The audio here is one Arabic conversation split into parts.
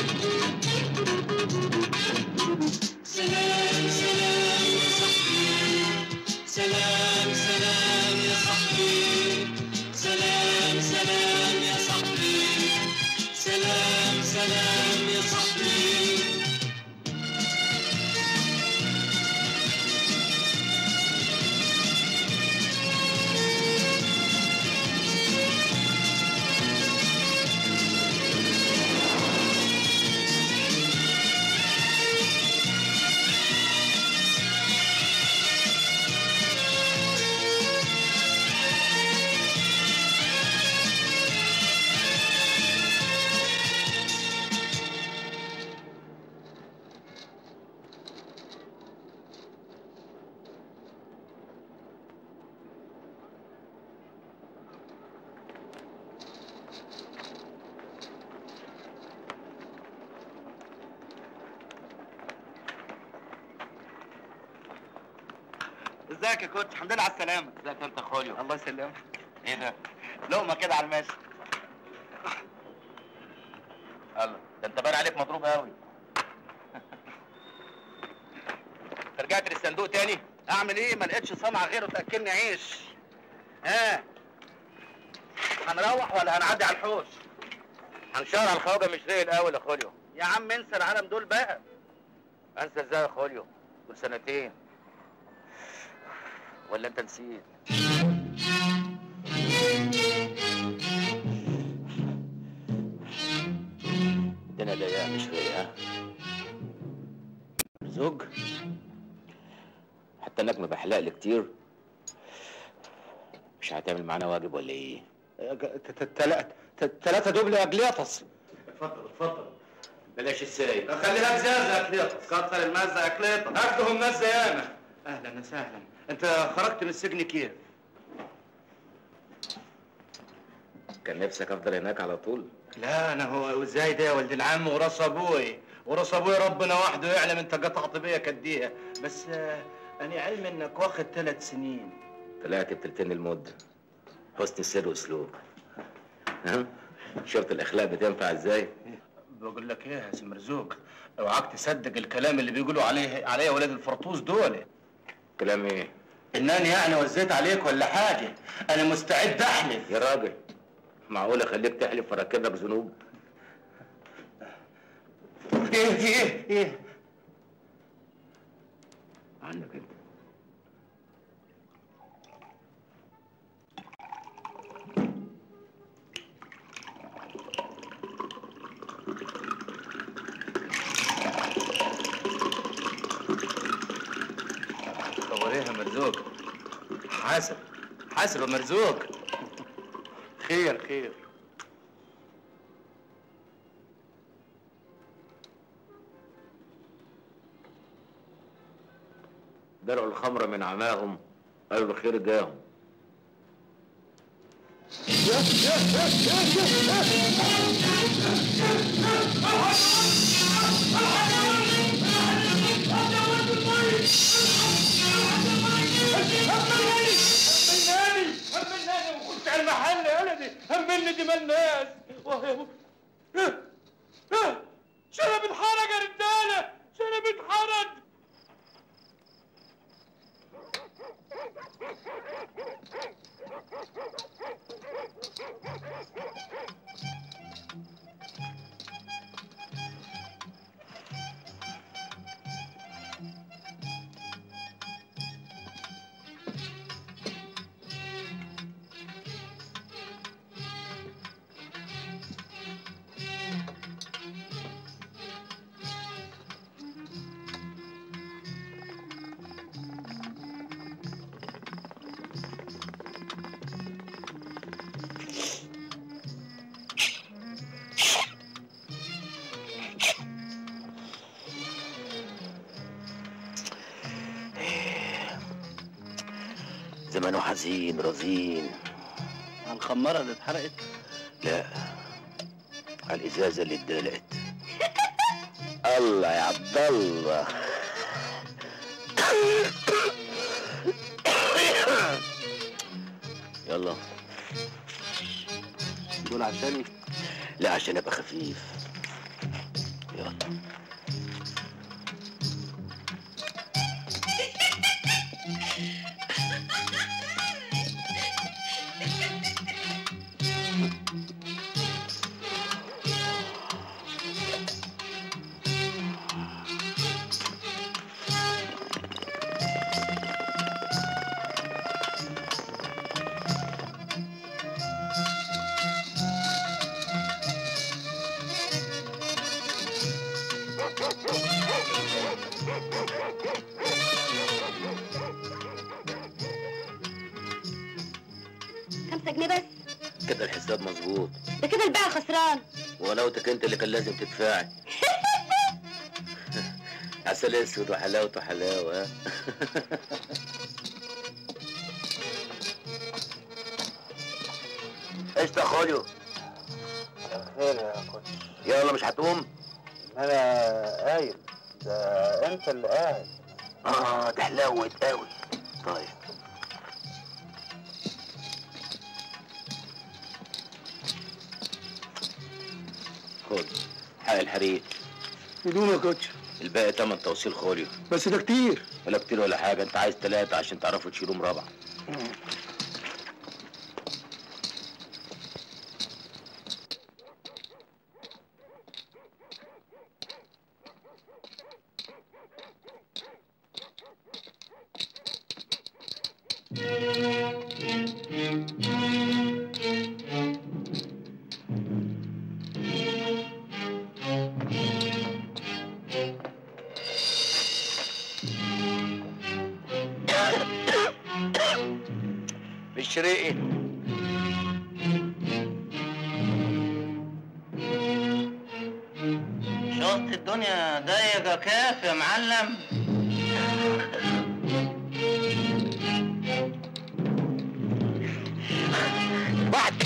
سلام سلام يا صاحبي، سلام سلام يا صاحبي، سلام سلام يا صاحبي، سلام سلام يا صاحبي. ازيك يا كوتش؟ الحمد لله على السلامة. ازيك انت خوليو؟ الله يسلمك. ايه ده؟ لقمة كده على الماشي. الله، ده انت باين عليك مضروب قوي. انت رجعت للصندوق تاني؟ اعمل ايه؟ ما لقيتش صنعة غيره تاكلني عيش. ها؟ هنروح ولا هنعدي على الحوش؟ هنشار على الخواجه مش زي الاول يا خوليو. يا عم انسى العالم دول بقى. انسى ازاي يا خوليو؟ دول سنتين. ولا انت نسيت؟ الدنيا ضيقه مش رايقه. زوج حتى انك مبحلق لي كتير. مش هتعمل معانا واجب ولا ايه؟ تلاتة دبل يا اجليطس. اتفضل اتفضل. بلاش السايب. خليها مزازة يا اجليطس. كتر المزة يا اجليطس. اخدهم مزة ياما. اهلا وسهلا. انت خرجت من السجن كيف؟ كان نفسك افضل هناك على طول؟ لا انا هو ازاي ده يا ولد العم وراس ابوي، وراس ابوي ربنا وحده يعلم انت قطعت بيا كديها، بس انا علم انك واخد 3 سنين. طلعت بتلتين المدة. حسن السر واسلوب. ها؟ شفت الاخلاق بتنفع ازاي؟ بقول لك ايه يا سي مرزوق، اوعاك تصدق الكلام اللي بيقولوا عليا ولاد الفرطوس دول. كلام ايه؟ انني يعني وزيت عليك ولا حاجه، انا مستعد احلف. يا راجل معقول اخليك تحلف واركب لك ذنوب؟ ايه عنك انت. خبر ايه يا مرزوق؟ حاسب يا مرزوق. خير. درعوا الخمر من عماهم قالوا الخير جاهم. همناني وخش على المحل يا ولدي، همني دي الناس. شنب اتحرق يا رجاله، شنب اتحرق. زمانه حزين رزين. على الخمارة اللي اتحرقت؟ لا، على الازازه اللي اتدلقت. الله يا عبد الله. يلا. دول عشاني؟ لا، عشان ابقى خفيف. 5 جنيه بس. كده الحساب مظبوط. ده كده البيع خسران. ولوتك انت اللي كان لازم تدفعي. عسل اسود وحلاوته حلاوه. ايش يا خوليو؟ خير يا كوتش. يلا مش هتقوم؟ انا قايم. ده انت اللي قاعد. ده حلاوت قوي. طيب خد حق الحريق. بدون يا كوتش. الباقي تمن توصيل خوليو. بس ده كتير. ولا كتير ولا حاجه، انت عايز 3 عشان تعرفوا تشيلوهم رابعه. بالشريقي. شفت الدنيا ضيقة كيف يا معلم؟ بعد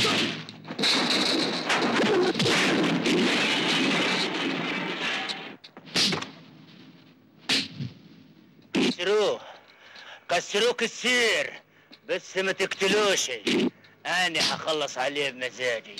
كسروه كسير، بس ما تقتلوش. أنا هخلص عليه بمزاجي.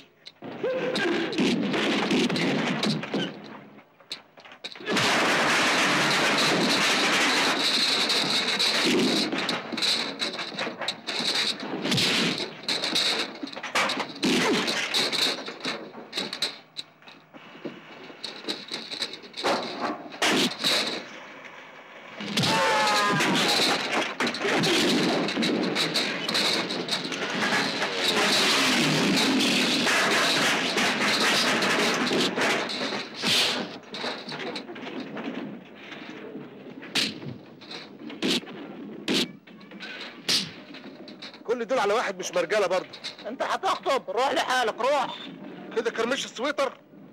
كل دول على واحد مش مرجله برضه. انت هتخطب، روح لحالك روح. كده كرمش السويتر.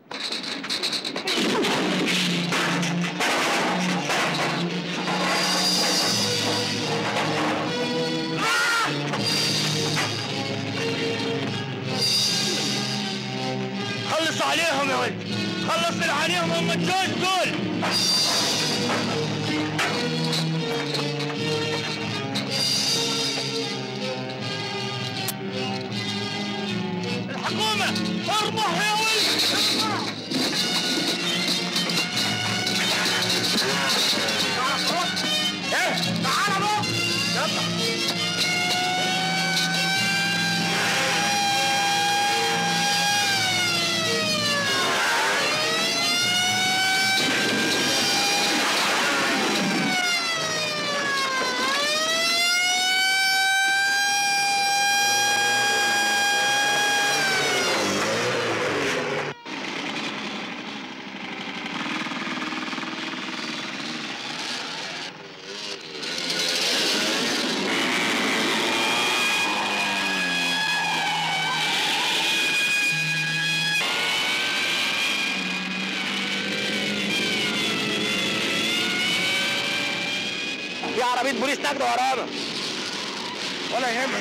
خلص عليهم يا ولد، خلص عليهم هم الجوز دول. الحكومة اربح يا ولد. تعال بقى يلا. في عربية بوليس نجد ورانا. ولا يهمك.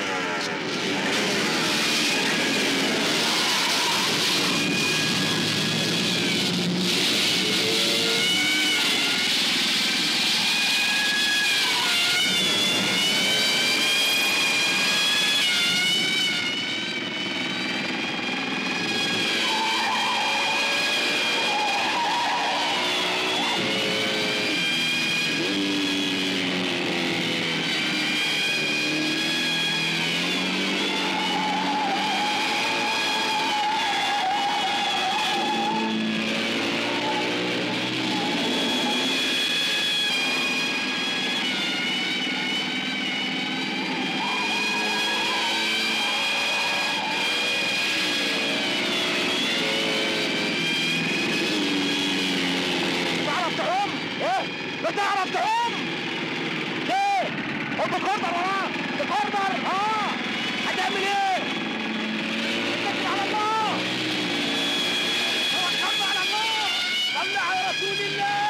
الكورنر وراه، الكورنر. هتعمل ايه؟ اتكل على الله. توكلنا على الله. صل على رسول الله.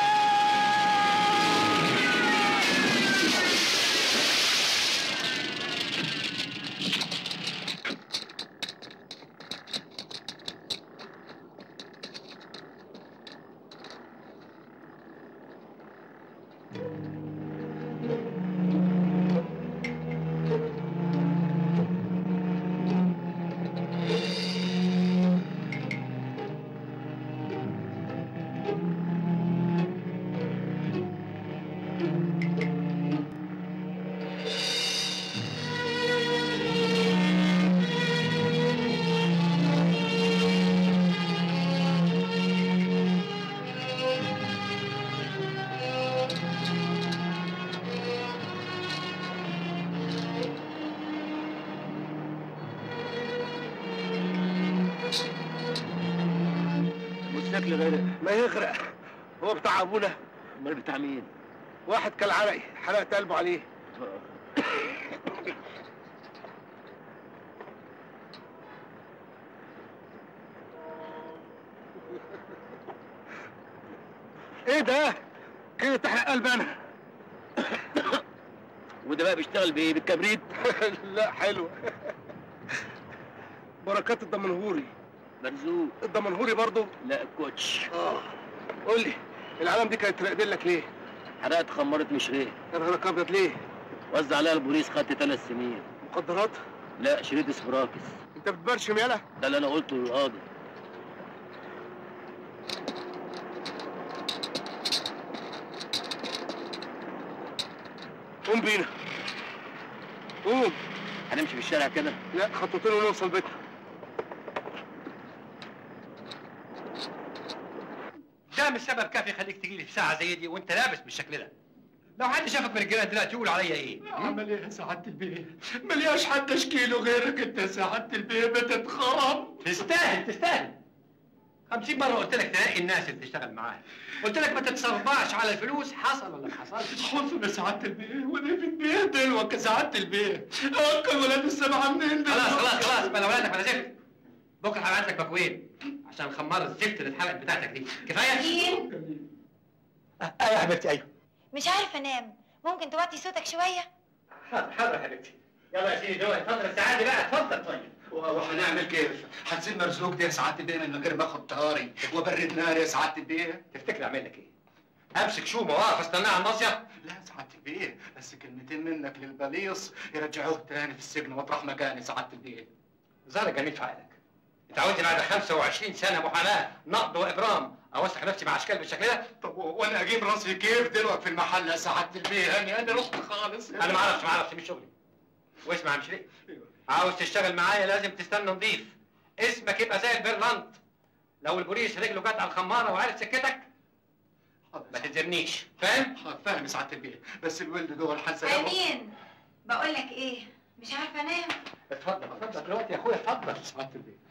الموتوسيكل غرق. ما يغرق، هو بتاع ابونا. امال بتاع مين؟ واحد كالعرقي، حرقت قلبه عليه. ايه ده؟ كده تحرق قلب انا. وده بقى بيشتغل بايه؟ بالكبريت؟ لا حلوه. بركات الدمنهوري. مرزوق. الدمنهوري برضو؟ لا الكوتش. قول لي العلام دي كانت راقدين لك ليه؟ حرقت خمرت مشريه. يا نهارك ابيض ليه؟ وزع عليها البوليس، خدت 3 سنين. مخدرات؟ لا شريط اسبراكس. انت بتبرشم يالا؟ ده اللي انا قلته للقاضي. قوم بينا. قوم. هنمشي في الشارع كده؟ لا خطوتين ونوصل بيتنا. ده مش سبب كافي يخليك تجي لي في ساعه زي دي وانت لابس بالشكل ده. لو حد شافك من الجيران دلوقتي يقول عليا ايه؟ عمل ايه يا سعادة البيه؟ ملياش حد اشكيله غيرك انت يا سعادة البيه، بتتخرم. تستاهل 50 مرة قلت لك تلاقي الناس اللي تشتغل معاها. قلت لك ما تتصرفعش على الفلوس، حصل ولا ما حصلش؟ حصل يا سعادة البيه، وده في البيه دلوك يا سعادة البيه. اكل ولاد السبعة منين دلوك؟ خلاص بلا ولادك بلا زفت. بكره هبعت لك مكوين عشان خمار الزفت اللي اتحرقت بتاعتك دي، كفاية؟ ايوه يا حبيبتي ايوه. مش عارفه انام، ممكن توطي صوتك شويه؟ حاضر يا حبيبتي. يلا يا سيدي دول اتفضل السعادة بقى، اتفضل. طيب وهنعمل كيف؟ هتسيب مرزوق دي يا سعادة البيه من غير ما اخد طاري وبرد نار يا سعادة البيه؟ تفتكر اعمل لك ايه؟ امسك شومه واقف استناه على المصيف؟ لا يا سعادة البيه، بس كلمتين منك للبليص يرجعوه تاني في السجن مطرح ما كان يا سعادة البيه. ظهر جميل في عقلك. اتعودت بعد 25 سنه محاماه نقد واجرام اوسخ نفسي مع اشكال بالشكل ده؟ طب وانا اجيب راسي كيف دلوقتي في المحل يا سعادة البيه؟ انا رحت خالص. انا ما اعرفش مش شغلي. واسمع يا مشري، عاوز تشتغل معايا لازم تستنى نضيف. اسمك يبقى زي البرلنت. لو البوليس رجله جت على الخماره وعرف سكتك ما تلزمنيش، فاهم؟ فاهم يا سعادة البيه، بس الولد جوه الحزه. امين، بقول لك ايه، مش عارفه انام. اتفضل دلوقتي يا اخويا، اتفضل. سعادة البيه.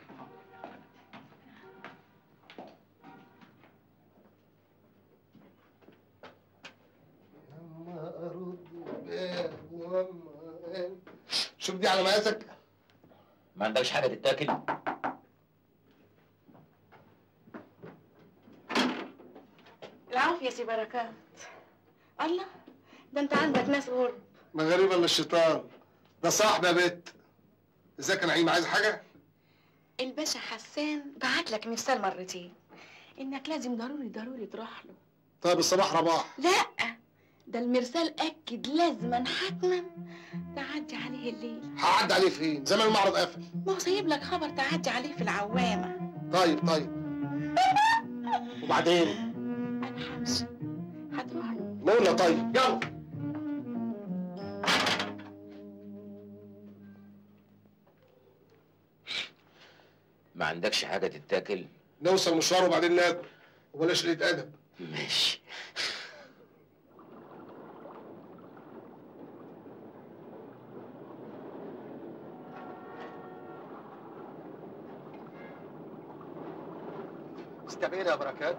يما ارد الباب وما شوف دي على مقاسك. ما عندكش حاجه تتاكل؟ العافية يا سي بركات. الله، ده انت عندك ناس غرب. ما غريبه الا الشيطان، ده صاحبي يا بت. ازيك يا نعيم، عايز حاجه؟ الباشا حسان بعت لك مرسال مرتين انك لازم ضروري تروح له. طيب الصباح رباح. لا، ده المرسال اكد لازما حتما تعدي عليه الليل. هعدي عليه فين؟ زمان المعرض قافل. ما هو سايب لك خبر تعدي عليه في العوامة. طيب وبعدين؟ انا همشي، هتروح له. نقولنا طيب يلا. ما عندكش حاجه تتاكل؟ نوصل مشوار وبعدين ناكل، وبلاش قلة ادب. ماشي. استبينا يا بركات.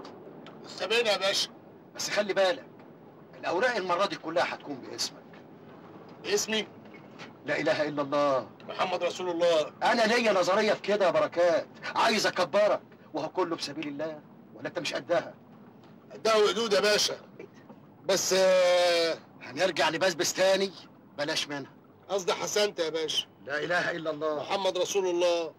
استبينا يا باشا. بس خلي بالك، الاوراق المره دي كلها هتكون باسمك. اسمي لا اله الا الله. محمد رسول الله. انا ليا نظريه في كده يا بركات، عايز اكبرك وهو كله بسبيل الله، ولا انت مش قدها؟ قدها وقدود يا باشا، بس هنرجع لبسبس تاني، بلاش منها. قصدي حسنت يا باشا. لا اله الا الله. محمد رسول الله.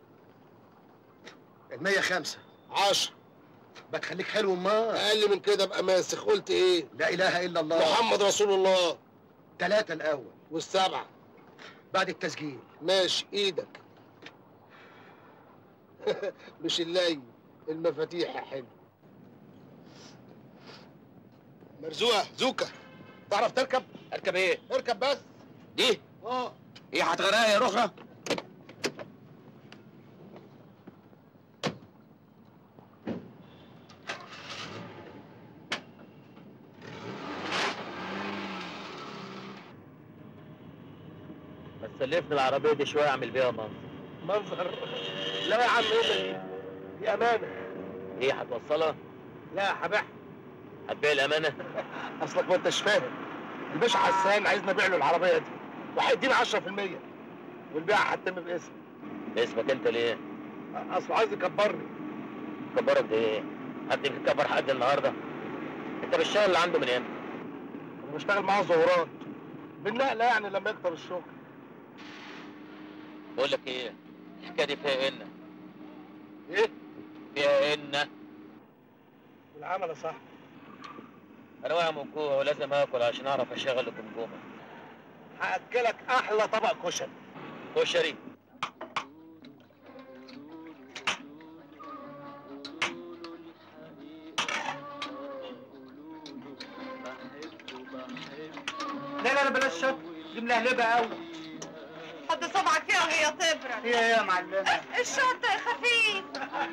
105. 10. بتخليك حلو امال. اقل من كده ابقى ماسخ. قلت ايه؟ لا اله الا الله. محمد رسول الله. 3 الاول وال7 بعد التسجيل. ماشي ايدك. مش الليل، المفاتيح يا حلو. مرزوقه زوكا، تعرف تركب؟ اركب ايه؟ اركب بس. دي؟ ايه هتغرقها يا رخرة؟ بس سلفني العربية دي شوية اعمل بيها منظر. منظر؟ لا يا عم، ايه دي امانه. ايه هتوصلها؟ لا هبيعها. هتبيع الامانة؟ اصلك ما انتش فاهم، الباشا حسان عايزنا نبيع له العربيه دي وهيدينا 10%، والبيعه هتتم باسمي. باسمك انت ليه؟ اصله عايز يكبرني. كبرك ده ايه؟ حد بيكبر حد النهارده؟ انت بالشغل اللي عنده من امتى؟ انا بشتغل معاه ظهورات بالنقله، يعني لما يكتر الشغل. بقول لك ايه؟ الحكايه دي فيها ان ايه؟ فيها ان والعمل يا صاحبي. انا واقع من الجوع ولازم اكل عشان اعرف اشغل الجمجمه. هاكلك احلى طبق كشري. كشري؟ لا بلاش شط، دي ملهلبه قوي. حط صبعك فيها وهي تبرد. ايه يا معلمه؟ الشط خفيف.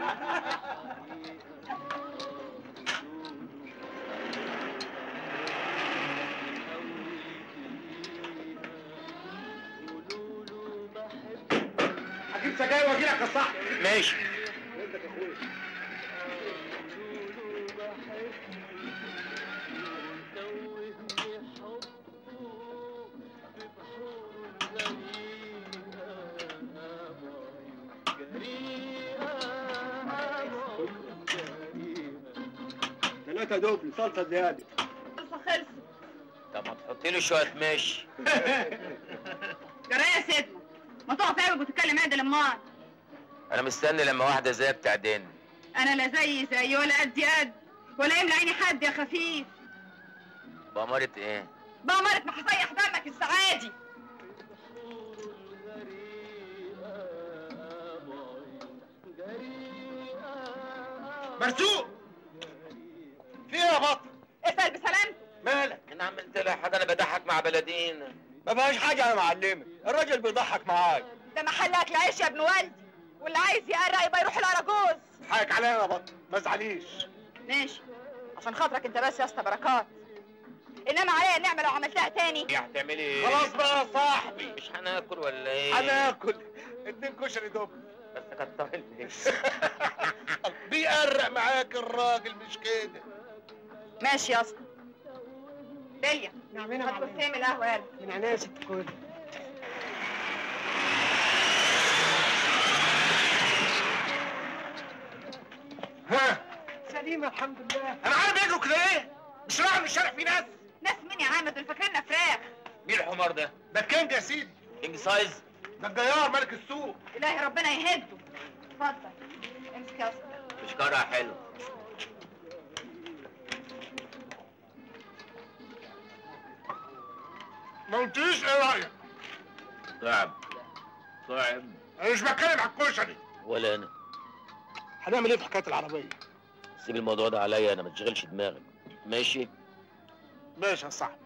هجيب سجاير واجي لك يا صاحبي. ماشي. ولدك اخويا. ثلاثة دوبل صلصة زيادة. خلص. طب ما تحطي لي شويه ماشي. جرى يا سيدنا، ما تقف تعبك وتتكلم عدل امال. انا مستني لما واحده زي بتعدين. انا لا زي ولا قد ولا يملى عيني حد يا خفيف. بأمارة ايه؟ بأمارة ما هسيح دمك السعادي. مرزوق، في ايه يا بطل؟ اسأل بسلامتك. مالك؟ انا عملت لها حاجه؟ انا بضحك مع بلدين. ما فيهاش حاجة يا معلمة، الراجل بيضحك معاك. ده محل اكل عيش يا ابن والدي، واللي عايز يقرق يبقى يروح الأراجوز. حقك عليا يا بطل، ما تزعليش. ماشي، عشان خاطرك انت بس يا اسطى بركات. انما عليا النعمة لو عملتها تاني. ايه هتعملي ايه؟ خلاص بقى يا صاحبي، مش هناكل ولا ايه؟ هناكل 2 كشري دوبل. بس كتر البيت. بيقرق معاك الراجل مش كده. ماشي يا اسطى. داليا، نعملها هات كوسين من القهوة يلا. من عينيا يا ست الكل. ها؟ سليمة الحمد لله. انا عارف يجروا كده ايه؟ مش رايح من الشارع في ناس. ناس مين يا عم؟ دول فاكريننا فراخ. مين الحمار ده؟ ده الكينج يا سيدي، كينج سايز؟ ده الجيار ملك السوق. إلهي ربنا يهده. اتفضل امسك يا اسطى. مش كارها حلو. ما قلتليش ايه رايك؟ صعب. انا مش بتكلم على الكشري. ولا انا. هنعمل ايه في حكايه العربيه؟ سيب الموضوع ده عليا انا، ما تشغلش دماغك. ماشي؟ ماشي يا صاحبي.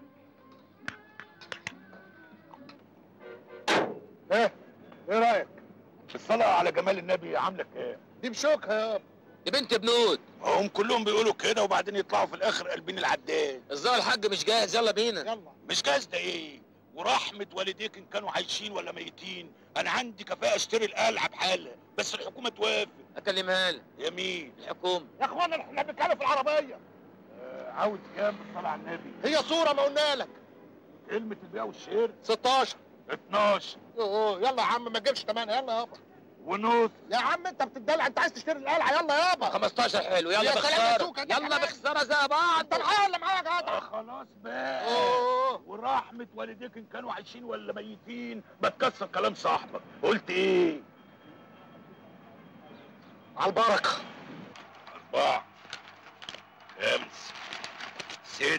ايه رايك؟ الصلاة على جمال النبي عاملك ايه؟ دي بشوكها يابا. دي بنت بنود. هم كلهم بيقولوا كده وبعدين يطلعوا في الاخر قلبين العداد. الظاهر الحاج مش جاهز، يلا بينا. يلا. مش جاهز ده ايه؟ ورحمة والديك ان كانوا عايشين ولا ميتين، انا عندي كفاءة اشتري القلعة بحالها، بس الحكومة توافق. اكلمها لك. يا مين؟ الحكومة. يا اخوانا احنا بنتكلم في العربية. عاوز كام بالصلاة على النبي؟ هي صورة ما قلنا لك. كلمة البيع والشراء 16. 12 يوه يلا يا عم ما تجيبش 8 يلا يابا. ونص. يا عم انت بتدلع، انت عايز تشتري القلعه يلا يابا. 15 حلو، يلا يا سلام بخساره، يا يلا بخساره زي بعض. انت الحقيقه اللي معايا يا جدع. خلاص بقى. أوه. ورحمة والديك ان كانوا عايشين ولا ميتين ما تكسر كلام صاحبك. قلت ايه؟ على البركه. 4 5 6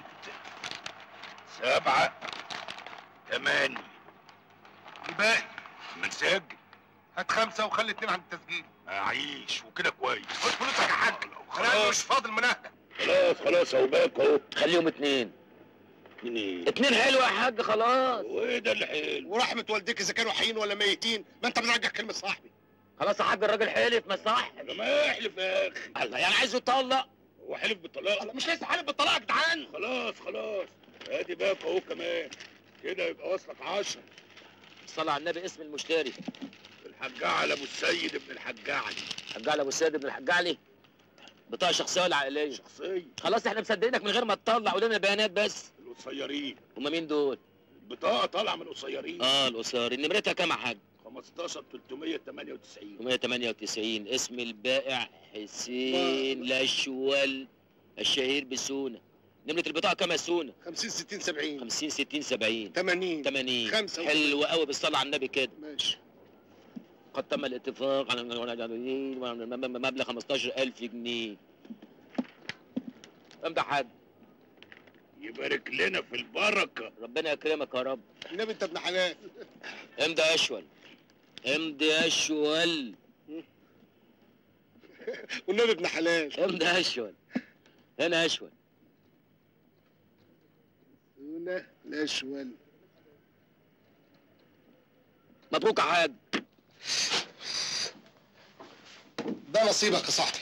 7 8 الباقي منسجل. هات 5 وخلي 2 عند التسجيل. اعيش وكده كويس. خد فلوسك يا حاج. انا مش فاضل مناهده. خلاص اهو باك اهو. خليهم 2. 2 حلو يا حاج خلاص. وايه ده اللي حلو؟ ورحمه والديك اذا كانوا حيين ولا ميتين، ما انت بترجع كلمه صاحبي. خلاص يا حاج الراجل حلف ما صح. ما يحلف يا اخي. الله يعني عايزه يطلق. هو حلف بالطلاق؟ انا مش لسه حالف بالطلاق يا جدعان. خلاص ادي باك اهو كمان كده يبقى واصلك 10. صلى على النبي. اسم المشتري الحجاع ابو السيد ابن الحجاع علي. حجاع ابو السيد ابن الحجاع علي. بطاقه شخصيه ولا عائليه؟ شخصيه. خلاص احنا مصدقينك من غير ما تطلع، قول لنا البيانات بس. القصيرين. هما مين دول؟ البطاقه طالعه من القصيرين. القصيرين. نمرتها كام يا حاج؟ 15 398. 398. اسم البائع حسين لشول الشهير بسونا. نمرة البطاقة كام يا سونا؟ 50 60 70 50 60 70 80 80. 5. حلو قوي بالصلاة على النبي كده. ماشي. قد تم الاتفاق على مبلغ 15000 جنيه. امضي يا حاج. يبارك لنا في البركه. ربنا يكرمك يا رب. النبي انت ابن حلال. امضي يا اشول. امضي يا اشول. والنبي ابن حلال. امضي يا اشول. هنا يا اشول. هنا الاشول. مبروك يا حاج. ده نصيبك يا صاحبي.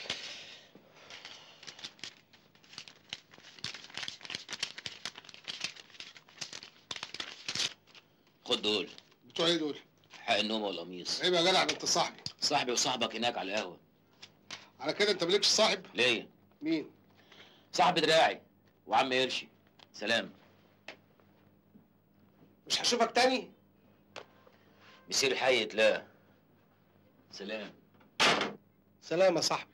خد دول. بتوع ايه دول؟ حق النوم والقميص. عيب يا جدع ده انت صاحبي. صاحبي وصاحبك هناك على القهوه. على كده انت مالكش صاحب؟ ليه؟ مين؟ صاحب دراعي وعم قرشي. سلام. مش هشوفك تاني؟ مسير حي لا. سلام. سلام يا صاحبي.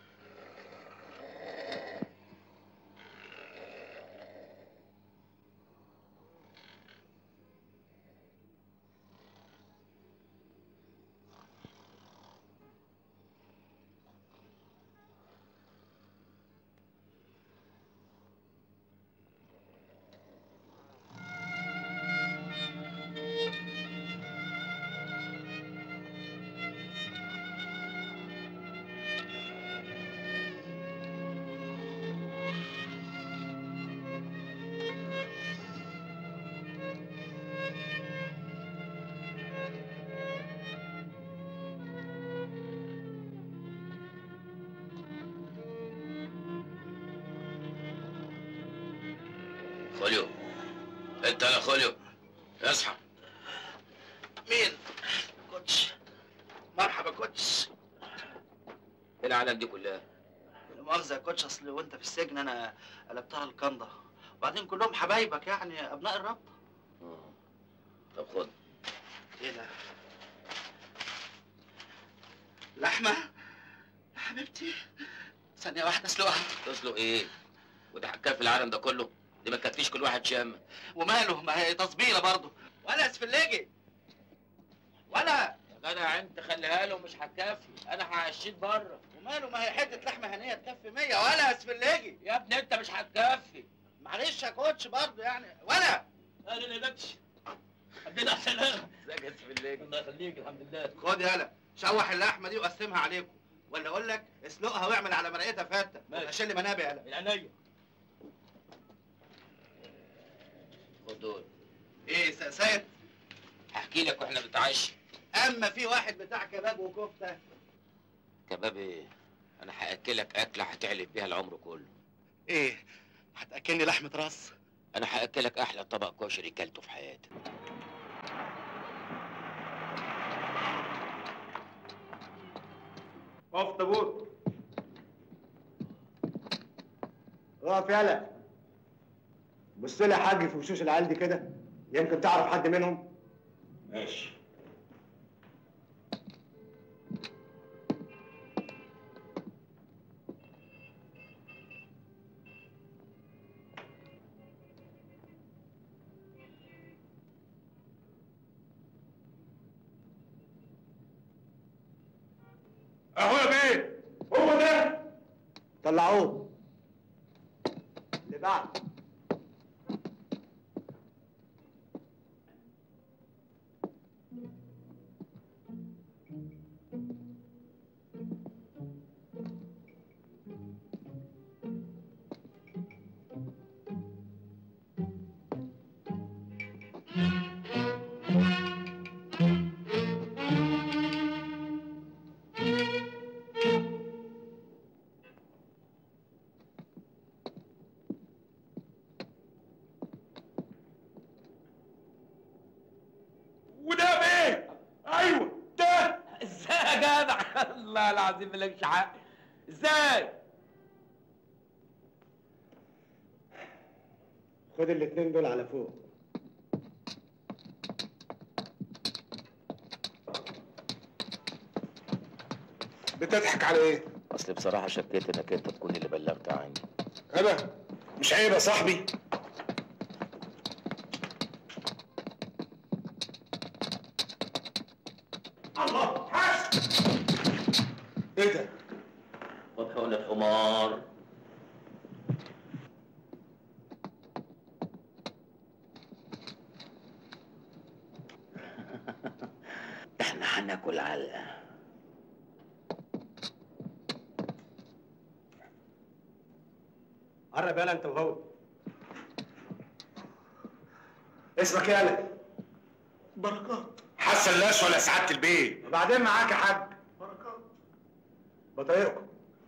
خوليو. انت يا خوليو. اصحى. مين؟ كوتش. مرحبا كوتش. ايه العالم دي كلها؟ لا مؤاخذة يا كوتش، اصل وانت في السجن انا قلبتها الكنده، وبعدين كلهم حبايبك يعني ابناء الرابطه. طب خد. ايه ده؟ لحمه؟ يا حبيبتي ثانية واحدة اسلقها. تسلق ايه؟ وده حكايه في العالم ده كله؟ دي ما تكفيش كل واحد شامه. وماله؟ ما هي تصبيره برضه. ولا اسفلجي ولا يا جدع انت خليها له مش هتكفي، انا هعشيك بره. وماله؟ ما هي حته لحمه هنيه تكفي 100. ولا اسفلجي يا ابني انت مش هتكفي. معلش يا كوتش برضه يعني. ولا اهلا يا بكش. الحمد لله على السلامه. ازيك يا سفليج؟ الله يخليك. الحمد لله. خد يالا شوح اللحمه دي وقسمها عليكم، ولا اقول لك اسلقها واعمل على مرقتها فته. عشان لي منابع يالا. من عينيا. خد دول. ايه سقسات؟ هحكي لك واحنا بنتعشى. اما في واحد بتاع كباب وكفته. كباب ايه؟ انا هاكلك اكله هتعلف بيها العمر كله. ايه؟ هتاكلني لحمه راس؟ انا هاكلك احلى طبق كشري كلته في حياتك. اقف طابور. اقف يالا. بص لي يا حاج في وشوش العيال دي كده. يمكن تعرف حد منهم؟ ماشي. اهو يا بيه، هو ده. طلعوه. اللي بعد. وده بيه. ايوه ده. ازاي يا جدع؟ الله العظيم مالكش حق. ازاي؟ خد الاتنين دول على فوق. بتضحك على ايه؟ اصل بصراحه شكيت انك انت تكون اللي بلغت عني. انا؟ مش عيب يا صاحبي؟ الله حاسب. ايه ده؟ خد حقنة حمار. احنا هناكل علقه. قرب يالا انت وهو. اسمك ايه يالا؟ بركات. حسن الاشول يا سعاده البيه. وبعدين معاك يا حاج. بركات. بطايقكم.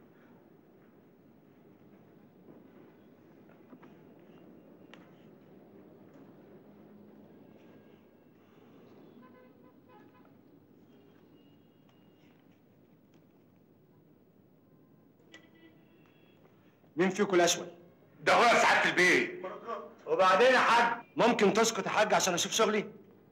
مين فيكم الاشول؟ ده هو يا سعاده البيه. بركات. وبعدين يا حاج ممكن تسكت يا حاج عشان اشوف شغلي؟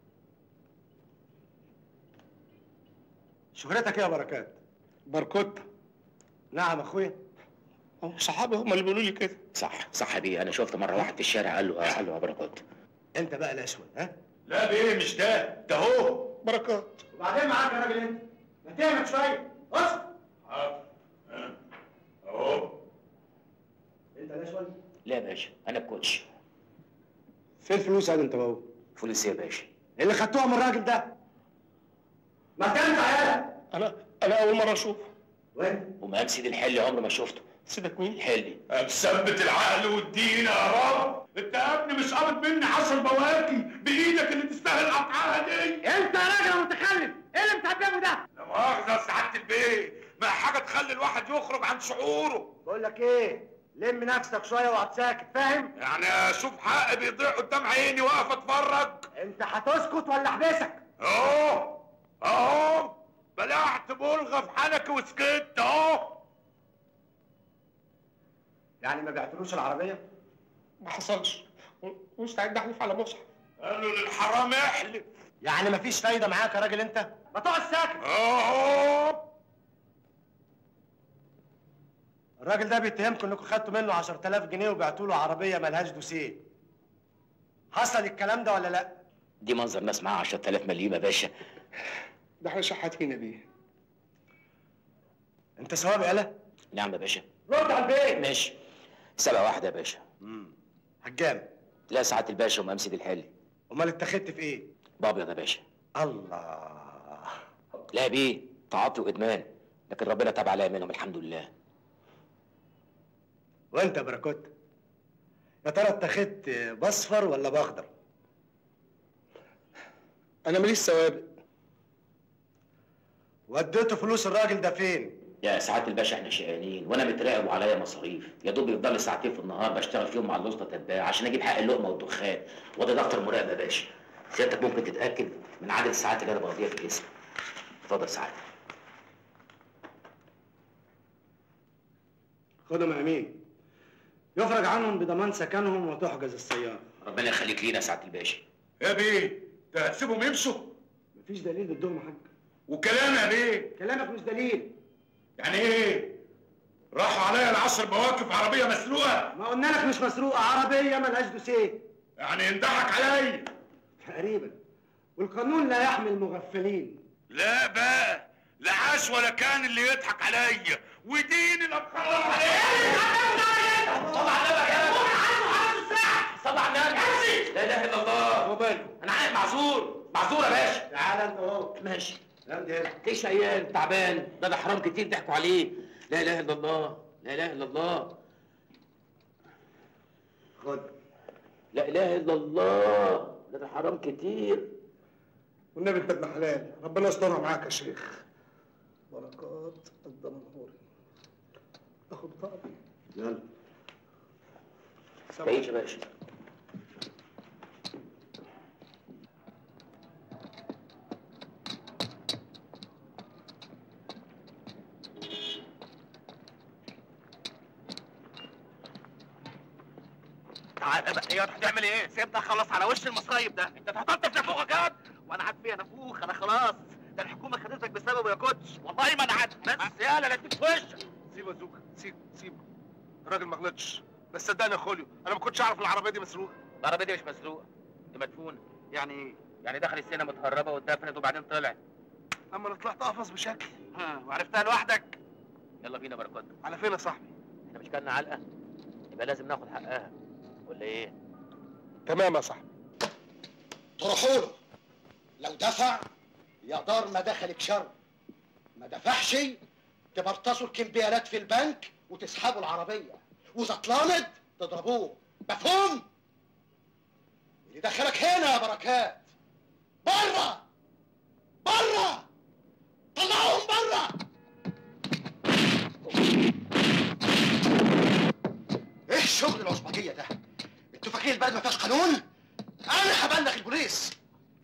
شهرتك ايه يا بركات؟ بركوتة. نعم اخويا. صحابي هم اللي بيقولوا لي كده. صح بيه، انا شفت مره واحد في الشارع قال له يا بركات. انت بقى الاشول ها؟ لا بيه مش ده هو. بركات. وبعدين معاك يا راجل انت. ما تعمل شويه. اصبر. حاضر. اهو. انت الاشول؟ لا يا باشا، انا الكوتش. فين الفلوس يا انت وهو؟ فلوس يا باشا. اللي خدتوها من الراجل ده. ما كانت عيالك. انا اول مره اشوفه. وين؟ ومقام سيد الحلي عمري ما شفته. سيبك مين؟ الحلي. مثبت العقل والدين يا رب. انت يا ابني مش قابض مني 10 بواكي بايدك اللي تستاهل قطعها دي. انت يا راجل متخلف، ايه اللي بتعمله ده؟ لا مؤاخذه يا سعاده البيه، ما حاجه تخلي الواحد يخرج عن شعوره. بقول لك ايه؟ لم نفسك شويه واقعد ساكت، فاهم؟ يعني اشوف حقي بيضيع قدام عيني واقف اتفرج. انت هتسكت ولا احبسك؟ اهو بلعت بلغه في حنكي وسكت اهو. يعني ما بعتلوش العربيه؟ ما حصلش، مستعد احلف على مصحف. قالوا للحرام احلف. يعني مفيش فايده معاك يا راجل انت؟ ما تقعد ساكت. اهو. الراجل ده بيتهمكم انكم خدتوا منه 10,000 جنيه وبعتوا له عربيه مالهاش دوسيه. حصل الكلام ده ولا لا؟ دي منظر ناس معاها 10,000 مليم يا باشا. ده احنا شحاتين بيه. انت ثواب يالا؟ نعم يا باشا. رد على البيت. ماشي. 7-1 يا باشا. هجام. لا سعاده الباشا ومقام سيد الحلي. امال اتخذت في ايه؟ بابيض يا باشا. الله. لا بيه، تعاطي وادمان، لكن ربنا تاب عليا منهم الحمد لله. وانت يا بركوت؟ يا ترى اتخذت باصفر ولا باخضر؟ انا ماليش سوابق. وديتوا فلوس الراجل ده فين؟ يا سعاده الباشا احنا شقيانين وانا متراقب وعليا مصاريف، يا دوب يفضل لي ساعتين في النهار بشتغل فيهم مع الوسطى تتباع عشان اجيب حق اللقمه والدخان، وده دفتر مراقبه يا باشا. سيادتك ممكن تتاكد من عدد الساعات اللي انا بقضيها في الاسم. اتفضل سعادتك. خدهم يا امين. يفرج عنهم بضمان سكنهم وتحجز السياره. ربنا يخليك لينا يا سعاده الباشا. يا بيه ده هتسيبهم يمشوا؟ مفيش دليل ضدهم يا حاج. وكلام يا بيه؟ كلامك مش دليل. يعني ايه؟ راحوا عليا العصر بواقف عربيه مسروقه؟ ما قلنا لك مش مسروقه، عربيه ملهاش دوسيه. يعني ينضحك عليا تقريبا. والقانون لا يحمي المغفلين. لا بقى، لا عاش ولا كان اللي يضحك عليا ودين الابخار عليا. صلى على النبي يا صلى على النبي. لا اله الا الله. وماله؟ انا عارف معذور يا باشا. تعالى انت اهو. ماشي. لا ليش عيال تعبان؟ ده حرام كتير ضحكوا عليه. لا اله الا الله، لا اله الا الله. خد. لا اله الا الله، ده حرام كتير. والنبي انت ابن حلال، ربنا يسترها معاك يا شيخ. بركات الدمنهوري. اخد طقمي. يلا. تعيش يا باشا. تعالى بقى يا هتعمل ايه؟ سيبنا خلاص على وش المصايب ده، انت اتحطت في نافوخك يا وانا عاد فيها نافوخ، انا خلاص، ده الحكومه خدتك بسببه يا كوتش، والله ما انا عاد بس يالا لا اديك في وشك. سيبه يا زوكا، سيبه. الراجل ما غلطش، بس صدقني يا خوليو، انا ما كنتش اعرف العربيه دي مسروقه. العربيه دي مش مسروقه، دي مدفونه. يعني ايه؟ يعني دخل السينما متهربه واتدفنت وبعدين طلعت. اما انا طلعت قفص بشكل. وعرفتها لوحدك؟ يلا بينا بركات. على فين يا صاحبي؟ احنا مش كلنا علقه؟ يبقى لازم ناخد حقها ولا ايه؟ تمام يا صاحبي. تروحوا له، لو دفع يا دار ما دخلك شر، ما دفعش تبرتصوا الكمبيالات في البنك وتسحبوا العربيه، واذا اتلامد تضربوه، مفهوم؟ اللي دخلك هنا يا بركات بره بره، طلعوهم بره. ايه شغل العصبجيه ده؟ انتوا فاكرين البلد ما فيهاش قانون؟ انا هبلغ البوليس.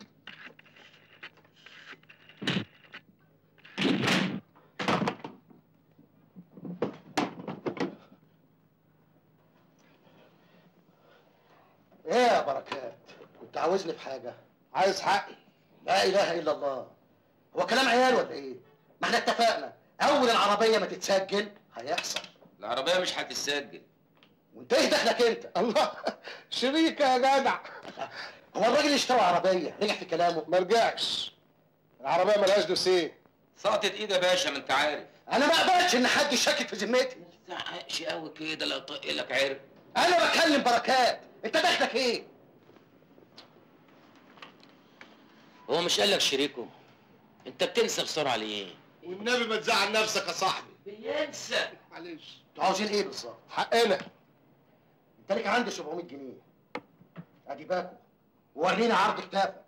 ايه يا بركات؟ كنت عاوزني في حاجه؟ عايز حقي. لا اله الا الله. هو كلام عيال ولا ايه؟ ما احنا اتفقنا اول العربيه ما تتسجل هيحصل. العربيه مش هتتسجل. وانت ايه دخلك انت؟ الله، شريكه يا جدع. هو الراجل اللي اشترى عربيه رجع في كلامه؟ ما رجعش. العربيه ملهاش دوسيه. سقطت ايد يا باشا، ما انت عارف. انا ما اقبلش ان حد يشكك في ذمتي. ما تزعقش قوي كده، لا طق لك عرق. انا بكلم بركات، انت دخلك ايه؟ هو مش قال لك شريكه؟ انت بتنسى بسرعه ليه؟ والنبي ما تزعل نفسك يا صاحبي. بينسى. معلش. انتوا عاوزين ايه بالظبط؟ حقنا. انت ليك عندي 700 جنيه. ادي باكو، ورينا عرض كتافك.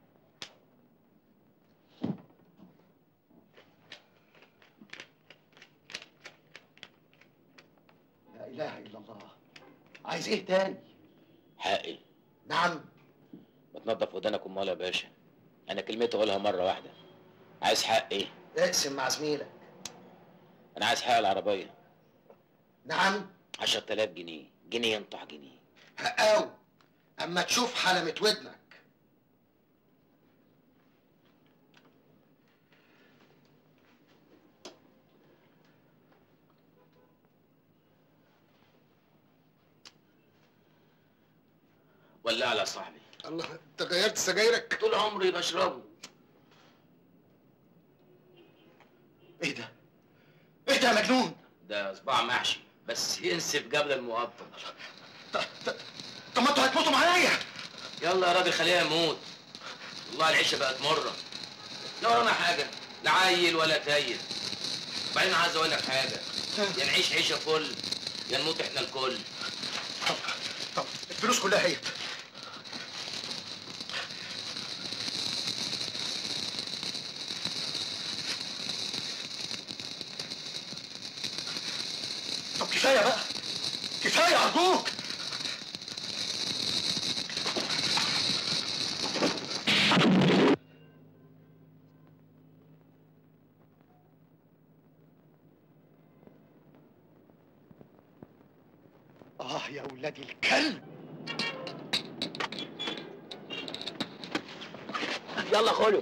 لا اله الا الله. عايز ايه تاني؟ حقي. نعم. ما تنضف ودانك امال يا باشا. انا كلمتي اقولها مره واحده. عايز حقي. اقسم مع زميلك. انا عايز حق العربيه. نعم. 10000 جنيه، جنيه ينطح جنيه. حقاوي. اما تشوف حلمة ودنك. ولع يا صاحبي. الله، انت غيرت سجايرك؟ طول عمري بشربه. ايه ده؟ ايه ده يا مجنون؟ ده صباع محشي بس ينسف قبل المقطم. طب ما انتوا هتموتوا معايا. يلا يا راجل خليها يموت. والله العيشه بقت مره. لا ورانا حاجه، لا عيل ولا تايه. وبعدين عايز اقول لك حاجه، يا نعيش عيشه فل يا نموت احنا الكل. طب الفلوس كلها هي. طب كفايه بقى، كفايه ارجوك. يا ولاد الكلب. يلا خلو.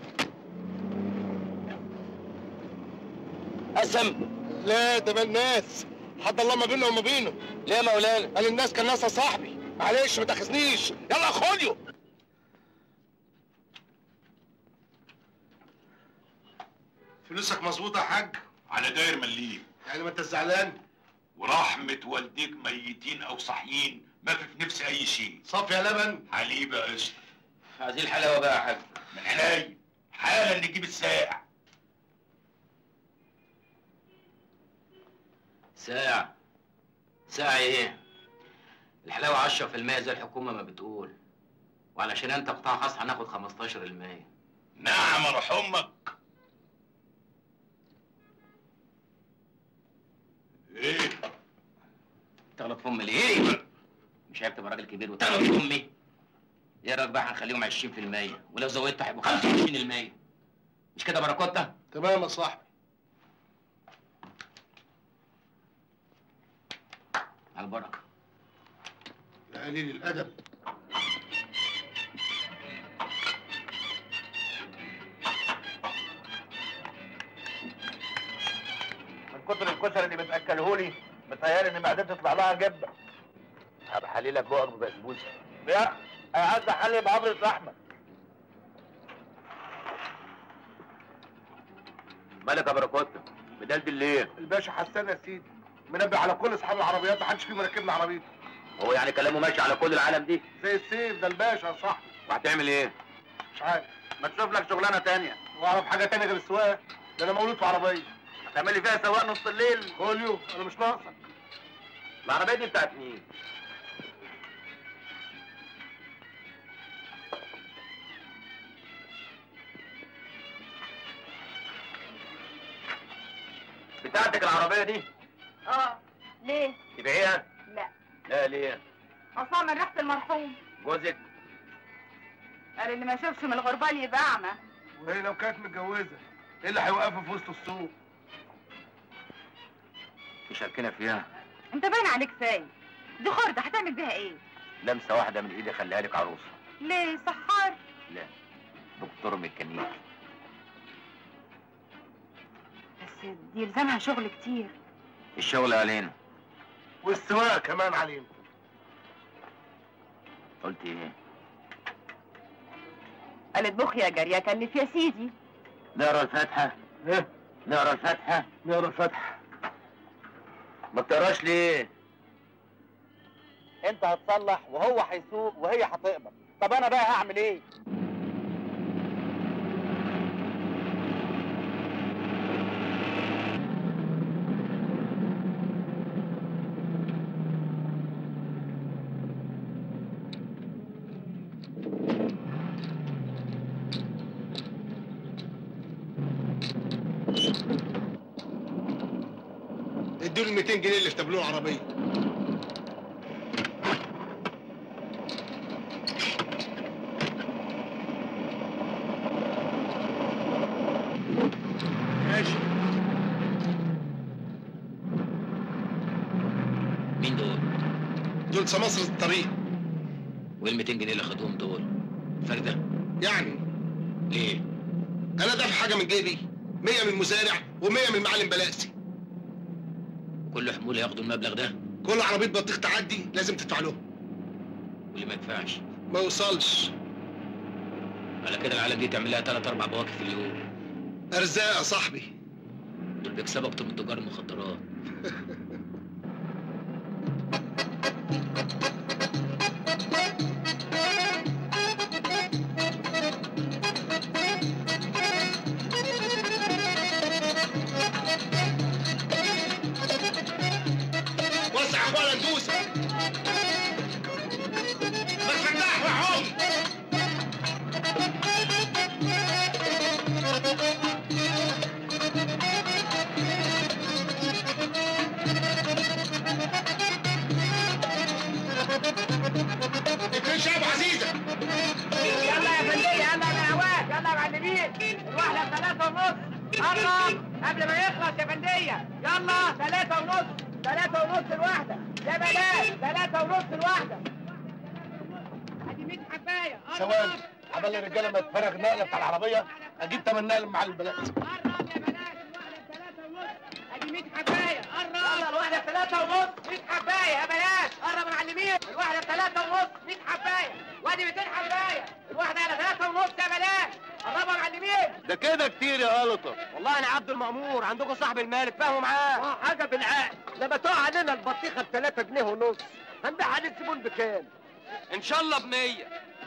قسم. لا ده مال ناس، حد الله ما بيننا وما بينه. ليه يا مولانا؟ قال الناس كان ناسها صاحبي، معلش ما تاخذنيش. يلا خوليو. فلوسك مظبوطه يا حاج؟ على داير مليم. يعني ما انت زعلان؟ ورحمة والديك ميتين او صاحيين ما في نفسي اي شيء. صافي يا لبن؟ حليب يا قشطه. عايزين الحلاوه بقى يا حاج. من عينيا حالا نجيب الساعة. ساعة ايه؟ الحلاوة 10% زي الحكومة ما بتقول. وعلشان انت قطاع خاص هناخد 15%. نعم روح امك. ايه؟ تغلط في امي ليه؟ مش عيب تبقى راجل كبير وتغلط في امي؟ ايه رايك بقى هنخليهم 20% ولو زودت هيبقوا 25%. مش كده باراكوتا؟ تمام يا صاحبي. على البركة. يا قليل الادب. من كتر الكشري اللي بتاكلهولي متهيألي ان معدتي تطلع لها جبه. هبقى حليلك بقك ببسبوسه. لا عايز احلي بعبرة لحمه. مالك يا باراكوتا؟ مدلدل ليه؟ الباشا حسان يا سيدي منبه على كل اصحاب العربيات، ما حدش فيهم راكبنا عربيته. هو يعني كلامه ماشي على كل العالم دي؟ زي السيف ده الباشا يا صاحبي. وهتعمل ايه؟ مش عارف. ما تشوف لك شغلانه تانية. واعرف حاجه تانية غير السواقه؟ ده انا مولود في عربيه. هتعمل لي فيها سواق نص الليل؟ خوليو انا مش ناقصك. العربيه دي بتاعت مين؟ بتاعتك العربيه دي؟ ليه؟ تبيعيها؟ لا. لا ليه؟ اصلا من ريحه المرحوم. جوزك؟ قال اللي ما يشوفش من الغربال يبقى اعمى. وهي لو كانت متجوزه ايه اللي هيوقفها في وسط السوق؟ تشاركنا فيها؟ انت باين عليك سايب. دي خرده هتعمل بيها ايه؟ لمسه واحده من ايدي خليها لك عروسه. ليه سحار؟ لا دكتور ميكانيكي. بس دي يلزمها شغل كتير. الشغل علينا والسواقه كمان علينا. قلت ايه؟ قالت بخ يا جاريه كلف يا سيدي. نقرا الفاتحه؟ ايه؟ نقرا الفاتحه؟ نقرا الفاتحه. ما بتقراش ليه؟ انت هتصلح وهو هيسوق وهي هتقبض. طب انا بقى هعمل ايه؟ ادوا له 200 جنيه اللي في تابلوه العربيه. ماشي. مين دول؟ دول سماسرة الطريق. وايه ال 200 جنيه اللي خدوهم دول؟ فردة؟ يعني ليه؟ انا دافع حاجه من جيبي، 100 من المزارع و100 من معلم بلاسي. كل حمول ياخدوا المبلغ ده؟ كل عربيه بطيخ تعدي لازم تدفع له. واللي ما يدفعش؟ ما يوصلش. على كده العالم دي تعمل لها 3 4 بواكي في اليوم. ارزاق يا صاحبي. دول بيكسبوا اكتر من تجار المخدرات. وسع يا اخوانا ندوس. ما تفتح وحوم. اتنين شعب عزيزة. يلا يا فندية يلا يا هواك يلا يا معلمين. الواحدة ب3.5. قرب قبل ما يخلص يا فندية. يلا 3.5. 3.5 الواحدة. يا بلاش 3.5 الواحدة. ادي 100 حباية. ثواني عمال الرجاله ما تفرغ نقله بتاع العربيه اجيب 8 نقل مع البلد. قرب يا بلاش، الواحده ب3 ونص، ادي 100 حبايه، قرب. يلا الواحده ب3 ونص، 100 حبايه يا بلاش، قرب يا معلمين، الواحده ب3 ونص، 100 حبايه، وادي 200 حبايه، الواحده على 3 ونص يا بلاش، قربوا يا معلمين. ده كده كتير يا قلطه. والله انا عبد المأمور، عندكم صاحب المالك، فاهموا معاه. حاجه بالعقل، لما تقع علينا البطيخه ب3 جنيه ونص، هنبيعها للزبون بكام؟ ان شاء الله ب100.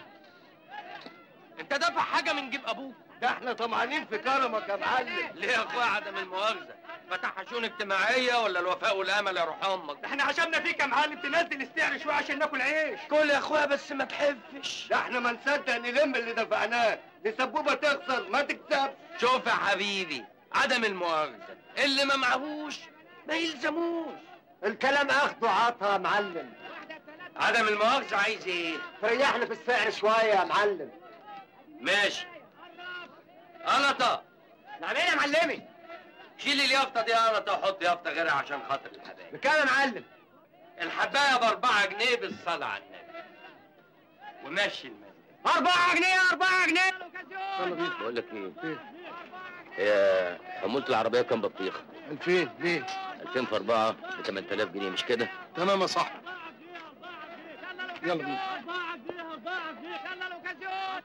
انت دافع حاجه من جيب ابوك؟ ده احنا طمعانين في كرمك يا معلم. ليه يا اخويا عدم المؤاخذه؟ فتح شؤون اجتماعيه ولا الوفاء والامل يا روح امك؟ ده احنا عشمنا فيك يا معلم، تنزل السعر شويه عشان ناكل عيش. كل يا اخويا بس ما تحفش. ده احنا ما نصدق نلم اللي دفعناه، لسبوبه تخسر ما تكسبش. شوف يا حبيبي، عدم المؤاخذه اللي ما معهوش ما يلزموش. الكلام اخده عطا يا معلم. عدم المؤاخذه عايز ايه؟ تريحنا في السعر شويه يا معلم. ماشي. قلطه. نعم ايه يا معلمي؟ شيل اليافطه دي يا قلطه وحط يافطه غيرها عشان خاطر الحبايب. بكام يا معلم؟ الحبايه ب4 جنيه بالصلاه على النبي. ومشي المال. 4 جنيه 4 جنيه. بقول لك ايه؟ هي حمولة العربية كام بطيخة؟ 2000 ليه؟ 2000 في 4 ب 8000 جنيه مش كده؟ تمام يا صاحبي. يلا بينا. 4 جنيه 4 جنيه، يلا الاوكازيون.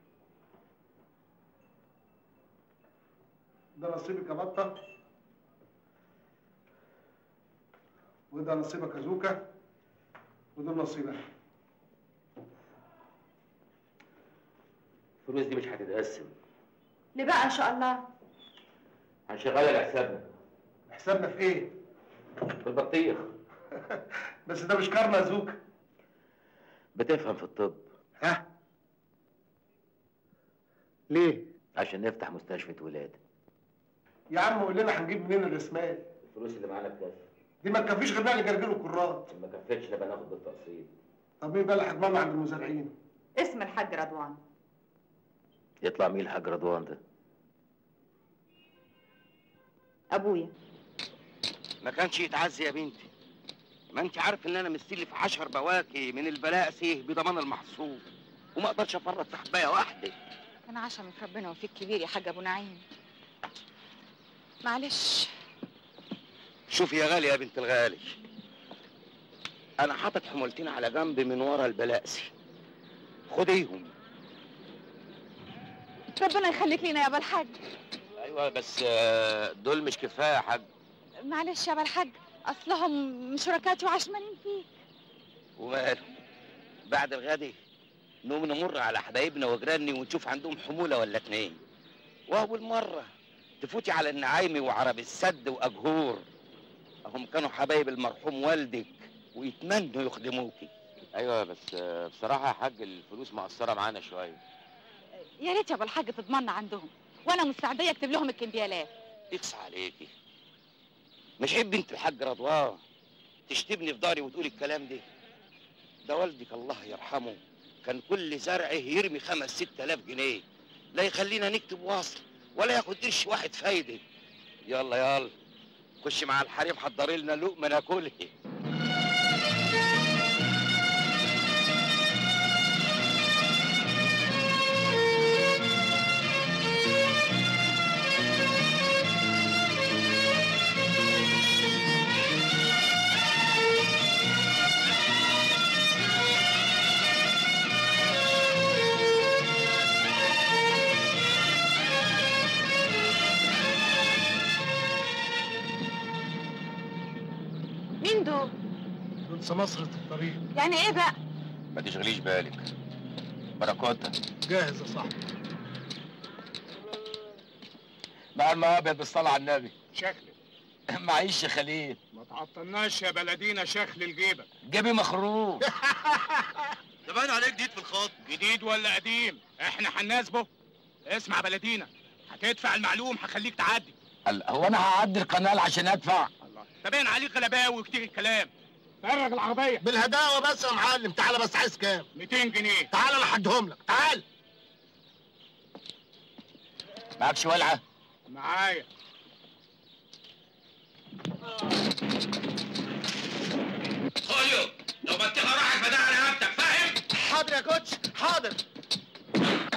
ده نصيبك يا بطه، وده نصيبك يا زوكا، وده نصيبك. الفلوس دي مش هتتقسم. ليه بقى ان شاء الله؟ هنشغلها لحسابنا. حسابنا في ايه؟ في البطيخ. بس ده مش كارما يا زوكا. بتفهم في الطب. ها؟ ليه؟ عشان نفتح مستشفى ولادة. يا عم قول لنا هنجيب منين الرسمال؟ الفلوس اللي معانا بكام؟ دي ما تكفيش غير نقل جرجير وكرات. ما كفتش نبقى ناخد بالتقسيط. طب مين بقى اللي هيضمننا عند المزارعين؟ اسم الحاج رضوان. يطلع مين الحاج رضوان ده؟ ابويا. ما كانش يتعزي يا بنتي. ما انت عارف ان انا مستلف 10 بواكي من البلاسي بضمان المحصول، وما اقدرش افرط في حبايه واحده. كان عشمك ربنا وفيك كبير يا حاج ابو نعيم. معلش. شوفي يا غالي يا بنت الغالي، انا حاطط حمولتين على جنب من ورا البلاسي، خديهم. ربنا يخليك لينا يا ابا الحاج. ايوه بس دول مش كفايه يا حاج. معلش يا ابا الحاج، اصلهم شركاتي وعشمانين فيك. وماله؟ بعد الغد نقوم نمر على حبايبنا وجيراني ونشوف عندهم حموله ولا 2، واول مره تفوتي على النعايمي وعرب السد واجهور، هم كانوا حبايب المرحوم والدك ويتمنوا يخدموكي. ايوه بس بصراحه يا حاج الفلوس مقصره معانا شويه. يا ريت يا ابو الحاج تضمننا عندهم، وانا مستعديه اكتب لهم الكمبيالات. يقسى عليكي، مش عيب بنت الحاج رضوان تشتمني في ضهري وتقولي الكلام ده والدك الله يرحمه كان كل زرعه يرمي 5 6000 جنيه، لا يخلينا نكتب وصل ولا ياخد قرش واحد فايده. يلا خش مع الحريم حضري لنا لقمه ناكلها. مين دول؟ دول سماسرة الطريق. يعني ايه بقى؟ ما تشغليش بالك، بركاتها. جاهز يا صاحبي. مع ابيض بالصلاه على النبي. شخلي. معيش يا خليل. ما تعطلناش يا بلدينا شخل الجيبه. جيبي مخروق. ده باين عليك جديد في الخط. جديد ولا قديم؟ احنا هنناسبه. اسمع بلدينا، هتدفع المعلوم هخليك تعدي. هو انا هعدي القناه عشان ادفع؟ الله، ده باين عليك غلباوي وكتير الكلام. فرغ العربيه بالهداوه بس يا معلم. تعالى بس، عايز كام؟ 200 جنيه. تعالى انا هديهم لك. تعال. معكش ولعه؟ معايا. خوليو، لو بطيخه راحت فداها رقبتك، فاهم؟ حاضر يا كوتش، حاضر.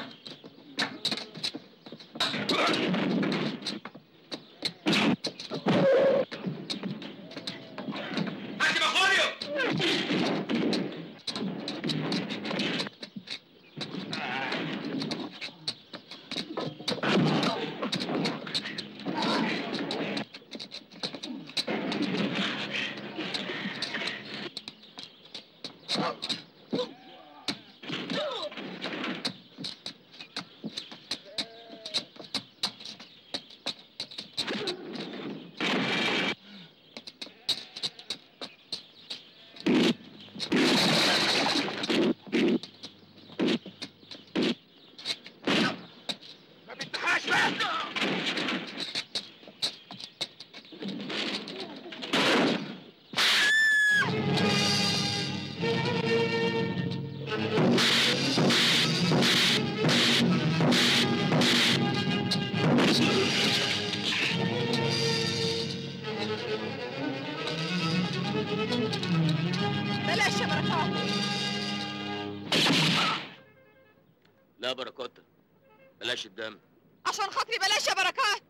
لا بركات، بلاش الدم. عشان خاطري بلاش يا بركات.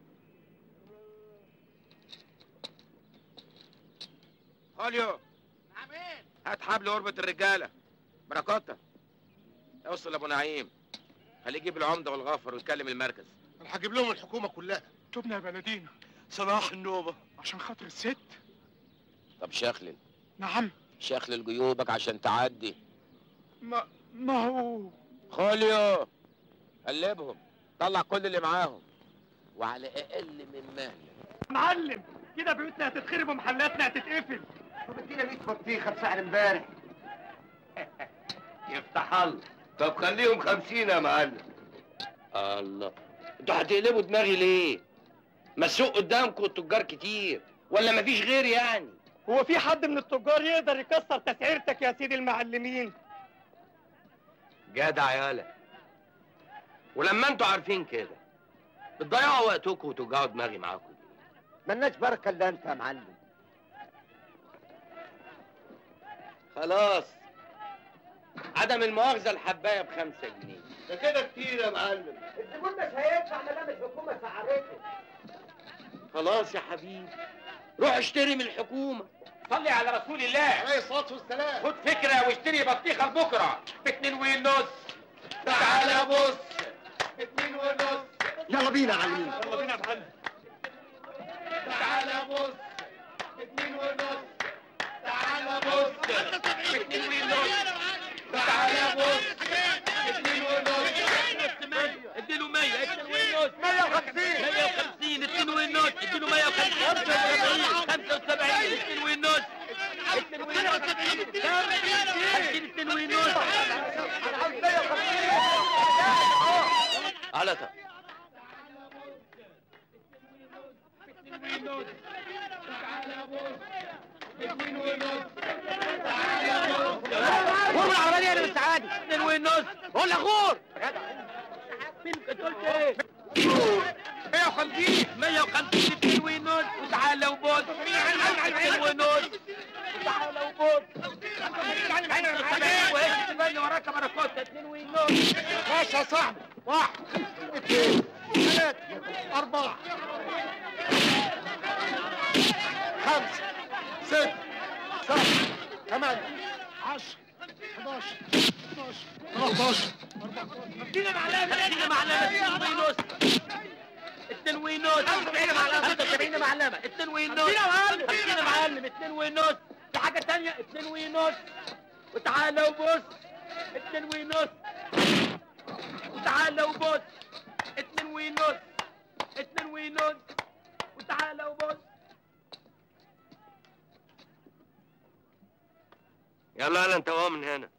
خوليو. نعم ايه؟ هات حبل قربة الرجالة. بركاتة. اوصل لأبو نعيم. خليه يجيب العمدة والغفر ويكلم المركز. انا هجيب لهم الحكومه كلها. تبنا يا بلدينا صلاح النوبه عشان خاطر الست. طب شخلل. نعم. شخلل جيوبك عشان تعدي. ما هو خوليو. قلبهم. طلع كل اللي معاهم. وعلى أقل من مهلك. معلم كده بيوتنا هتتخرب ومحلاتنا هتتقفل. طب ادينا 100 بطيخه بسعر امبارح. يفتح الله. طب خليهم 50 يا معلم. الله، انتوا هتقلبوا دماغي ليه؟ ما السوق قدامكم التجار كتير، ولا مفيش غير يعني؟ هو في حد من التجار يقدر يكسر تسعيرتك يا سيدي المعلمين؟ جدع يالا. ولما انتوا عارفين كده بتضيعوا وقتكم وتوجعوا دماغي معاكم ليه؟ مالناش بركه الا انت يا معلم. خلاص، عدم المؤاخذة الحباية ب5 جنيه. ده كده كتير يا معلم. الزبون مش هيدفع ما دام الحكومه سعرته. خلاص يا حبيبي، روح اشتري من الحكومة. صلي على رسول الله عليه الصلاه والسلام. خد فكرة واشتري بطيخة لبكرة ب2.5. تعالى بص ب2.5. يلا بينا يا معلمين. يلا بينا يا معلم. تعالى بص ب2.5. تعالى بص ب2.5. تعالى بص ب2.5. اديله 100. 2.5. 150. 150. 2.5. اديله 150. 75. 2.5. 2.5. على طب. غور العربية انا مش عادي. 2.5. قول يا غور. مين كنت قلت ايه؟ 150. 150. 2.5. وتعالى وبص 2.5. وتعالى وبص. وهيك تبني وراك بركات 2.5. ماشي يا صاحبي. 1 2 3 4 5 6 7 8 10 11 12 13 ادينا معلمة. ادينا معلمة. 2.5. 75 معلمة. 75 معلمة. 2.5. 50 معلم. 2.5. في حاجة تانية 2.5. وتعالى وبص 2.5. وتعالى وبص 2.5. 2.5. وتعالى وبص. يلا انت وهو من هنا.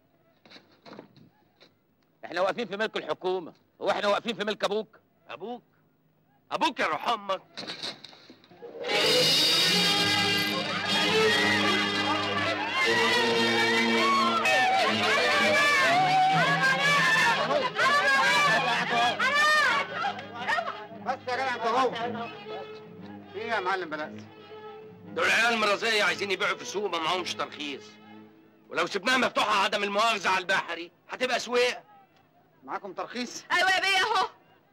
احنا واقفين في ملك الحكومة. هو احنا واقفين في ملك ابوك؟ ابوك يا روح امك. بس يا جدع انت اهو. ايه يا معلم بلاش؟ دول عيال مرازية عايزين يبيعوا في السوق ما معهمش ترخيص، ولو سيبناها مفتوحة عدم المؤاخذة على البحري هتبقى سويقة. معاكم ترخيص؟ ايوه يا بيه اهو.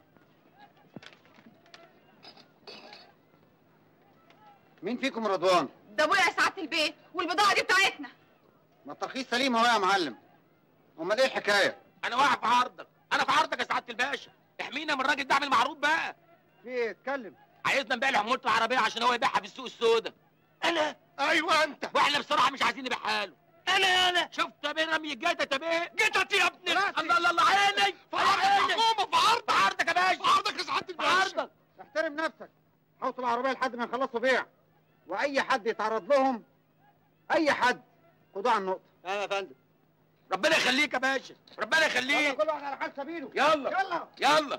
مين فيكم رضوان؟ ده ابويا يا سعاده البيت، والبضاعه دي بتاعتنا. ما الترخيص سليم اهو يا معلم. امال ايه الحكايه؟ أنا واقف في عرضك، أنا في عرضك يا سعادة الباشا، احمينا من الراجل ده، اعمل معروف بقى. في ايه؟ اتكلم. عايزنا نبيع له حمولة العربية عشان هو يبيعها في السوق السوداء. أنا؟ ايوه انت. واحنا بصراحة مش عايزين نبيعها له. أنا شفت يا بيه رمي الجتت يا بيه؟ جتت يا ابني. الله الله عيني. في عرض الحكومه. في عرض. في عرضك يا باشا. في عرضك يا سعاده في الباشا. عرضك. احترم نفسك. حوط العربيه لحد ما يخلصوا بيع. واي حد يتعرض لهم، اي حد، خدوه على النقطه. يا فندم. ربنا يخليك يا باشا، ربنا يخليك. كل واحد على حال سبيله. يلا يلا يلا.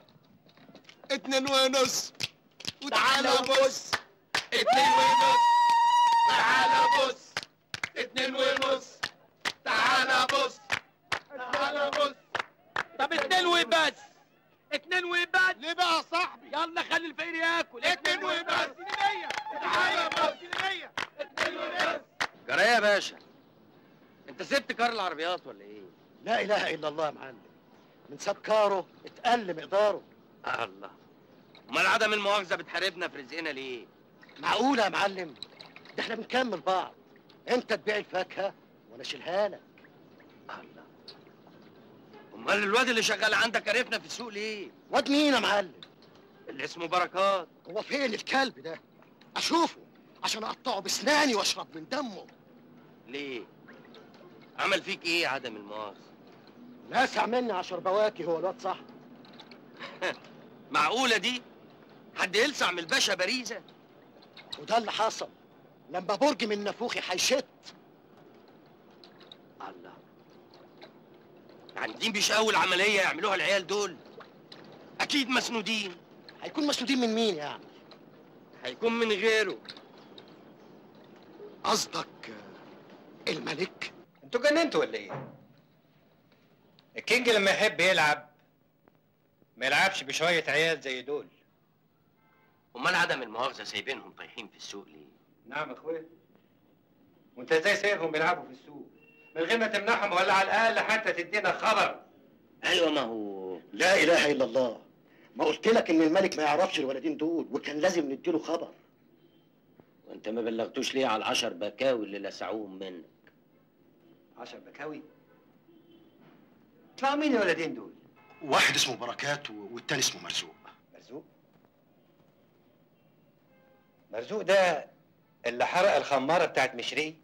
2.5. وتعالى بص 2.5. تعالى بص 2.5. تعالى بص. تعالى بص. طب 2 وبس. 2 وبس. ليه بقى يا صاحبي؟ يلا خلي الفقير ياكل. 2 وبس. تعالى بص 2 وبس. جرايه يا باشا، انت سبت كار العربيات ولا ايه؟ لا اله الا الله يا معلم. من سبكاره اتقل مقداره. الله، امال عدم المؤاخذه بتحاربنا في رزقنا ليه؟ معقوله يا معلم؟ ده احنا بنكمل بعض، انت تبيع الفاكهه وانا اشيلها لك. الله، امال الواد اللي شغال عندك عرفنا في السوق ليه؟ واد مين يا معلم؟ اللي اسمه بركات. هو فين الكلب ده؟ اشوفه عشان اقطعه بسناني واشرب من دمه. ليه؟ عمل فيك ايه عدم المؤاخذه؟ لاسع مني 10 بواكي هو الواد صاحبي. معقوله دي؟ حد يلسع من الباشا باريزه؟ وده اللي حصل لما برج من نافوخي هيشت. الله، يعني دي مش اول عمليه يعملوها العيال دول؟ اكيد مسنودين. هيكون مسنودين من مين يعني؟ هيكون من غيره. قصدك الملك؟ انتوا جننتوا ولا ايه؟ الكينج لما يحب يلعب ما يلعبش بشويه عيال زي دول. امال عدم المؤاخذه سايبينهم طايحين في السوق ليه؟ نعم يا اخويا. وانت ازاي سايبهم بيلعبوا في السوق من غير ما تمنعهم ولا على الاقل حتى تدينا خبر؟ ايوه، ما هو لا اله الا الله، ما قلت لك ان الملك ما يعرفش الولدين دول وكان لازم نديله خبر. وانت ما بلغتوش ليه على ال10 بكاوي اللي لسعوهم منك؟ 10 بكاوي؟ طلعوا مين الولدين دول؟ واحد اسمه بركات والتاني اسمه مرزوق. مرزوق؟ مرزوق ده اللي حرق الخمارة بتاعت مشري؟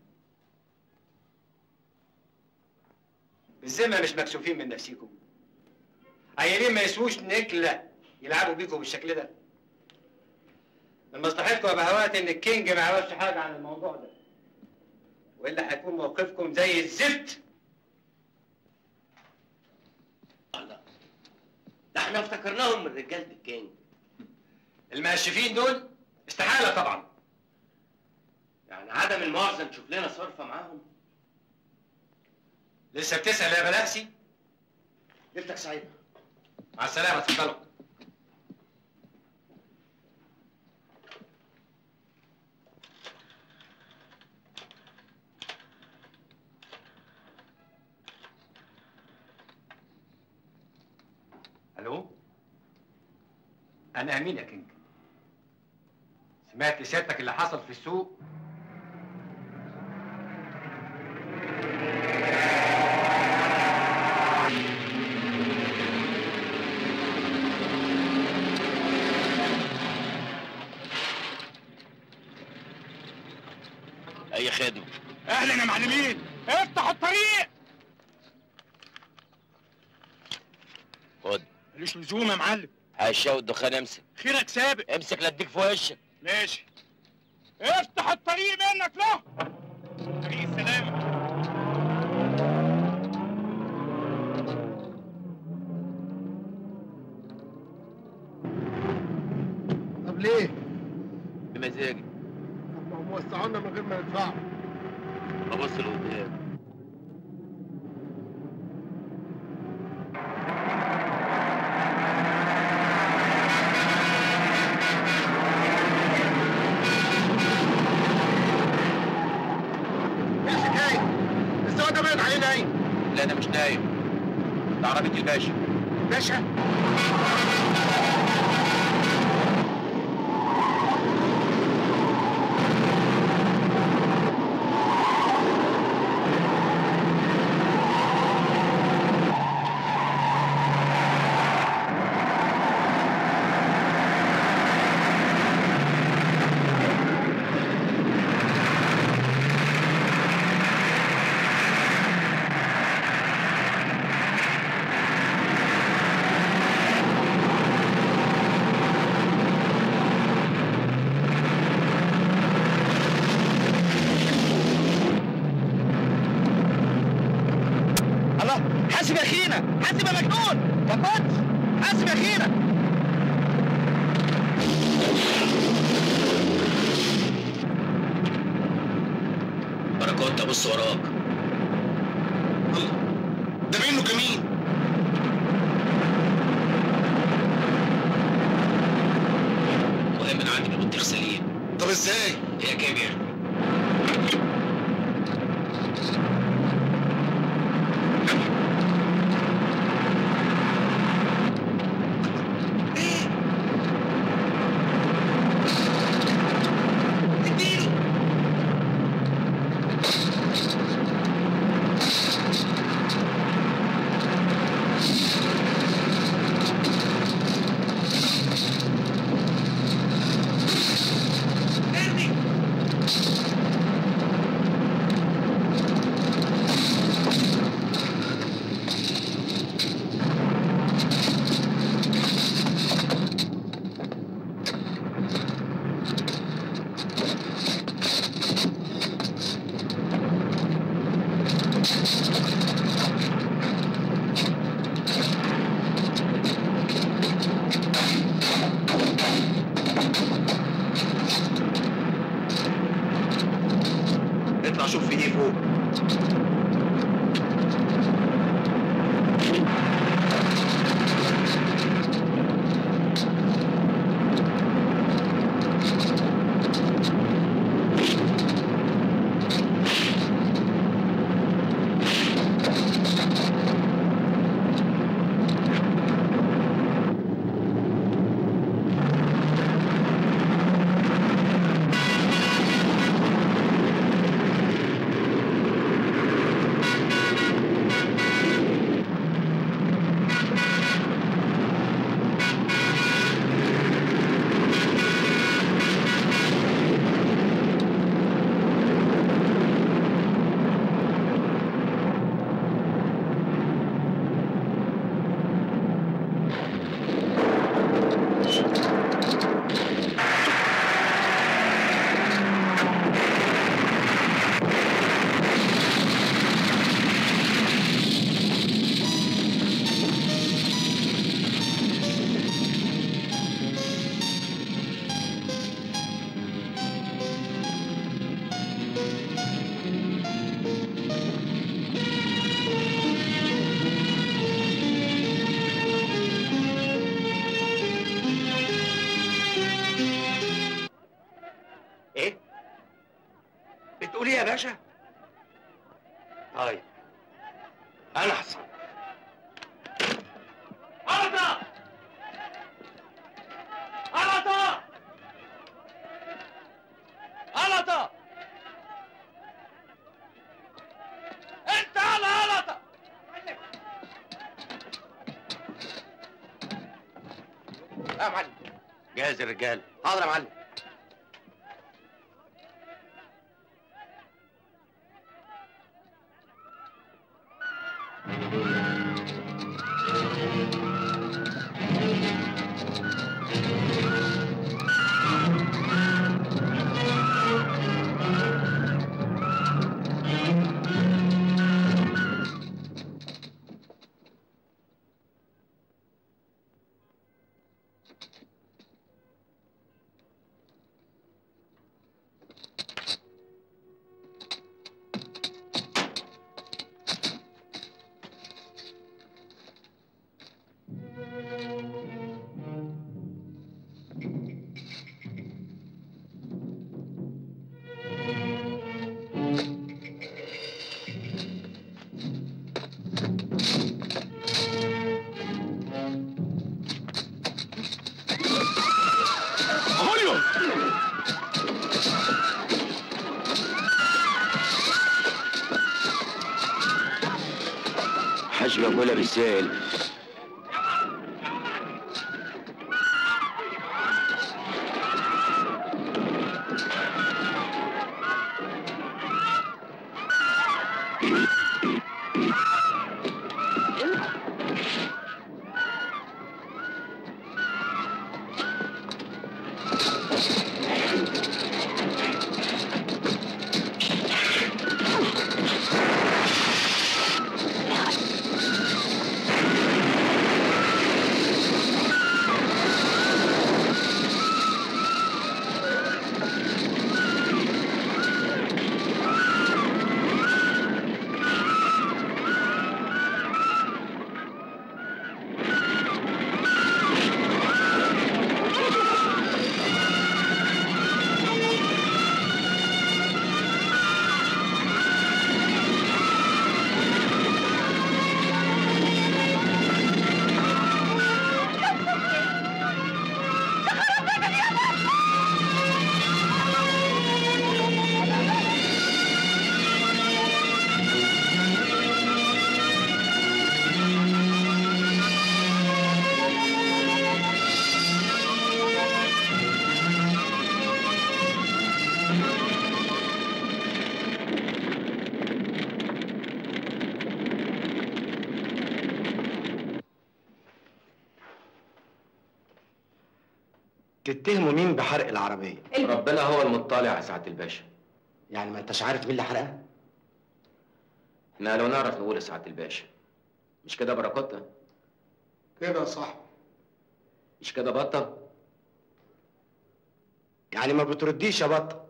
بالذمة مش مكسوفين من نفسيكم؟ عيالين ما يسووش نكلة يلعبوا بيكم بالشكل ده؟ من مصلحتكم يا بهوات ان الكينج ما يعرفش حاجة عن الموضوع ده، والا هيكون موقفكم زي الزفت. الله، ده احنا افتكرناهم من رجالة الكينج. المقشفين دول استحالة طبعا. يعني عدم المؤاخذة نشوف لنا صرفة معاهم؟ لسه بتسأل يا بلاسي؟ ليلتك سعيدة. مع السلامة، اتفضلوا. الو؟ أنا أمين يا كينج. سمعت سيادتك اللي حصل في السوق؟ اي خدمة. اهلا يا معلمين، افتحوا الطريق. خد. ماليش لزوم يا معلم. هشاو الدخان، امسك. خيرك سابق. امسك لا اديك في وشك. ماشي. افتح الطريق منك له. طريق السلامة. طب ليه؟ بمزاجي. طب ما هم وسعوا لنا من غير ما يدفعوا. ببص لقدام. لا انا مش نايم، ده عربية الباشا. باشا؟ حاسب يا اخينا، حاسب يا مجنون يا كوتش، حاسب يا اخينا. بركات ابص وراك. الله، ده منه كمين. المهم انا عندي بطيخ سليم. طب ازاي؟ هي كيمياء. يا باشا؟ طيب انا احسن. غلطة غلطة غلطة انت على غلطة. يا معلم جاهز الرجال. حاضر يا معلم. حاج بقولها بالسهل. تتهموا مين بحرق العربية؟ ربنا هو المطلع يا سعاده الباشا. يعني ما انتش عارف مين اللي حرقها؟ احنا لو نعرف نقول يا سعاده الباشا. مش كده بركوتة؟ كده صح. مش كده بطة؟ يعني ما بترديش يا بطة.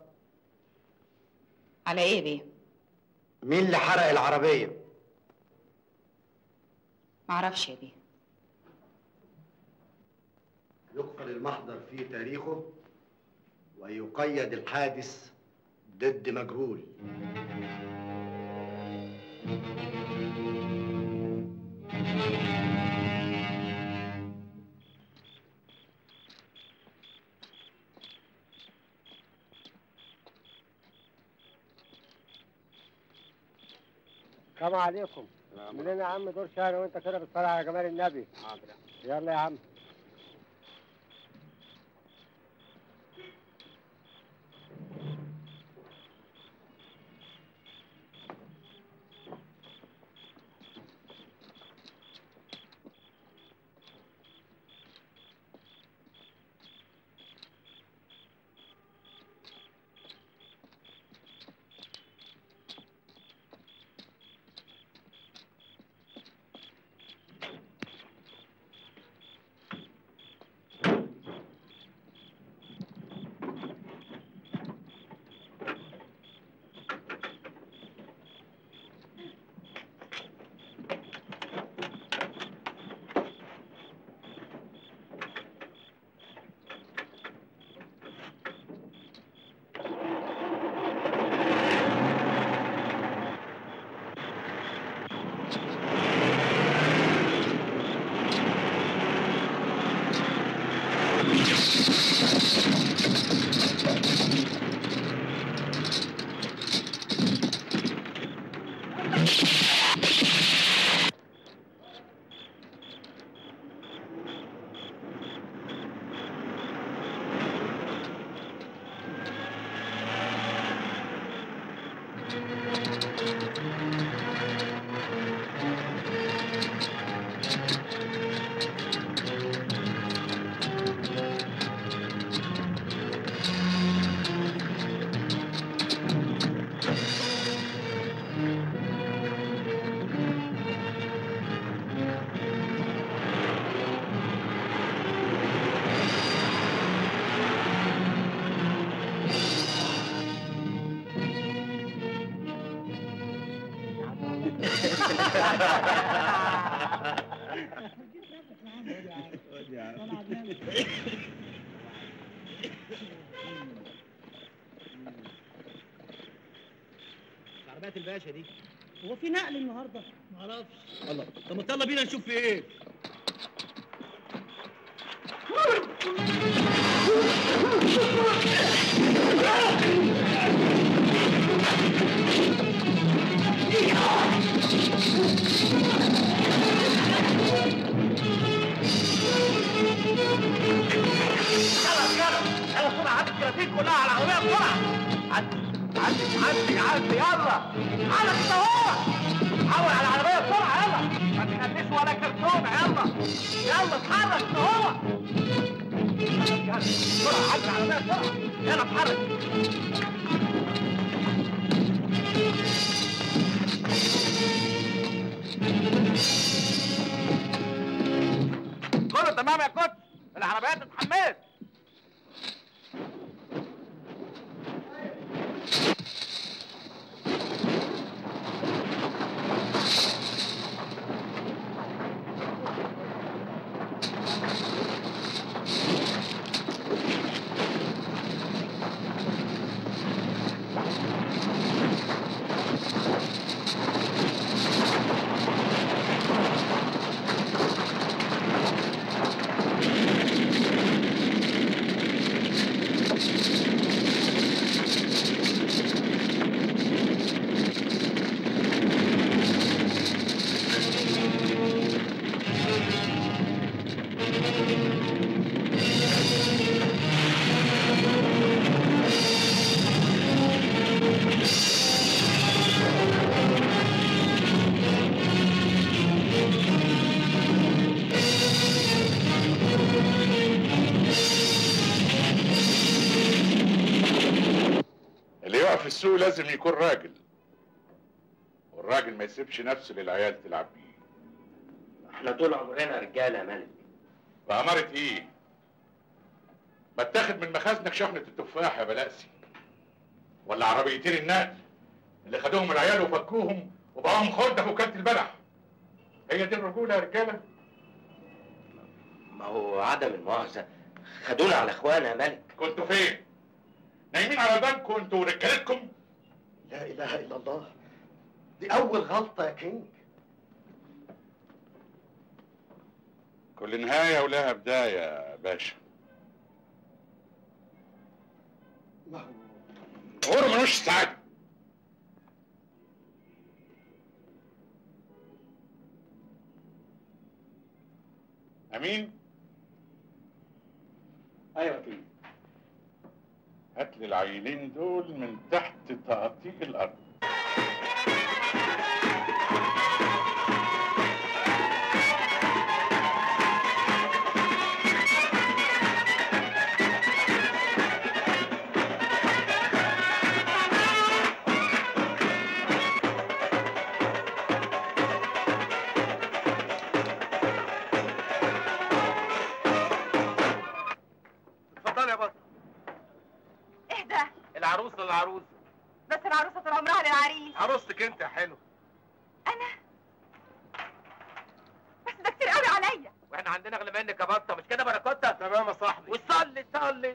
على ايه بيه؟ مين اللي حرق العربية؟ معرفش يا بيه. يقفل المحضر في تاريخه ويقيد الحادث ضد مجهول. السلام عليكم. منين يا عم دور شهر وانت كده بتصلي على جمال النبي؟ حاضر. يلا يا عم. عربيات الباشا دي هو في نقل النهارده؟ معرفش. الله، طب ما يلا بينا نشوف في ايه. يلا بسرعة، عدي الكراتين كلها على العربية بسرعة. عدي يلا. على كده اهو. حول على العربية بسرعة يلا. ما تخليش ولا كرتونة يلا اتحرك كده اهو. يلا بسرعة، عدي على العربية بسرعة. يلا اتحرك. كله تمام يا كوتش، العربيات اتحملت. في السوق لازم يكون راجل، والراجل ما يسيبش نفسه للعيال تلعب بيه. احنا طول عمرنا رجاله يا ملك. بأمارة ايه؟ ما اتاخد من مخازنك شحنة التفاح يا بلاسي، ولا عربيتين النقل اللي خدوهم العيال وفكوهم وبقاهم خردة في وكالة البلح. هي دي الرجولة يا رجالة؟ ما هو عدم المؤاخذة خدونا على اخوانا يا ملك. كنتوا فين؟ نايمين على بنكم انتوا ورجالتكم؟ لا اله الا الله، دي اول غلطه يا كينج. كل نهايه ولها بدايه يا باشا. عمره ملوش سعاده. امين؟ ايوه يا كينج. هات لي العيلين دول من تحت تقطيع الارض. اتفضلي يا بطل. اهدى. العروسه للعروسه. بس العروسه طول عمرها للعريس. عروستك انت يا حلو. انا بس ده كتير قوي عليا. واحنا عندنا اغلى منك يا بطه، مش كده بركوته؟ تمام يا صاحبي. وصلي صلي.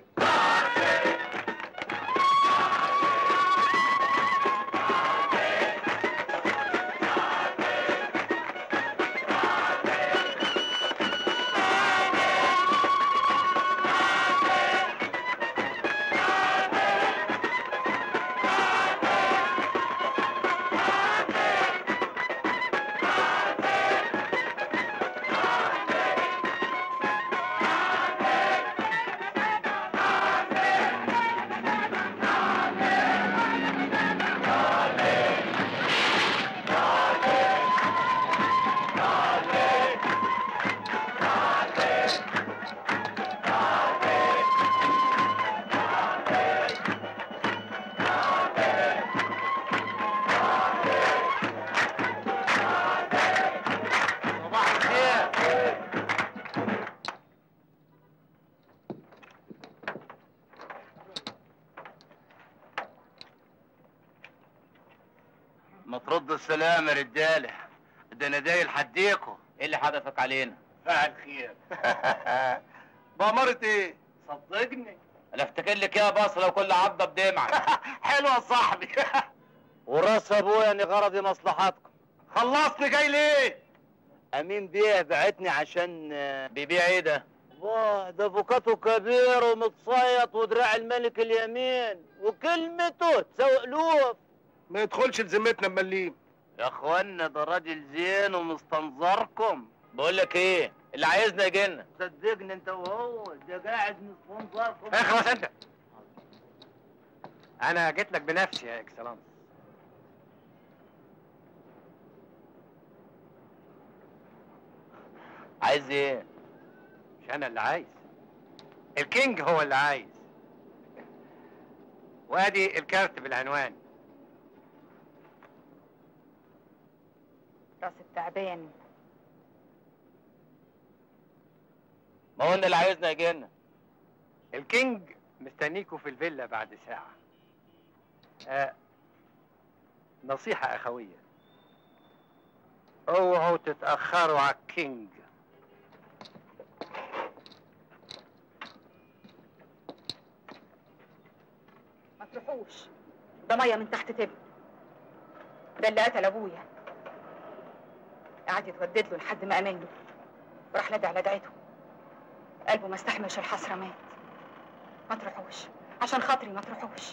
ما ترد السلام يا رجاله، ده انا دايل حديكوا. ايه اللي حدفك علينا؟ فعل خير. بأمارة ايه؟ صدقني. انا افتكر لك يا بصره وكل عضه بدمعك. حلوه يا صاحبي. وراس ابويا اني غرضي مصلحتكم. خلصني جاي ليه؟ امين بيه بعتني عشان بيبيع ايه ده؟ واه ده فوكاته كبير ومتصيط ودراع الملك اليمين وكلمته تسوي الوف. ما يدخلش لذمتنا مليم. يا اخوانا ده راجل زين ومستنظركم. بقول لك ايه؟ اللي عايزنا يجينا. صدقني انت وهو ده قاعد مستنظركم. اخلص انت. انا جيت لك بنفسي يا اكسلانس. عايز ايه؟ مش انا اللي عايز، الكينج هو اللي عايز. وادي الكارت بالعنوان. راس التعبان. ما قلنا اللي عايزنا يجينا. الكينج مستنيكوا في الفيلا بعد ساعة. نصيحة أخوية، اوعوا تتأخروا على الكينج. ما تروحوش، ده ميه من تحت تبن. ده اللي قتل ابويا. قعد يتودد له لحد ما امن له، راح لدع لدعته. قلبه ما استحملش الحسره مات. ما تروحوش عشان خاطري، ما تروحوش.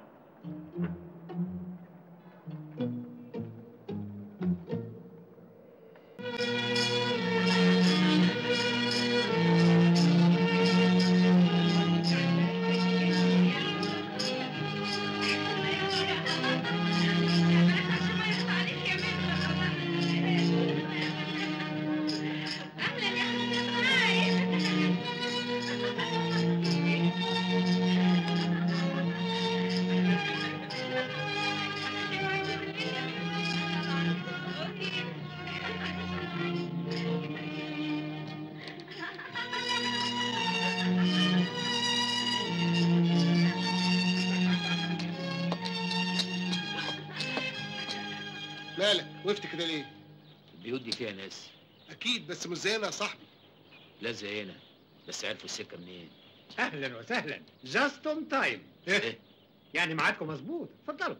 مالك وقفت كده ليه؟ البيوت دي فيها ناس. اكيد بس مش زينا يا صاحبي. لا زينا، بس عرفوا السكه منين؟ اهلا وسهلا، جاست اون تايم. ايه؟ يعني ميعادكم مظبوط، اتفضلوا.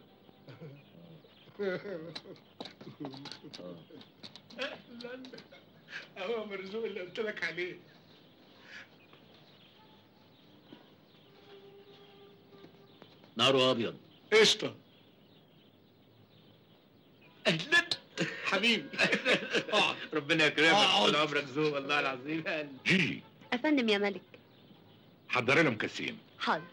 اهلا. اهو مرزوق اللي قلت لك عليه. ناره ابيض. قشطه. اهلا حبيبي. اقعد. ربنا يكرمك، طول عمرك ذوق والله العظيم. جيجي افندم يا ملك. حضري لهم كاسين. حاضر.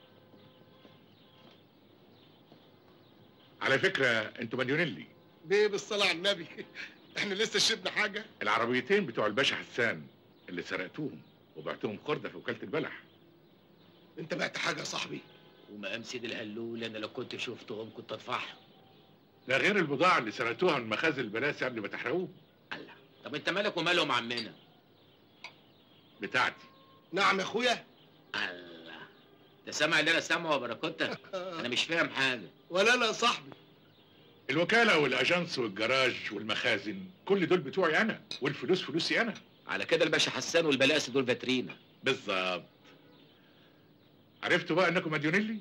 على فكره انتوا مليونيلي. بيه بالصلاه على النبي. احنا لسه شربنا حاجه. العربيتين بتوع الباشا حسان اللي سرقتوهم وبعتهم خردة في وكاله البلح. انت بعت حاجه يا صاحبي؟ ومقام سيد الهلول انا لو كنت شفتهم كنت ادفعهم. ده غير البضاعه اللي سرقتوها من مخازن البلاسي قبل ما تحرقوه. الله، طب انت مالك ومالهم عمنا؟ بتاعتي. نعم يا اخويا. الله، انت سامع اللي انا سامعه يا باراكوتا؟ انا مش فاهم حاجه. ولا انا يا صاحبي. الوكاله والاجانس والجراج والمخازن كل دول بتوعي انا، والفلوس فلوسي انا. على كده الباشا حسان والبلاسي دول فاترينا. بالظبط. عرفتوا بقى انكم مديونيلي؟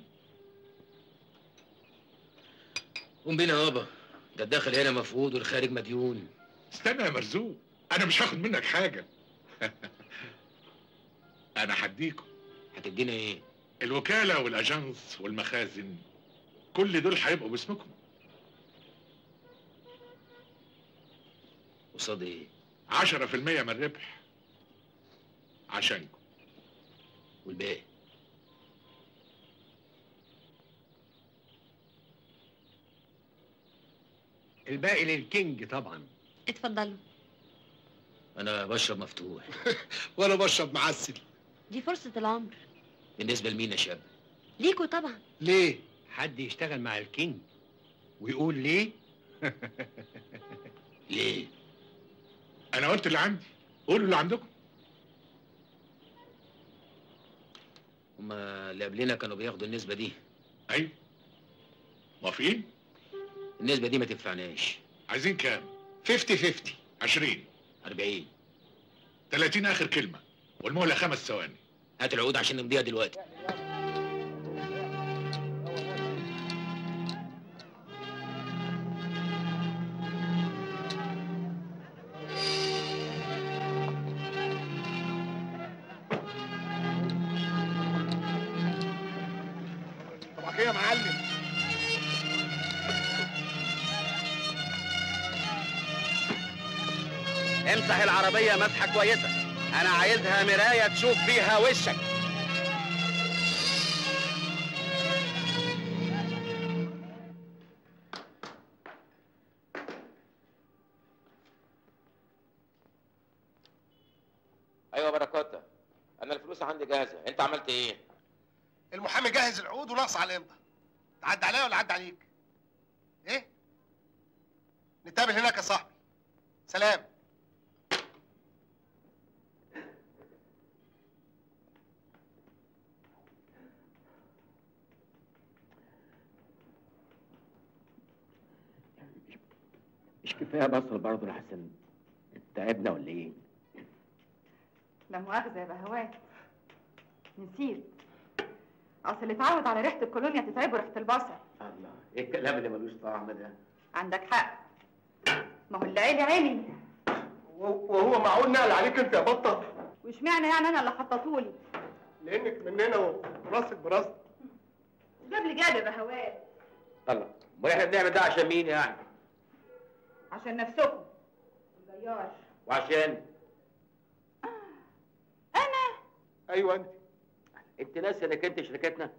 قوم بينا يابا، ده الداخل هنا مفقود والخارج مديون. استنى يا مرزوق، انا مش هاخد منك حاجه. انا هديكم. هتدينا ايه؟ الوكاله والاجانس والمخازن كل دول هيبقوا باسمكم. قصاد ايه؟ 10% من الربح عشانكم. والباقي؟ الباقي للكينج طبعا. اتفضلوا. انا بشرب مفتوح. وانا بشرب معسل. دي فرصة العمر. بالنسبه لمين يا شاب؟ ليكوا طبعا. ليه؟ حد يشتغل مع الكينج ويقول ليه؟ ليه؟ انا قلت اللي عندي، قولوا اللي عندكم. هما اللي قبلنا كانوا بياخدوا النسبه دي. ايوه. موافقين؟ النسبه دي ما تنفعناش. عايزين كام؟ 50-50. 20. 40. 30 اخر كلمه، والمهله 5 ثواني. هات العقود عشان نمضيها دلوقتي. طبعا يا معلم. امسح العربية مسحة كويسة، أنا عايزها مراية تشوف فيها وشك. ايوه بركاته، انا الفلوس عندي جاهزه، انت عملت ايه؟ المحامي جهز العقود وناقص على الامضه. تعدي عليا ولا عدى عليك؟ ايه؟ نتقابل هناك يا صاحبي. سلام. مش كفايه بصل برضه يا حسن؟ تعبنا ولا ايه؟ لا مؤاخذة يا بهوات، نسيت. اصل اللي اتعود على ريحة الكولونيا تتعبه ريحة البصل. الله، ايه الكلام اللي ملوش طعم ده؟ عندك حق، ما هو اللي عيني عيني. وهو معقول نقل عليك انت يا بطه؟ واشمعنى يعني انا اللي خططولي؟ لانك مننا وراسك براسك. جاب لي جاب يا بهوات. الله، امال احنا بنعمل ده عشان مين يعني؟ عشان نفسكم الجيار. وعشان؟ انا؟ ايوه انت ناسي انك انت شركتنا؟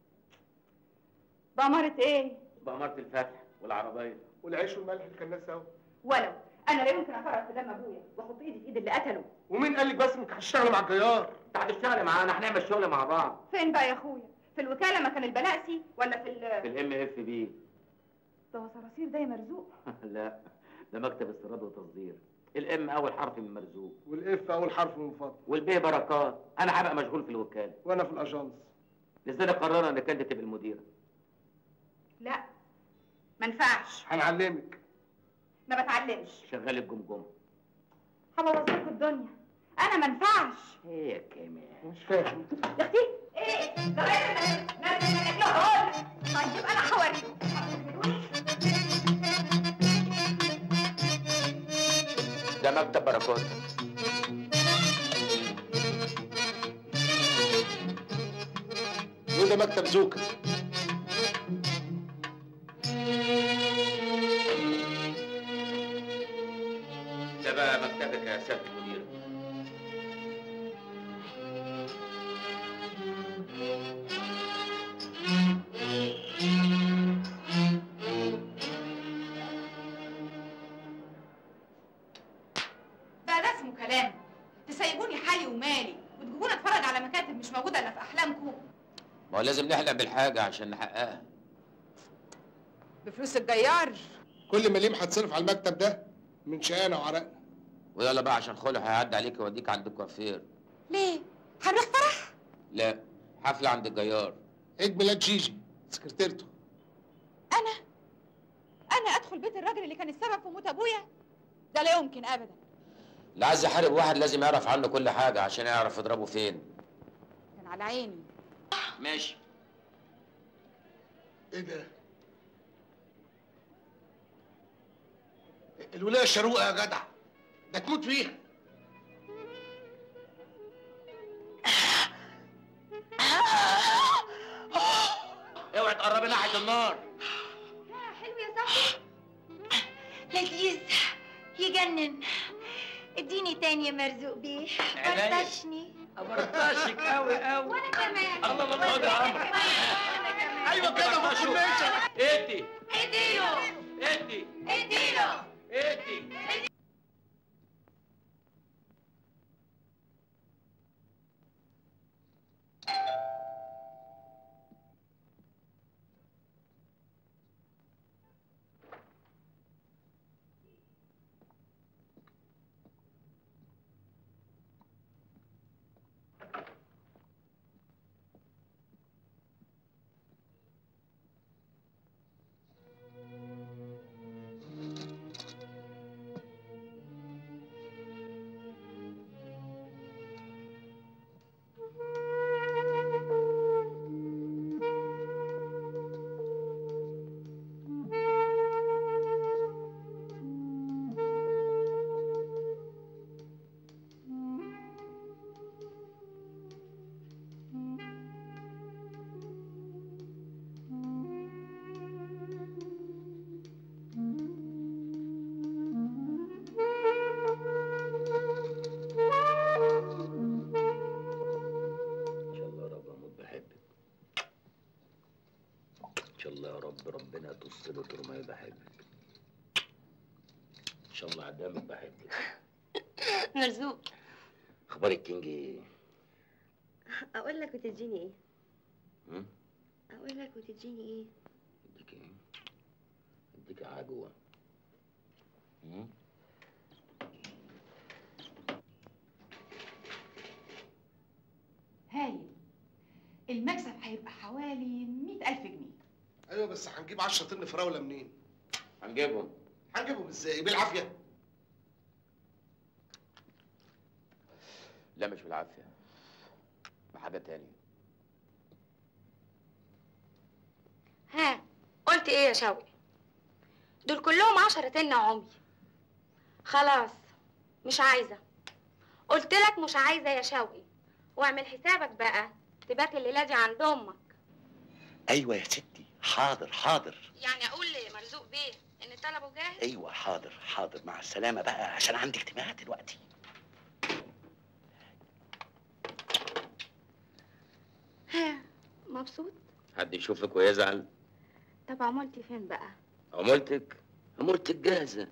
بأمارة ايه؟ بأمارة الفتح والعربية والعيش والملح اللي كنا سوا. ولو انا لا يمكن افرط في دم ابويا واحط ايدي في ايد اللي قتله. ومين قال لك بس انك هتشتغلي مع الجيار؟ انت هتشتغلي معانا، هنعمل شغل مع بعض. فين بقى يا اخويا؟ في الوكاله مكان البلاسي ولا في في الMFB؟ ده هو صراصير ده يا مرزوق؟ لا، ده مكتب استيراد وتصدير. الام اول حرف من مرزوق، والاف اول حرف من فضل، والبي بركات. انا هبقى مشغول في الوكاله وانا في الاجانس. لذلك قررنا انك انت تبقى المديره. لا ما ينفعش. هنعلمك. ما بتعلمش. شغال الجمجمه. هبوظلكوا الدنيا. انا ما ينفعش. ايه يا كامل؟ مش فاهم. يا اختي ايه؟ ده غير ناكله هقول. طيب انا هوريكم. ده مكتب بركات. وده مكتب زوكا. ده بقى مكتبك يا سيادة المدير. بقى ده اسمه كلام؟ تسيبوني حالي ومالي وتجيبوني اتفرج على مكاتب مش موجوده الا في احلامكم. ما هو لازم نحلم بالحاجه عشان نحققها. بفلوس الجيار. كل مليم هتصرف على المكتب ده من شقانا وعرقنا. ويلا بقى عشان خلع هيعدي عليك يوديك عند الكوافير. ليه؟ هنروح فرح؟ لا، حفله عند الجيار. عيد ميلاد جيجي سكرتيرته. انا ادخل بيت الراجل اللي كان السبب في موت ابويا؟ ده لا يمكن ابدا. اللي عايز يحارب واحد لازم يعرف عنه كل حاجه عشان يعرف يضربه فين. كان على عيني. ماشي. ايه ده؟ الولايه شروقه يا جدع، ده تموت فيها. اوعي تقربي ناحيه النار. حلو يا صاحبي. لذيذ يجنن. اديني تاني يا مرزوق بيه. عينيا. برطشني. برطشك قوي قوي. وانا كمان. الله الله الله يا عمرو. ايوه كده ما تكونش. ادي اديله. ادي اديله. ادي. ربنا تصله طول ما بحبك. ان شاء الله قدامك بحبك. مرزوق، اخبار الكينج ايه؟ اقول لك وتديني ايه؟ هم؟ اقول لك وتديني ايه؟ اديك ايه؟ اديك عجوه. هايل. المكسب هيبقى حوالي 100,000 جنيه. ايوه بس هنجيب 10 طن فراوله منين؟ هنجيبهم ازاي؟ بالعافيه؟ لا مش بالعافيه، بحاجه تانية. ها قلت ايه يا شوقي؟ دول كلهم 10 طن عمي. خلاص مش عايزه، قلت لك مش عايزه يا شوقي. واعمل حسابك بقى تبات الليله دي عند امك. ايوه يا ستي، حاضر حاضر. يعني اقول لمرزوق بيه ان طلبه جاهز؟ ايوه حاضر حاضر، مع السلامه بقى عشان عندي اجتماع دلوقتي. ها مبسوط؟ حد يشوفك ويزعل؟ طب عمولتي فين بقى؟ عمولتك جاهزه.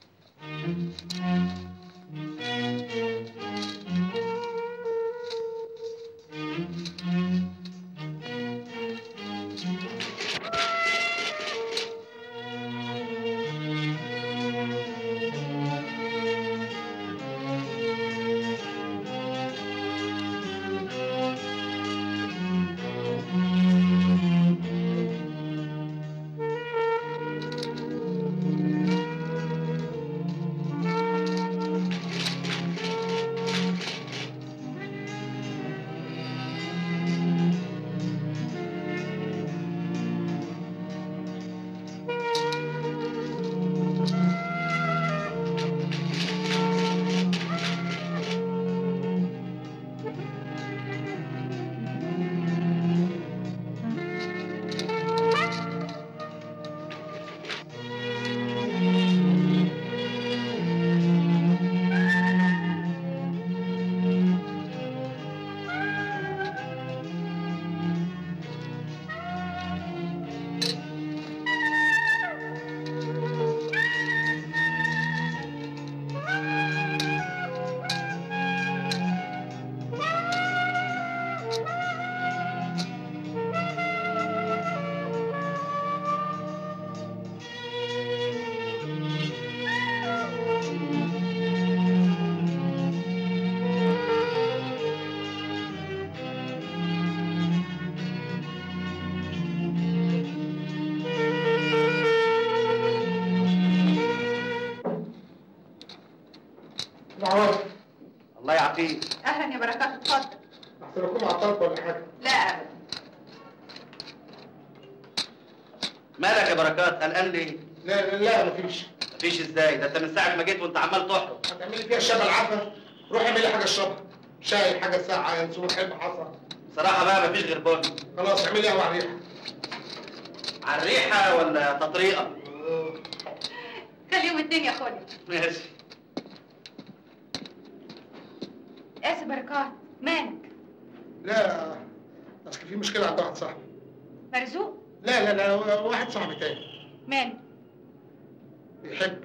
الله يعافيك. اهلا يا بركات، اتفضل. احسن اكون عطلت ولا حاجه؟ لا ابدا. مالك يا بركات، قلقان ليه؟ لا مفيش. مفيش ازاي؟ ده انت من ساعه ما جيت وانت عمال تحرق. هتعملي فيها الشبه العفه؟ روح اعملي حاجه اشربها، شاي، حاجه ساقعه، ينسون، حلم، حصى. صراحه بقى مفيش غير بن. خلاص اعملي قهوه على الريحه. على الريحه ولا تطريقه؟ خليهم اتنين يا اخويا. ماشي. اسف بركات، مالك؟ لا اصل في مشكله عند واحد صاحبي. مرزوق؟ لا واحد صاحبي تاني. مالك؟ بيحب.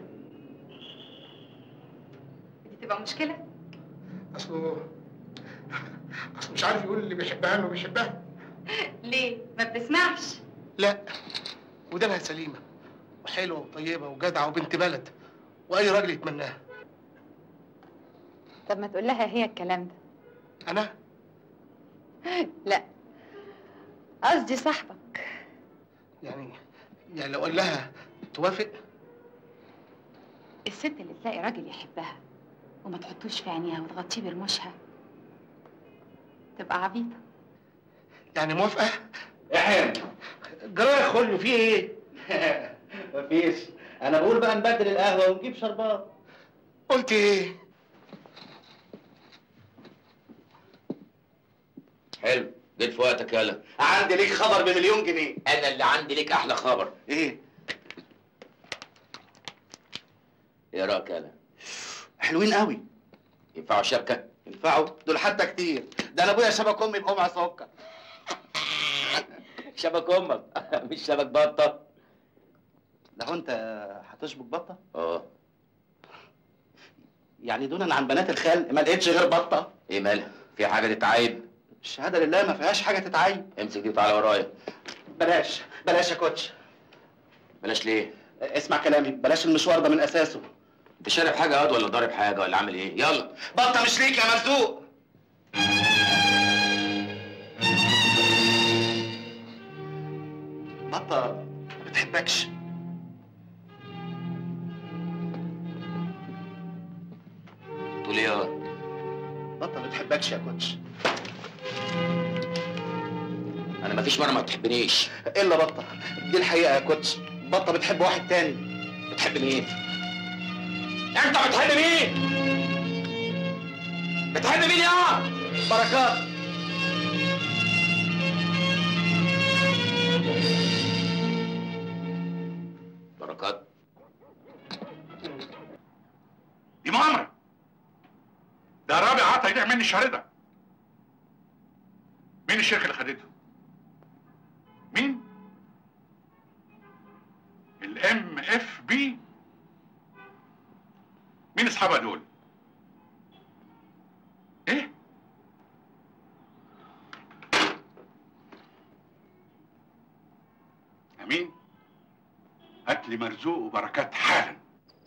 دي تبقى مشكله؟ اصله مش عارف يقول اللي بيحبها انه بيحبها. ليه؟ ما بتسمعش؟ لا، ودانها سليمه وحلوه وطيبه وجدعه وبنت بلد واي راجل يتمناها. طب ما تقول لها هي الكلام ده. انا؟ لا قصدي صاحبك. يعني لو قال لها توافق؟ الست اللي تلاقي راجل يحبها وما تحطوش في عينيها وتغطيه برموشها تبقى عبيطه. يعني موافقه؟ احنا جرايه خلو في ايه؟ مفيش، انا بقول بقى نبدل القهوه ونجيب شربات. قلت ايه؟ حلو، جيت في وقتك يالا. عندي ليك خبر ب1,000,000 جنيه. انا اللي عندي ليك احلى خبر. ايه؟ ايه رايك يالا؟ حلوين قوي. ينفعوا شبكه؟ ينفعوا؟ دول حتى كتير. ده انا ابويا شبك امي بقمع سكر. شبك امك مش شبك بطه. لو انت هتشبك بطه؟ اه. يعني دونا عن بنات الخال ما لقيتش غير بطه. ايه مالها؟ في حاجه تتعيب؟ الشهاده لله ما فيهاش حاجه تتعيب. امسك دي وتعالى ورايا. بلاش بلاش يا كوتش. بلاش ليه؟ اسمع كلامي، بلاش المشوار ده من اساسه. انت شارب حاجه ياض ولا ضارب حاجه ولا عامل ايه؟ يلا. بطه مش ليك يا مرزوق. بطه ما بتحبكش. تقول ايه ياض؟ بطه ما بتحبكش يا كوتش. انا مفيش مره ما بتحبنيش. الا بطه، دي الحقيقه يا كوتش. بطه بتحب واحد تاني. بتحب مين؟ انت بتحب مين؟ بتحب مين يا بركات؟ بركات؟ دي مؤامره. ده رابع عطا يضيع مني الشهر ده. مين الشركه اللي خدته؟ مين؟ الام اف بي. مين اصحابها دول؟ ايه؟ امين، هات لي مرزوق وبركات حالا.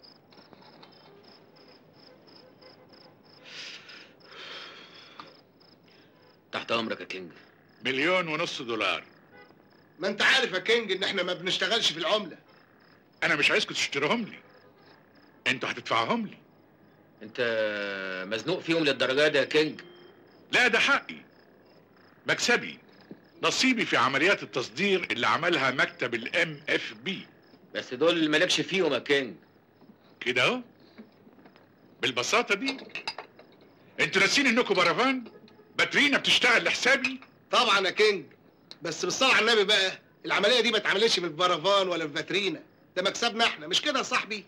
تحت امرك يا كينج. 1.5 مليون دولار. ما انت عارف يا كينج ان احنا ما بنشتغلش في العمله. انا مش عايزكم تشتريهم لي، انتوا هتدفعوهم لي. انت مزنوق فيهم للدرجه دي يا كينج؟ لا ده حقي، مكسبي، نصيبي في عمليات التصدير اللي عملها مكتب الام اف بي. بس دول مالكش فيهم يا كينج. كده اهو، بالبساطه دي. انتوا ناسين انكم برافان؟ باترينا بتشتغل لحسابي؟ طبعا يا كينج، بس بالصلاه على النبي بقى، العمليه دي ما اتعملتش في البرافان ولا في فاترينا، ده مكسبنا احنا، مش كده يا صاحبي؟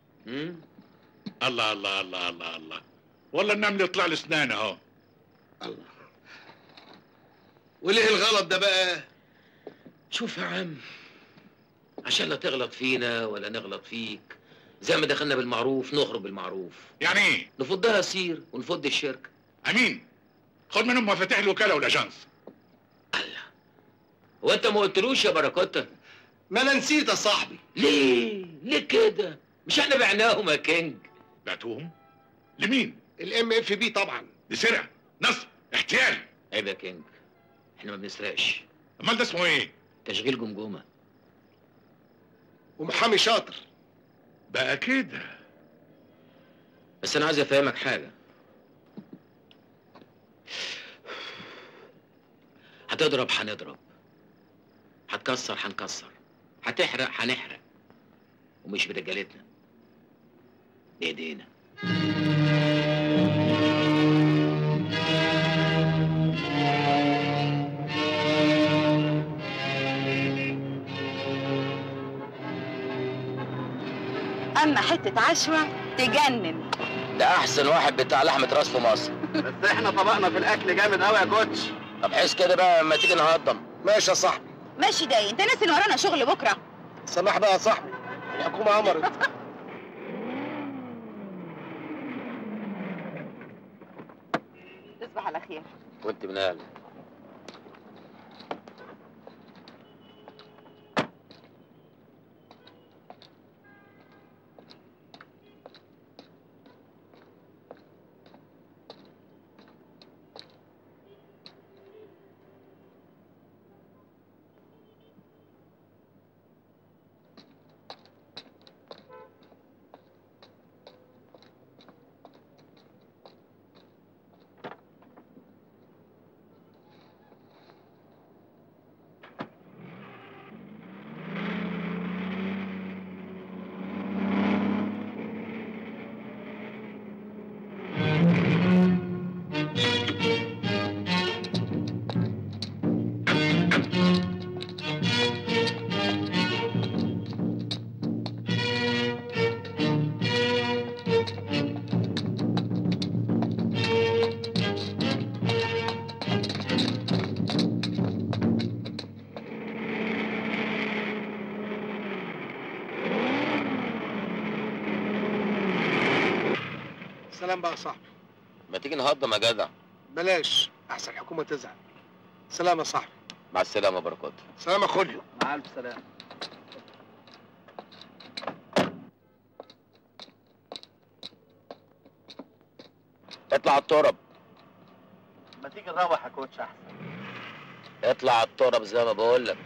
الله الله الله الله الله، والله النمل يطلع له اسنان اهو. الله، وليه الغلط ده بقى؟ شوف يا عم، عشان لا تغلط فينا ولا نغلط فيك، زي ما دخلنا بالمعروف نخرج بالمعروف. يعني ايه؟ نفضها سير ونفض الشركه. امين، خد منهم مفاتيح الوكاله والاجانس. هو انت ما قلتلوش يا بركات؟ ما انا نسيت يا صاحبي. ليه كده؟ مش احنا بعناهم يا كينج؟ بعتوهم؟ لمين؟ الام اف بي طبعا. دي سرقه، نصب، احتيال. عيب يا كينج، احنا ما بنسرقش. امال ده اسمه ايه؟ تشغيل جمجمه. ومحامي شاطر. بقى كده. بس انا عايز افهمك حاجه. هتضرب هنضرب، هتكسر هنكسر، هتحرق هنحرق، ومش برجالتنا، بايدينا. اما حته عشوه تجنن. ده احسن واحد بتاع لحمه راس في مصر. بس احنا طبقنا في الاكل جامد قوي يا كوتش. طب حس كده بقى لما تيجي نهضم. ماشي يا صاحبي. ماشي داي، انت ناسي ان ورانا شغل بكره. سماح بقى يا صاحبي، الحكومه امرت. تصبح على خير. وانت من اهل. ما تيجي نهضم يا جدع. بلاش احسن الحكومه تزعل. سلام يا صاحبي. مع السلامه بركات. سلام يا خوليو. مع الف سلامه. اطلع على التراب. ما تيجي نروح يا كوتش احسن. اطلع على التراب زي ما بقول لك.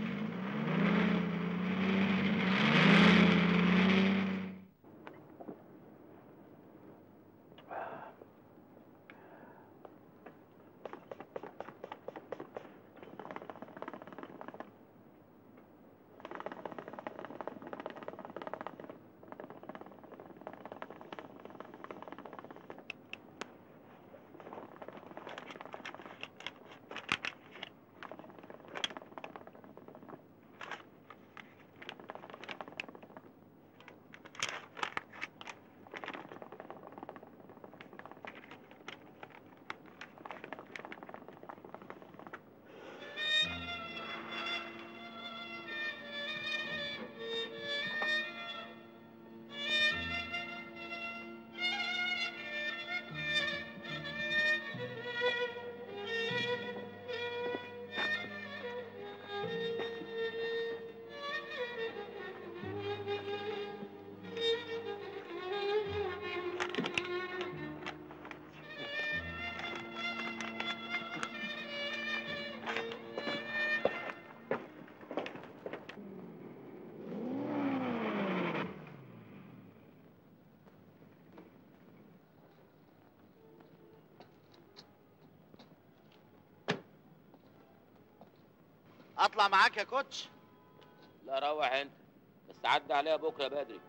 اطلع معاك يا كوتش؟ لا روح انت، بس عدي عليها بكره بدري.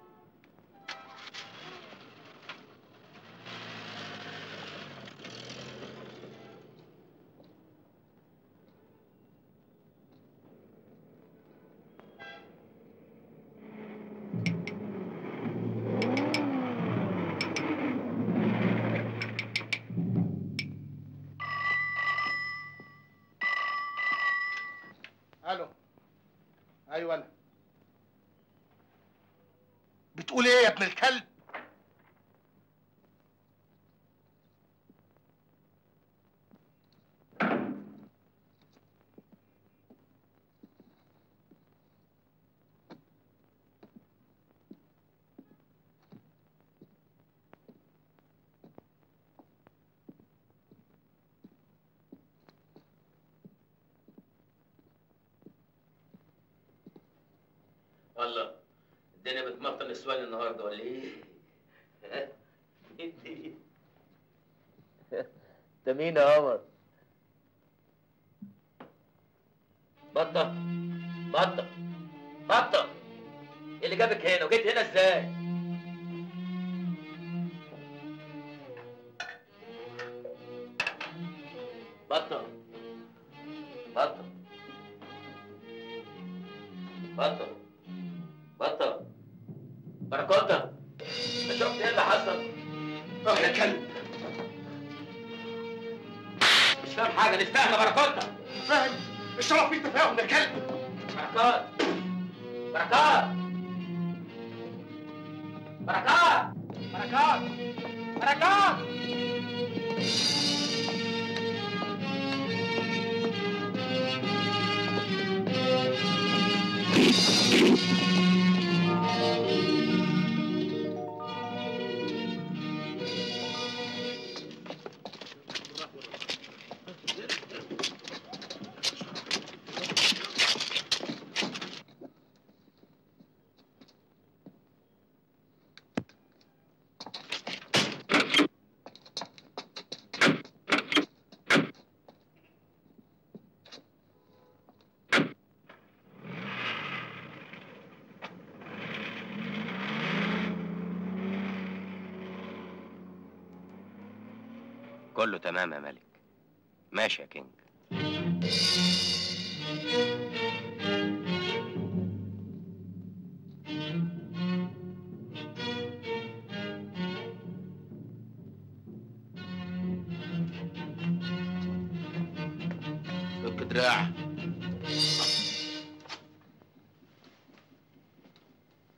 الو. ايوه انا. بتقول ايه يا ابن الكلب؟ الله، الدنيا بتمطر نسوان النهارده ولا ايه؟ انت مين يا قمر؟ بطة بطة بطة، ايه اللي جابك هنا وجيت هنا ازاي؟ بطة بطة بطة بطة بركوتة، انت شفت ايه اللي حصل؟ روح يا كلب. مش فاهم حاجة، نتفاهم يا بركوتة. فاهم؟ الشرف فيه تفاهم يا كلب. بركات بركات بركات بركات بركات. كله تمام يا ملك. ماشي يا كينج. فك دراعك.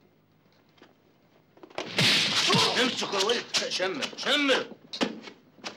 امسك يا ولد. شمر شمر.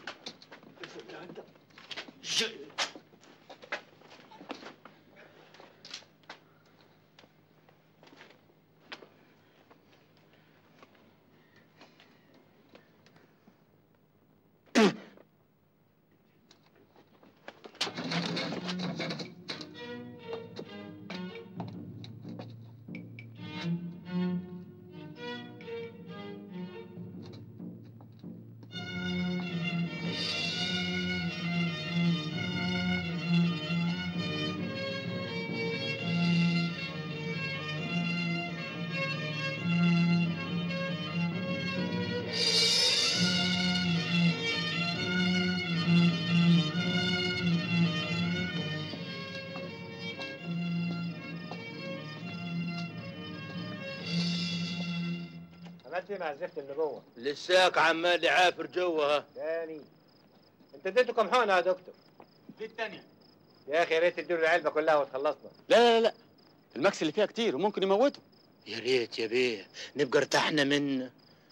عملت ايه مع الزفت اللي جوه؟ لساك عمال يعافر جوه. تاني انت اديته كام حقنه يا دكتور؟ دي التانية. يا اخي يا ريت تديله العلبه كلها وتخلصنا. لا الماكس اللي فيها كتير وممكن يموته. يا ريت يا بيه نبقى ارتحنا منه.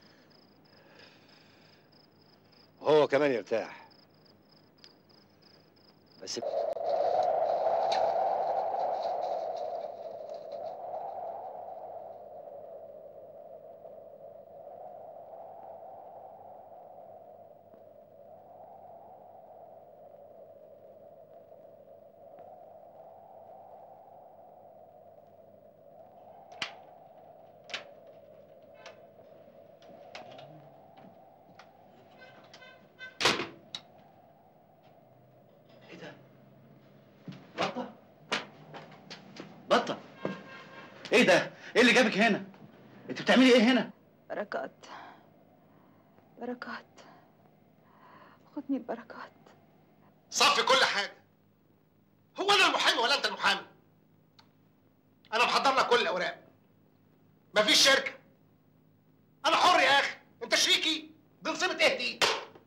هو كمان يرتاح. بس بطة، ايه ده؟ ايه اللي جابك هنا؟ انت بتعملي ايه هنا؟ بركات خدني البركات. صفي كل حاجه. هو انا المحامي ولا انت المحامي؟ انا محضر لك كل الاوراق. مفيش شركه. انا حر يا اخي. انت شريكي. دي نصيبه ايه دي؟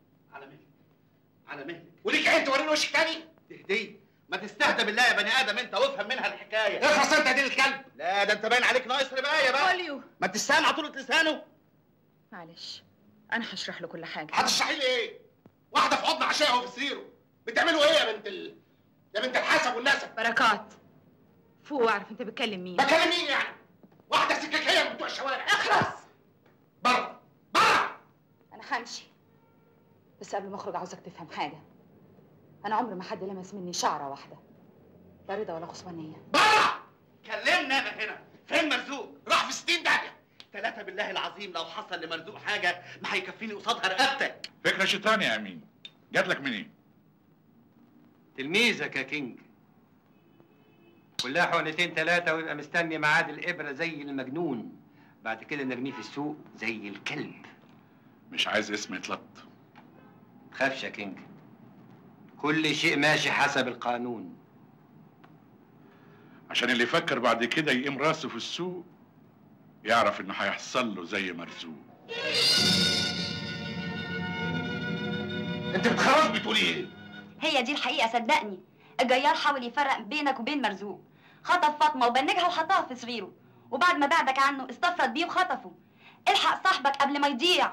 على مهلك وليك عين توريني وشك تاني؟ تهدي ما تستهدى بالله يا بني ادم انت وافهم منها الحكايه. اخلص انت يا دين الكلب. لا ده انت باين عليك ناقص ربايه بقى. خوليو ما تستنى طولة لسانه. معلش انا هشرح له كل حاجه. هتشرحي لي ايه؟ واحده في حضن عشاها وفي سريره. بتعملوا ايه يا بنت الحسب والنسب؟ بركات فوق واعرف انت بتكلم مين. بكلم مين يعني؟ واحده سكاكيه من بتوع الشوارع. اخلص. بره. انا همشي بس قبل ما اخرج عاوزك تفهم حاجه. انا عمري ما حد لمس مني شعره واحده لا رضا ولا خصوانيه. كلمنا انا هنا. فين مرزوق؟ راح في 60 داهيه. 3 بالله العظيم لو حصل لمرزوق حاجه ما هيكفيني قصادها رقبتك. فكرة شيطان يا امين. جات لك منين؟ تلميذك يا كينج. كلها حقنتين 3 ويبقى مستني ميعاد الابره زي المجنون. بعد كده نرميه في السوق زي الكلب. مش عايز اسم يتلط. تخافش يا كينج. كل شيء ماشي حسب القانون. عشان اللي يفكر بعد كده يقيم راسه في السوق يعرف انه هيحصل له زي مرزوق. انت بتخرج بتقولي ايه؟ هي دي الحقيقة صدقني. الجيار حاول يفرق بينك وبين مرزوق. خطف فاطمة وبنجها وحطها في صغيره، وبعد ما بعدك عنه استفرد بيه وخطفه. الحق صاحبك قبل ما يضيع.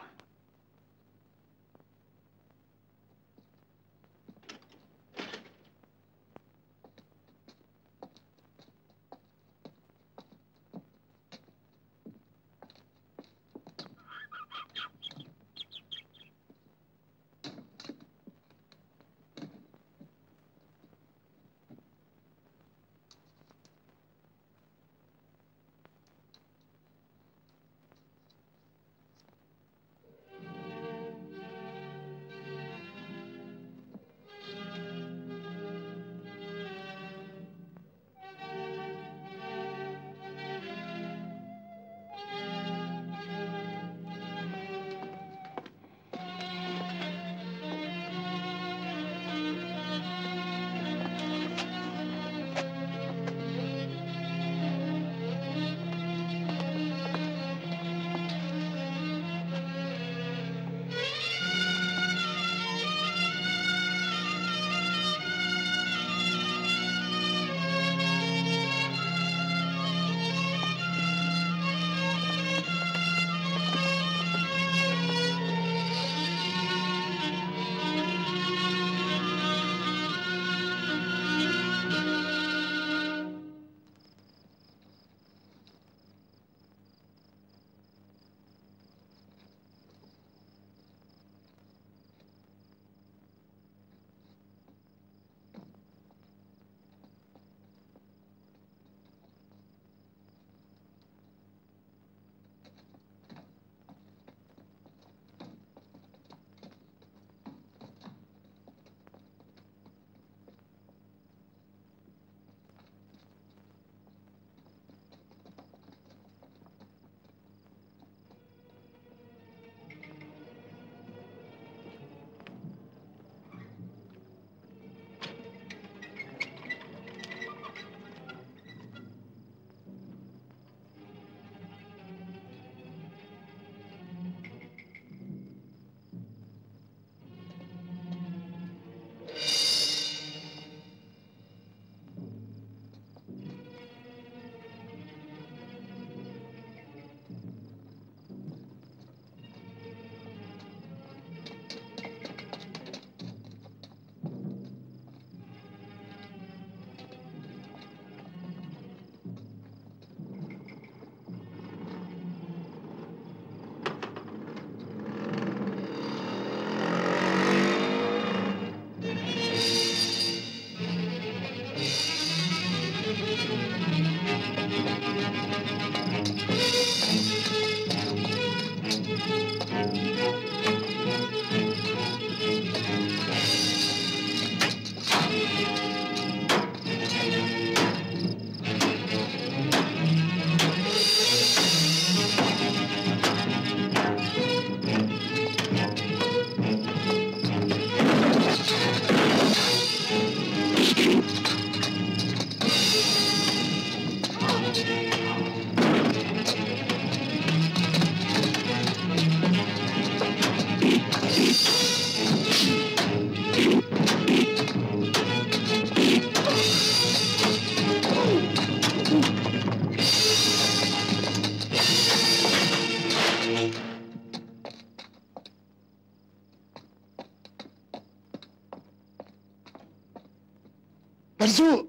مرزوق.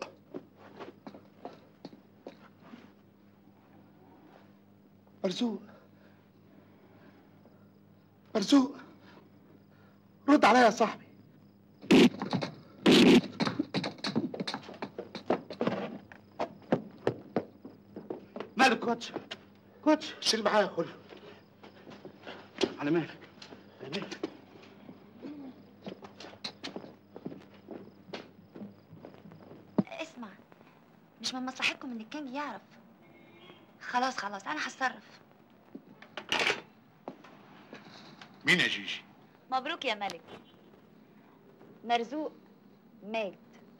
مرزوق. مرزوق، رد عليا يا صاحبي. مالك كوتش؟ كوتش شيل معايا كله. على مالك؟ على مالك؟ اسمع، مش من مصلحتكم ان الكينج يعرف. خلاص خلاص انا هتصرف. مين يا جيجي؟ مبروك يا ملك، مرزوق مات.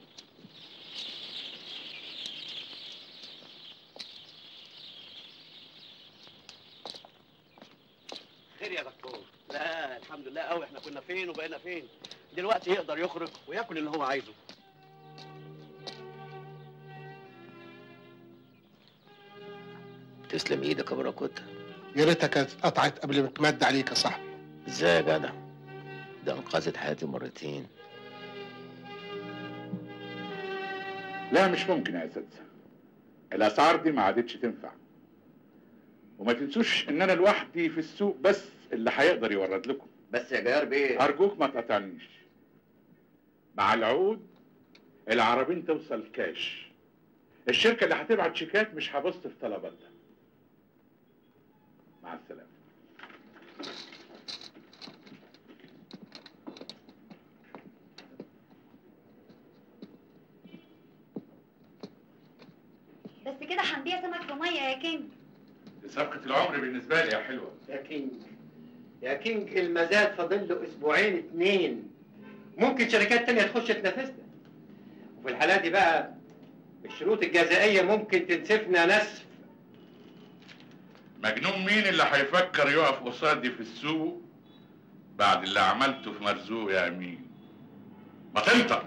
خير يا دكتور؟ لا الحمد لله قوي، احنا كنا فين وبقينا فين؟ دلوقتي يقدر يخرج وياكل اللي هو عايزه. تسلم ايدك يا براكوتا. يا ريتها كانت اتقطعت قبل ما تمد عليك يا صاحبي. ازاي يا جدع؟ ده انقذت حياتي مرتين. لا مش ممكن يا اساتذه، الاسعار دي ما عادتش تنفع. وما تنسوش ان انا لوحدي في السوق بس اللي هيقدر يورد لكم. بس يا جيار بيه ارجوك ما تقاطعنيش. مع العقود العربين توصل كاش. الشركه اللي هتبعت شيكات مش هبص في طلباتها. مع السلامه. بس كده هنبيع سمك في ميه يا كينج. دي صفقه العمر بالنسبه لي يا حلوه. يا كينج يا كينج، المزاد فاضل له اسبوعين 2. ممكن شركات تانية تخش تنافسنا، وفي الحالة دي بقى الشروط الجزائية ممكن تنسفنا نسف. مجنون مين اللي هيفكر يقف قصادي في السوق بعد اللي عملته في مرزوق يا امين؟ ما تنطق.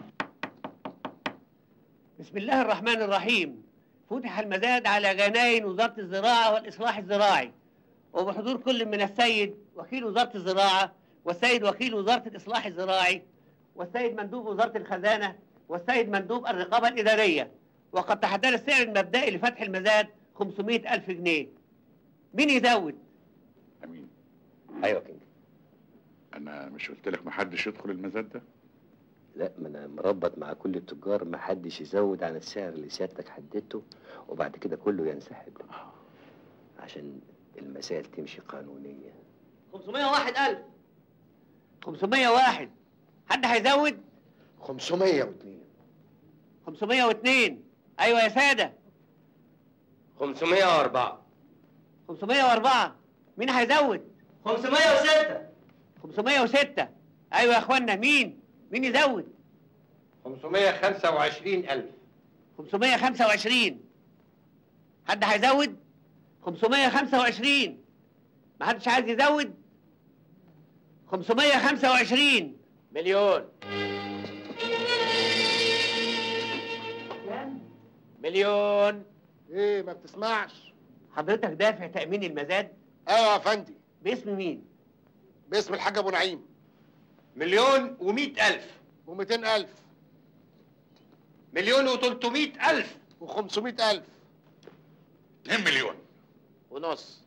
بسم الله الرحمن الرحيم. فتح المزاد على جناين وزارة الزراعة والإصلاح الزراعي، وبحضور كل من السيد وكيل وزارة الزراعة والسيد وكيل وزارة الإصلاح الزراعي والسيد مندوب وزارة الخزانة والسيد مندوب الرقابة الإدارية. وقد تحدد السعر المبدئي لفتح المزاد 500,000 جنيه. مين يزود؟ امين. ايوه كينج. انا مش قلت لك محدش يدخل المزاد ده؟ لا، ما انا مربط مع كل التجار محدش يزود عن السعر اللي سيادتك حددته، وبعد كده كله ينسحب عشان المسائل تمشي قانونية. 501,000. 501. حد هيزود؟ 502. 502. ايوه يا سادة. 504. 504. مين هيزود؟ 506. 506. ايوه يا اخوانا، مين يزود؟ 525,000. 525. حد هيزود؟ 525. ما حدش عايز يزود؟ 525. مليون. مليون. ايه ما بتسمعش؟ حضرتك دافع تأمين المزاد؟ ايوه يا فندي. باسم مين؟ باسم الحاج ابو نعيم. 1,100,000. و200,000. 1,300,000. و500,000. 2 مليون ونص.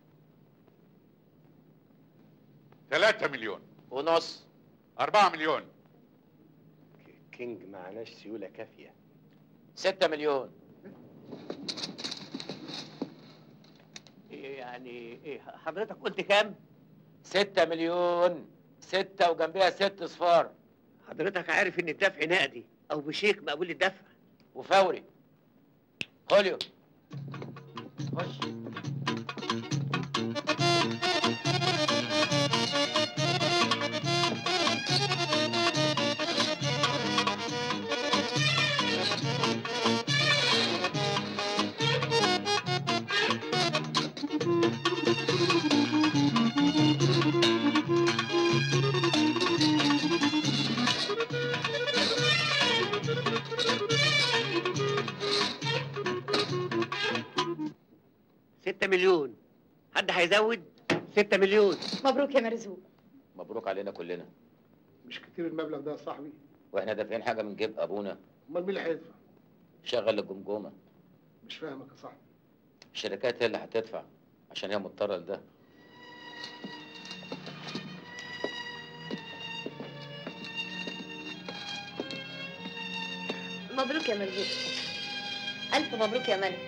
3 مليون ونص. 4 مليون. كينج معناش سيولة كافية. 6 مليون. يعني ايه حضرتك قلت كام؟ 6 مليون. 6 وجنبها 6 صفار. حضرتك عارف ان الدفع نقدي او بشيك مقبول الدفع وفوري. خوليو خش. مليون. حد هيزود؟ 6 مليون. مبروك يا مرزوق. مبروك علينا كلنا. مش كتير المبلغ ده يا صاحبي؟ واحنا دافعين حاجه من جيب ابونا؟ امال مين اللي هيدفع؟ شغل الجمجمه. مش فاهمك يا صاحبي. الشركات هي اللي هتدفع عشان هي مضطره لده. مبروك يا مرزوق. الف مبروك يا ملك.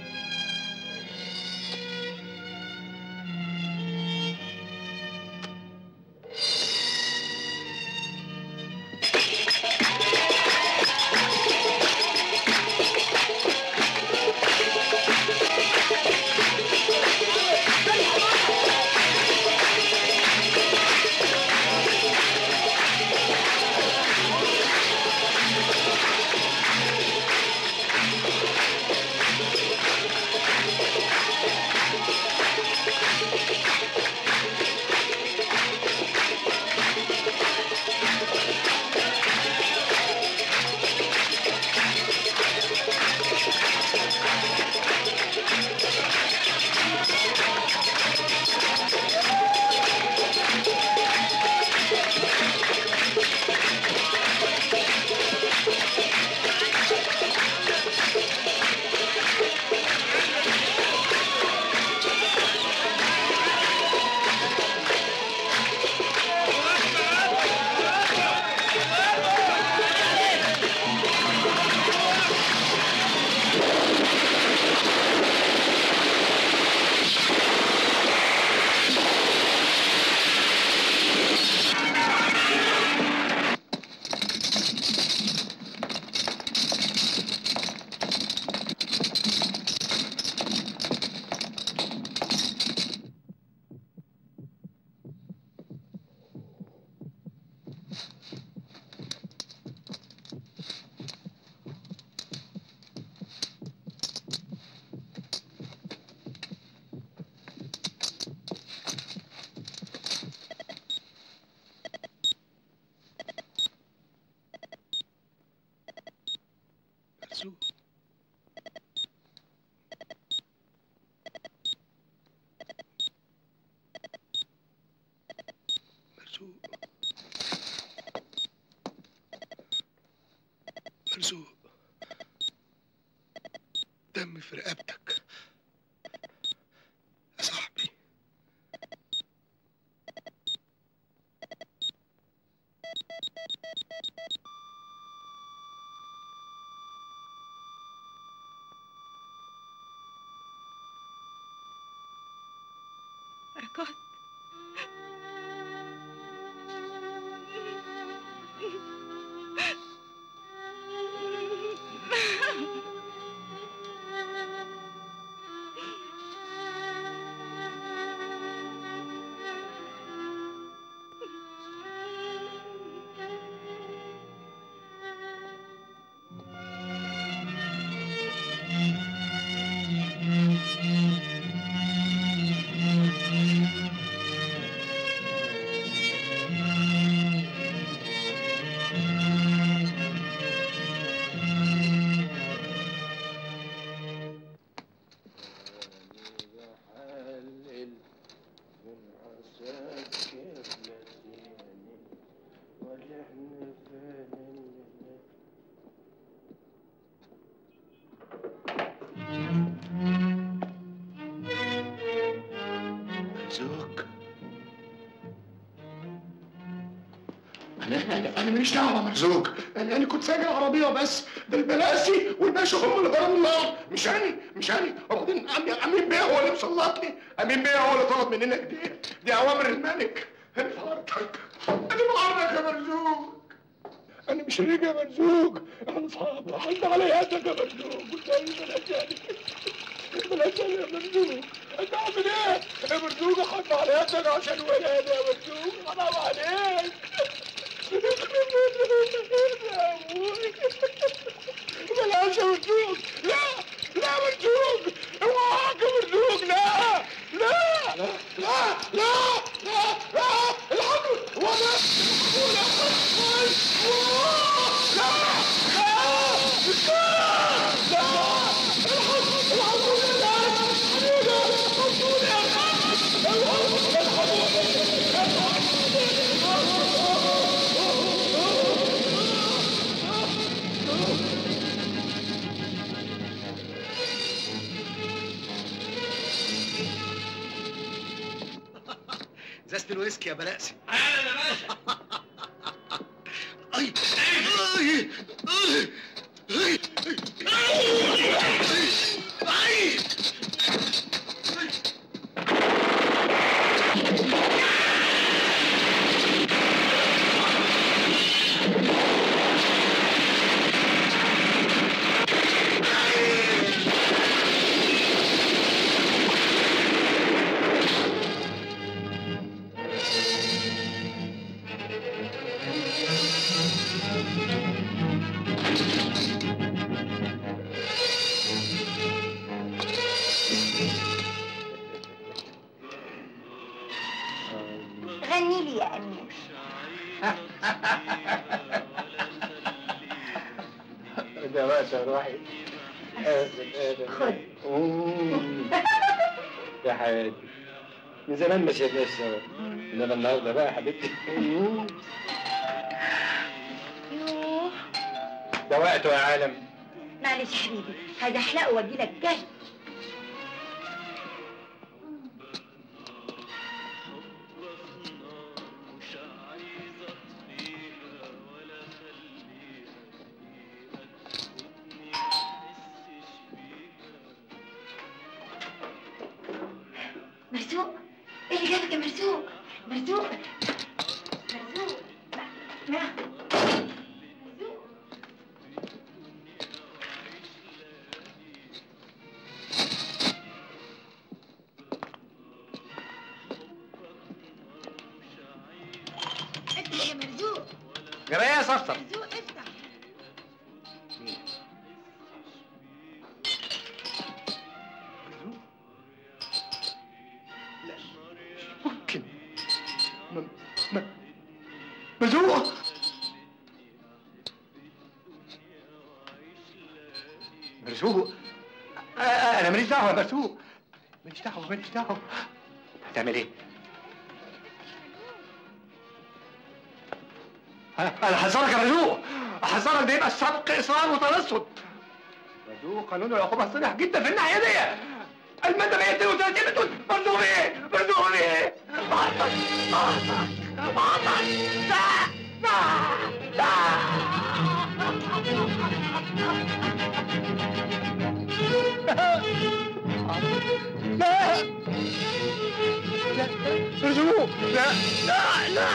مرزوق، دم في رقبتك يا صاحبي. بركات. مرزوق، أنا ماليش دعوة مرزوق. أنا كنت سايق العربية بس. ده البلاسي والباشا هم اللي ضربوا النار، مش أنا. وبعدين أمين بيه هو اللي مسلطني. أمين بيه هو اللي طلب مننا كده. دي أوامر الملك. أنا بعرضك يا مرزوق. أنا مش ريق يا مرزوق. أنا أصحاب. حد على يدك يا مرزوق. بلاش يا مرزوق. أنت عامل إيه؟ يا مرزوق حد على يدك عشان ولادي يا مرزوق. حرام عليك. بلاش يا مرزوق. لا يا مرزوق. اوعاك يا مرزوق. لا الحمد ولا ازازه الويسكي يا بلاسي. انا يا باشا. اي اي اي اي غني لي يا امير. ده باشا روحي. خد. يا حياتي من زمان ما شفناش سوا، انما النهارده بقى يا حبيبتي. يوه ده وقته يا عالم. معلش حبيبي هزحلقه واجيلك جاي. مرزوق، ايه اللي جابك يا مرزوق؟ مرزوق مرزوق نعم. افتح يا مرزوق. جرايه يا صفصف. مرزوق افتح. ممكن مرزوق. مرزوق انا ماليش دعوه يا مرزوق، ماليش دعوه. هتعمل ايه؟ انا هحذرك يا مرزوق، احذرك، ده يبقى السبق اصرار وترصد. مرزوق قانون العقوبه صريح جدا في الناحيه دي. المادة 132 بتقول مرزوق ايه؟ بعطك لا مرزوق، لا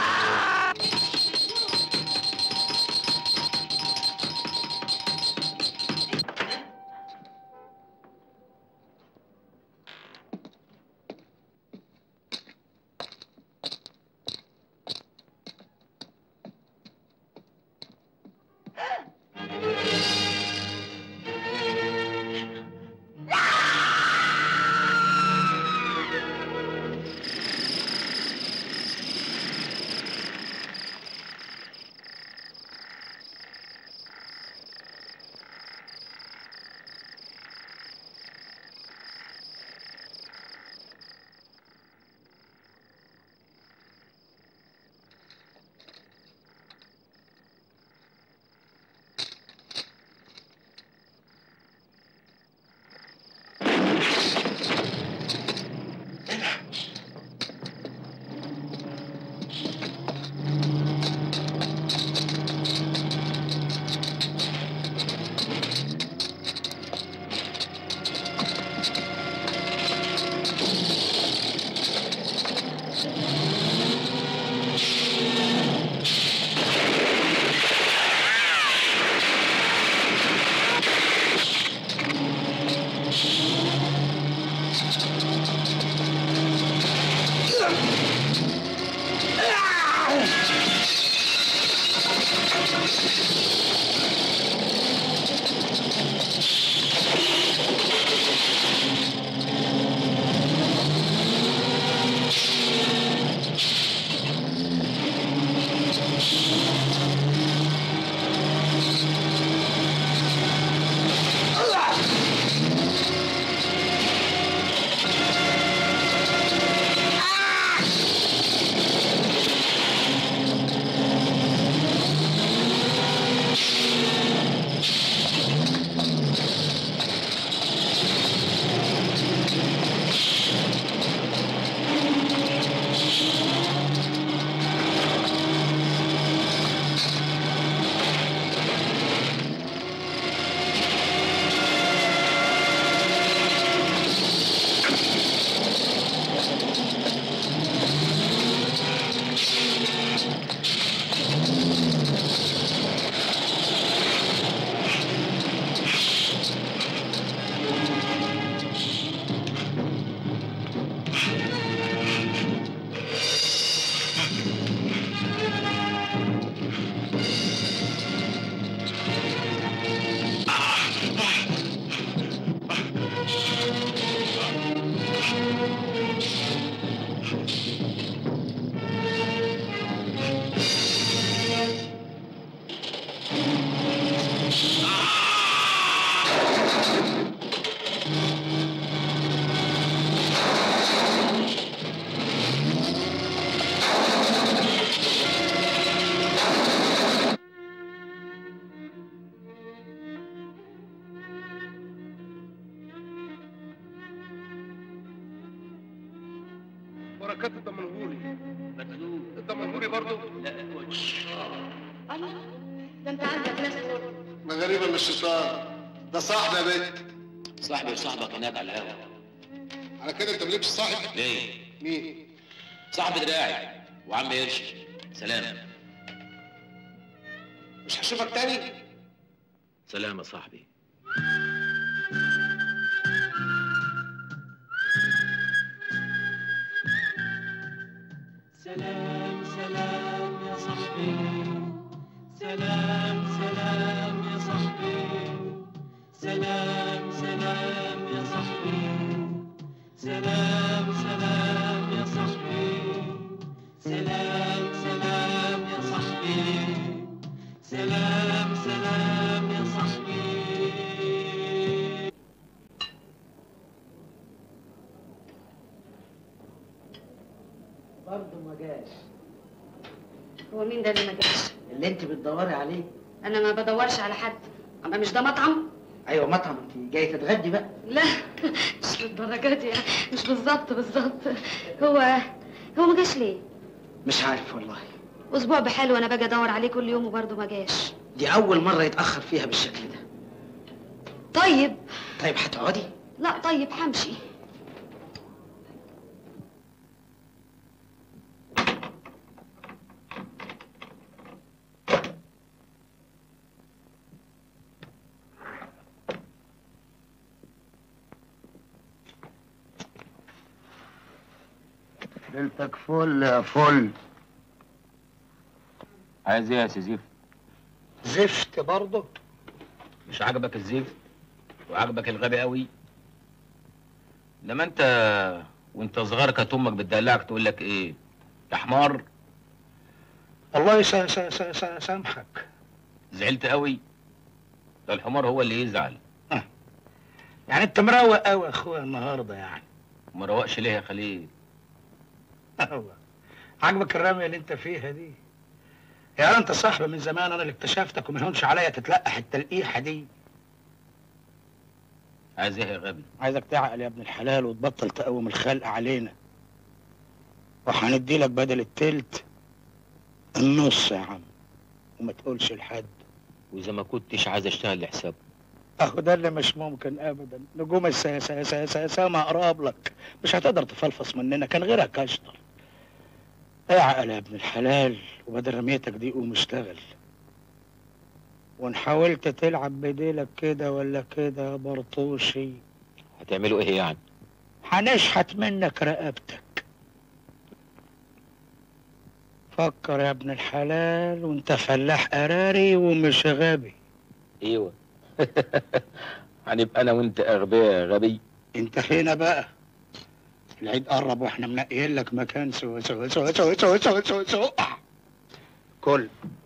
بركات الدمنهوري الدمنهوري برضه؟ لا الله، ده انت عندك ناس كتير. ما غريبه من الشيطان ده صاحبي يا بنت. صاحبي وصاحبك هناك على القهوه. على كده انت مالكش صاحب؟ ليه؟ مين؟ صاحب دراعي وعم قرش. سلام. مش هشوفك تاني؟ سلام يا صاحبي. سلام سلام يا صاحبي، سلام سلام يا صاحبي، سلام سلام يا صاحبي، سلام سلام يا صاحبي، سلام سلام يا صاحبي، سلام سلام يا صاحبي. برضه ما جاش. هو مين ده اللي ما جاش؟ اللي انت بتدوري عليه. انا ما بدورش على حد. اما مش ده مطعم؟ ايوه مطعم، انت جاي تتغدي بقى. لا مش للدرجه دي، مش بالظبط. هو ما جاش ليه؟ مش عارف والله. اسبوع بحاله وانا باجي ادور عليه كل يوم وبرضه ما جاش. دي اول مره يتاخر فيها بالشكل ده. طيب هتقعدي؟ لا طيب همشي. ليلتك فل يا فل. عايز ايه يا سي زفت؟ زفت برضه؟ مش عاجبك الزفت وعاجبك الغبي قوي؟ لما انت وانت صغير كانت امك بتدلعك تقول لك ايه؟ يا حمار. الله سامحك. زعلت قوي؟ ده الحمار هو اللي يزعل. يعني انت مروق قوي يا اخويا النهارده يعني. ما روقش ليه يا خليل؟ عاجبك الرميه اللي انت فيها دي؟ يا انت صاحبي من زمان، انا اللي اكتشفتك وما يهونش عليا تتلقح التلقيحه دي. عايز ايه يا غبي؟ عايزك تعقل يا ابن الحلال وتبطل تقوم الخلق علينا. وهندي لك بدل التلت النص يا عم، وما تقولش لحد. واذا ما كنتش عايز اشتغل لحسابه؟ اهو ده اللي مش ممكن ابدا. نجوم السما اقرب لك، مش هتقدر تفلفص مننا، كان غيرك اشطر. اعقل يا ابن الحلال، وبدل رميتك دي قوم اشتغل. وان حاولت تلعب بديلك كده ولا كده يا برطوشي هتعملوا ايه يعني؟ هنشحت منك رقبتك. فكر يا ابن الحلال، وانت فلاح قراري ومش غبي. ايوه هنبقى انا وانت اغبياء يا غبي. انت هنا بقى، العيد قرب واحنا منقيين لك مكان سوا. كل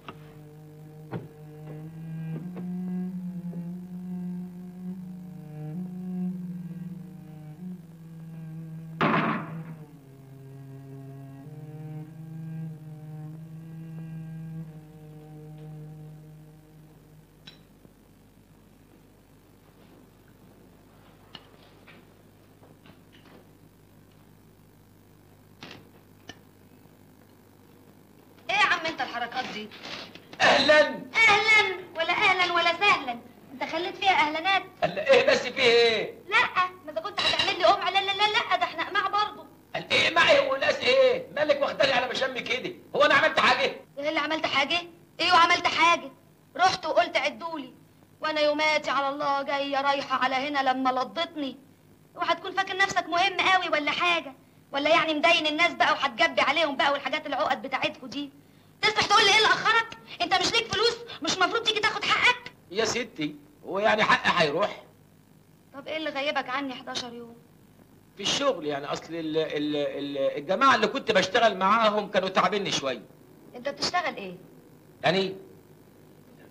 الحركات دي؟ اهلا اهلا ولا اهلا ولا سهلا، انت خليت فيها اهلانات. قال ايه بس فيه ايه؟ لا ما اذا كنت هتعمل لي قمع، لا لا لا لا، ده احنا قماع برضه. قال ايه معي وناس ايه؟ مالك واخداني على مشامي كده؟ هو انا عملت حاجه؟ ايه اللي عملت حاجه؟ ايوه عملت حاجه، رحت وقلت عدولي، وانا يوماتي على الله جايه رايحه على هنا لما لضتني. وهتكون فاكر نفسك مهم قوي ولا حاجه؟ ولا يعني مدين الناس بقى وهتجبي عليهم بقى والحاجات العقد بتاعتكوا دي؟ تسمح تقول لي ايه اللي اخرك؟ انت مش ليك فلوس؟ مش المفروض تيجي تاخد حقك؟ يا ستي هو يعني حقي هيروح؟ طب ايه اللي غيبك عني 11 يوم؟ في الشغل يعني، اصل الجماعه اللي كنت بشتغل معاهم كانوا تعبيني شويه. انت بتشتغل ايه؟ يعني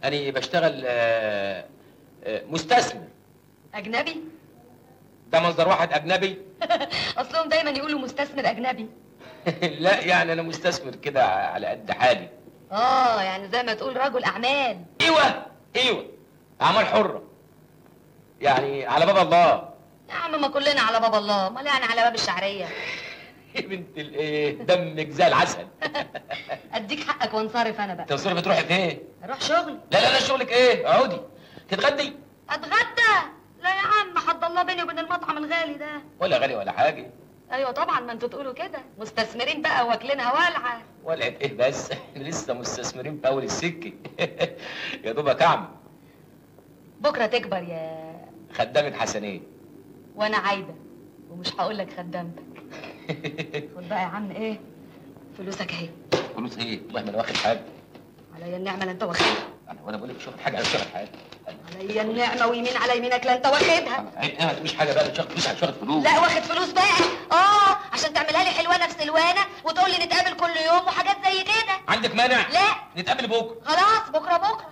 أنا بشتغل مستثمر. اجنبي؟ ده مصدر واحد أجنبي؟ اصلهم دايما يقولوا مستثمر اجنبي. لا يعني أنا مستثمر كده على قد حالي. يعني زي ما تقول رجل اعمال. ايوه اعمال حرة، يعني على باب الله. يا عم ما كلنا على باب الله، امال يعني على باب الشعريه. يا بنت الايه، دمك زي العسل. اديك حقك وانصرف انا بقى. تنصرفي تروحي فين؟ اروح شغل. لا شغلك ايه؟ اقعدي تتغدي. اتغدى؟ لا يا عم، حد الله بيني وبين المطعم الغالي ده. ولا غالي ولا حاجه. ايوه طبعا، ما انتوا تقولوا كده، مستثمرين بقى واكلينها والعه. ولعت ايه بس؟ احنا لسه مستثمرين في اول السكه. يا دوبك اعمل. بكره تكبر يا خدامة حسنين. وانا عايده ومش هقول لك خدامتك. خد بقى يا عم ايه فلوسك اهي. فلوس ايه؟ والله ما انا واخد حاجه. عليا النعمه اللي انت واخدها. وانا بقول لك مش واخد حاجه، انا مش واخد حاجه. عليا النعمه ويمين على يمينك لا انت واخدها. انا ما تقوليش حاجه بقى، مش واخد فلوس، مش واخد فلوس. لا واخد فلوس بقى. عشان تعملها لي حلوانه في سلوانه وتقول لي نتقابل كل يوم وحاجات زي كده. عندك مانع؟ لا نتقابل بكره. خلاص بكره.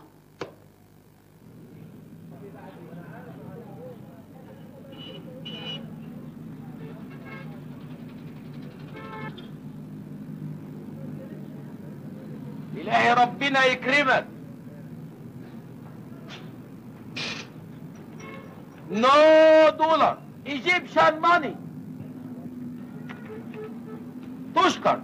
إلهي ربنا يكرمك. نو دولار ايجيبشن ماني. تشكر.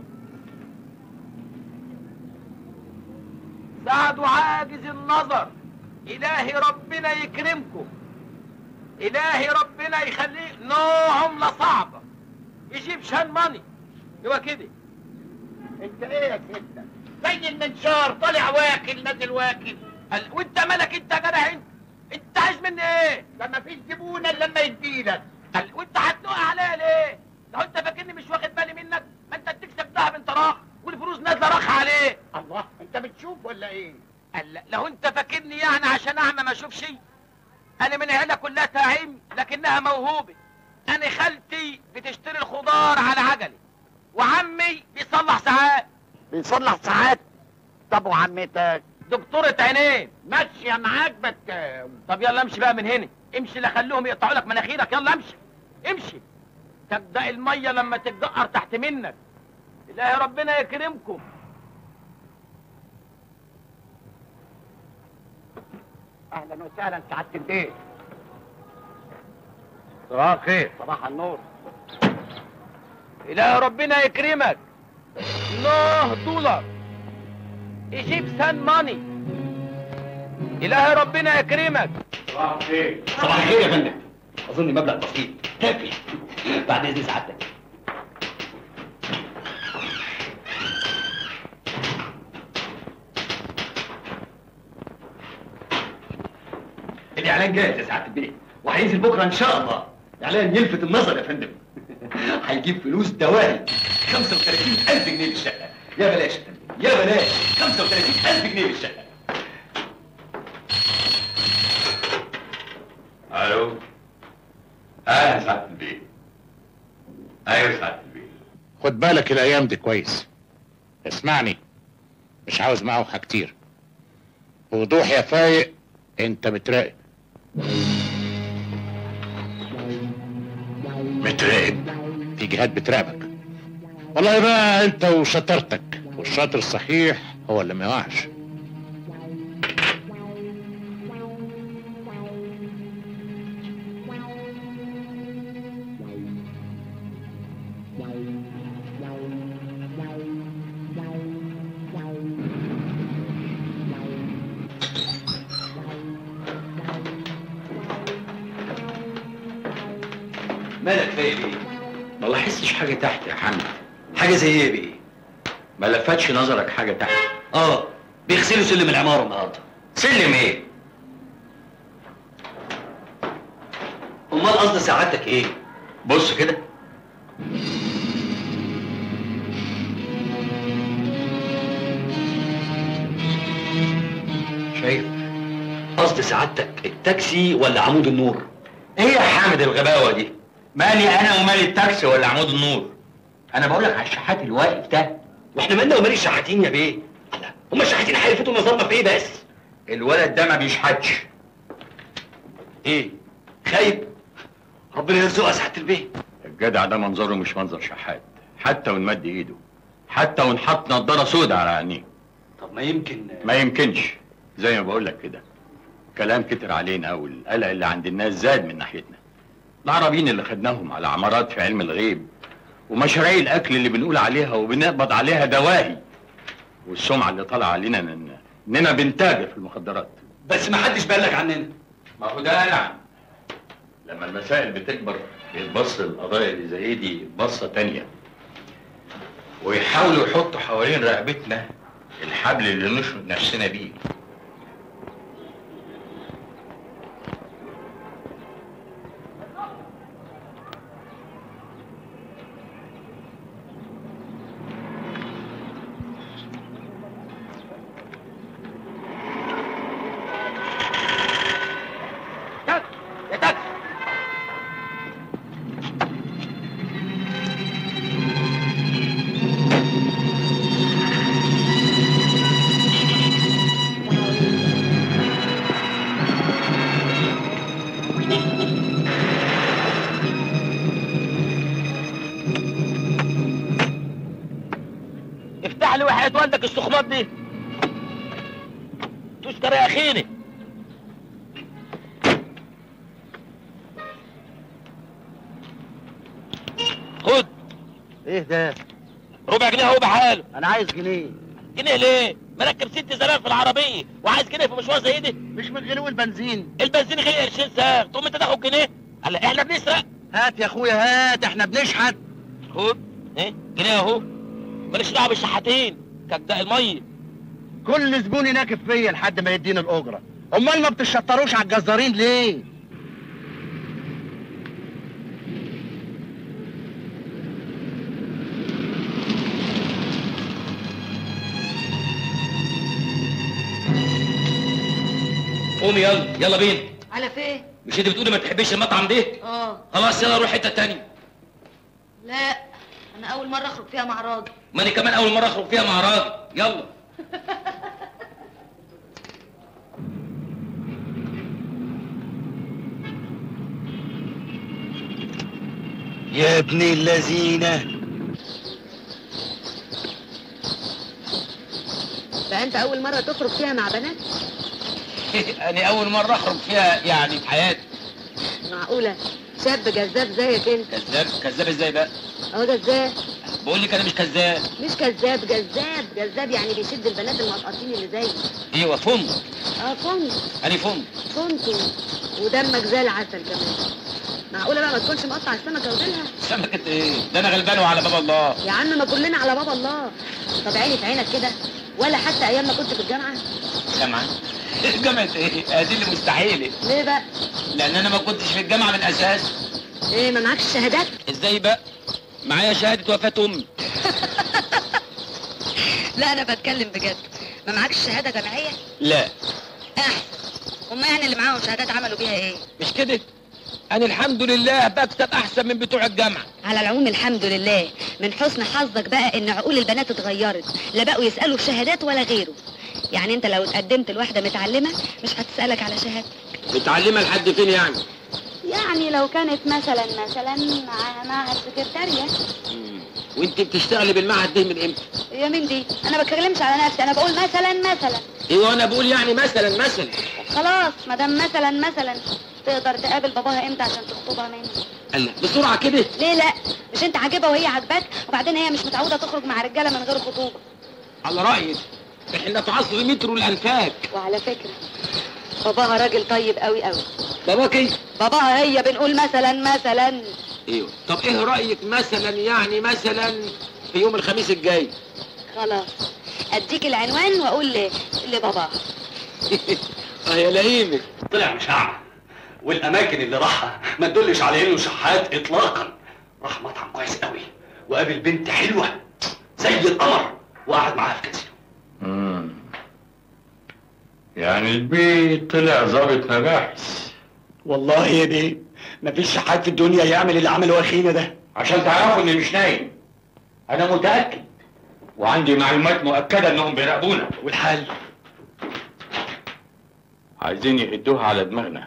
سعد عاجز النظر. إلهي ربنا يكرمكم. إلهي ربنا يخليه. نو عملة صعبة. ايجيبشن ماني. يبقى كده. انت ايه يا ستة؟ زي المنشار طالع واكل نازل واكل. وانت مالك انت يا جدع انت عايز مني ايه؟ ده مفيش زبونه الا لما يديلك. وانت هتنقع عليا ليه؟ لو انت فاكرني مش واخد بالي منك، ما انت بتكسب دهب انت راخ والفلوس نازله راخ عليه. الله، انت بتشوف ولا ايه؟ لو انت فاكرني يعني عشان اعمى ما اشوفش. انا من عيله كلها تعيم لكنها موهوبه. انا خالتي بتشتري الخضار على عجلي، وعمي بيصلح ساعات. بيصلح ساعات؟ طب وعمتك؟ دكتورة عينين ماشية معاك طب يلا امشي بقى من هنا، امشي لا خلوهم يقطعوا لك مناخيرك، يلا امشي. تبدأ المية لما تتجقر تحت منك. إلهي ربنا يكرمكم. أهلا وسهلا سعادة البيت. صباح الخير. صباح النور. إلهي ربنا يكرمك. $9 ايجيبشن ماني. إلهي ربنا يكرمك. صباح الخير. صباح الخير يا فندم. أظن مبلغ بسيط كافي. بعد إذن سعادتك. الإعلان جاهز يا سعادة البيت وهينزل بكرة إن شاء الله. إعلان يلفت النظر يا فندم. هيجيب فلوس دواهي. 35,000 جنيه للشقة. يا بلاش يا فندم، يا بلاش. 35,000 جنيه للشقة. الو. اهلا سعادة البيت. ايوه سعادة البيت. خد بالك الايام دي كويس. اسمعني، مش عاوز معوحة كتير. بوضوح يا فايق، انت متراقب. متراقب؟ في جهات بتراقبك. والله بقى انت وشطارتك، والشاطر الصحيح هو اللي ما يقعش. مالك فايق بيه؟ ما لاحظتش حاجة تحت يا حمد. حاجة زي ايه بيه؟ ما لفتش نظرك حاجة تحت؟ بيغسلوا سلم العمارة النهارده. سلم ايه؟ امال قصد سعادتك ايه؟ بص كده. شايف؟ قصد سعادتك التاكسي ولا عمود النور؟ ايه يا حامد الغباوة دي؟ مالي انا ومال التاكسي ولا عمود النور؟ انا بقول لك على الشحات الواقف ده. واحنا مالنا ومال الشحاتين يا بيه؟ هم الشحاتين هيلفتوا نظرنا في ايه بس؟ الولد ده ما بيشحتش. ايه؟ خايب؟ ربنا يرزقه يا سعاده البيه. الجدع ده منظره مش منظر شحات، حتى وان مد ايده، حتى وان حط نضاره سودا على عينيه. طب ما يمكن ما يمكنش، زي ما بقول لك كده. كلام كتر علينا والقلق اللي عند الناس زاد من ناحيتنا. العربيين اللي خدناهم على عمارات في علم الغيب، ومشاريع الاكل اللي بنقول عليها وبنقبض عليها دواهي، والسمعه اللي طالعه علينا اننا بنتاجر في المخدرات. بس ما حدش بلغ عننا. ما هو ده نعم. لما المسائل بتكبر بيتبص للقضايا اللي زي دي بصه تانيه، ويحاولوا يحطوا حوالين رقبتنا الحبل اللي نشرب نفسنا بيه. افتح لي وحياة والدك السخمات دي. تشكر يا اخيني. خد. ايه ده؟ ربع جنيه اهو بحاله. انا عايز جنيه. جنيه ليه؟ مركب 6 زلال في العربيه وعايز جنيه في مشوار زي دي؟ مش من غلو البنزين. البنزين غلي قرشين ساغ، تقوم انت تاخد جنيه؟ هلا احنا بنسرق. هات يا اخويا هات، احنا بنشحت. خد. ايه؟ جنيه اهو. ماليش دعوه بالشحاتين، كجداء الميه. كل زبون يناكب فيا لحد ما يديني الاجره. امال ما بتشطروش على الجزارين ليه؟ قومي يلا، يلا بينا. على فين؟ مش انت بتقولي ما تحبيش المطعم ده؟ خلاص يلا نروح حته تانية. لا انا اول مره اخرج فيها مع راجل. ما انا كمان اول مره اخرج فيها مع راجل. يلا. يا ابن اللذينه. ده انت اول مره تخرج فيها مع بنات؟ انا اول مره اخرج فيها يعني في حياتي. معقوله شاب جذاب زيك انت؟ كذاب؟ كذاب ازاي بقى؟ اهو جذاب. بقول لك انا مش كذاب. مش كذاب، جذاب يعني بيشد البنات المقاطين اللي زيك. ايوه فم. فم. انا فم. فمتو. ودمك زي العسل كمان. معقوله بقى ما تكونش مقطع السمكه وديلها؟ سمكه ايه؟ ده انا غلبان وعلى باب الله. يا عم ما كلنا على باب الله. طب عيني في عينك كده، ولا حتى ايام ما كنت في الجامعه؟ جامعه؟ جامعه ايه؟ دي اللي مستحيله. ليه بقى؟ لان انا ما كنتش في الجامعه من اساس. ايه ما معكش شهادات؟ ازاي بقى؟ معايا شهاده وفاه امي. لا انا بتكلم بجد. ما معكش شهاده جامعيه؟ لا. احسن. هما يعني اللي معاهم شهادات عملوا بيها ايه؟ مش كده؟ انا الحمد لله بكسب احسن من بتوع الجامعه. على العموم الحمد لله. من حسن حظك بقى ان عقول البنات اتغيرت، لا بقوا يسالوا في شهادات ولا غيره. يعني انت لو اتقدمت لواحده متعلمه مش هتسالك على شهاده. متعلمه لحد فين يعني؟ يعني لو كانت مثلا مع السكرتاريه. وانت بتشتغلي بالمعهد ده من امتى؟ يا مين دي؟ انا ما بتكلمش على نفسي، انا بقول مثلا. ايوه انا بقول يعني مثلا. خلاص ما دام مثلا تقدر تقابل باباها امتى عشان تخطبها مني؟ الله بسرعه كده؟ ليه لا؟ مش انت عاجبها وهي عاجباك، وبعدين هي مش متعوده تخرج مع رجاله من غير خطوبه. على رايك احنا في عصر مترو الانفاك. وعلى فكره باباها راجل طيب قوي قوي. باباك ايه؟ باباها هي بنقول مثلا. ايوه. طب ايه رايك مثلا في يوم الخميس الجاي؟ خلاص اديك العنوان واقول لباباها. يا لئيمه. طلع مش اعمى، والاماكن اللي راحها ما تدلش على انه شحات اطلاقا. راح مطعم كويس قوي وقابل بنت حلوه زي القمر وقعد معاها في كازينو. يعني البيت طلع ظابط مباحث. والله يا بيه مفيش شحات في الدنيا يعمل اللي عمله اخينا ده. عشان تعرفوا اني مش نايم، انا متاكد وعندي معلومات مؤكده انهم بيراقبونا. والحل؟ عايزين يهدوها على دماغنا.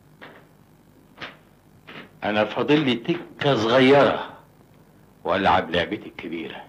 انا فاضل لي تكه صغيره والعب لعبتي الكبيره.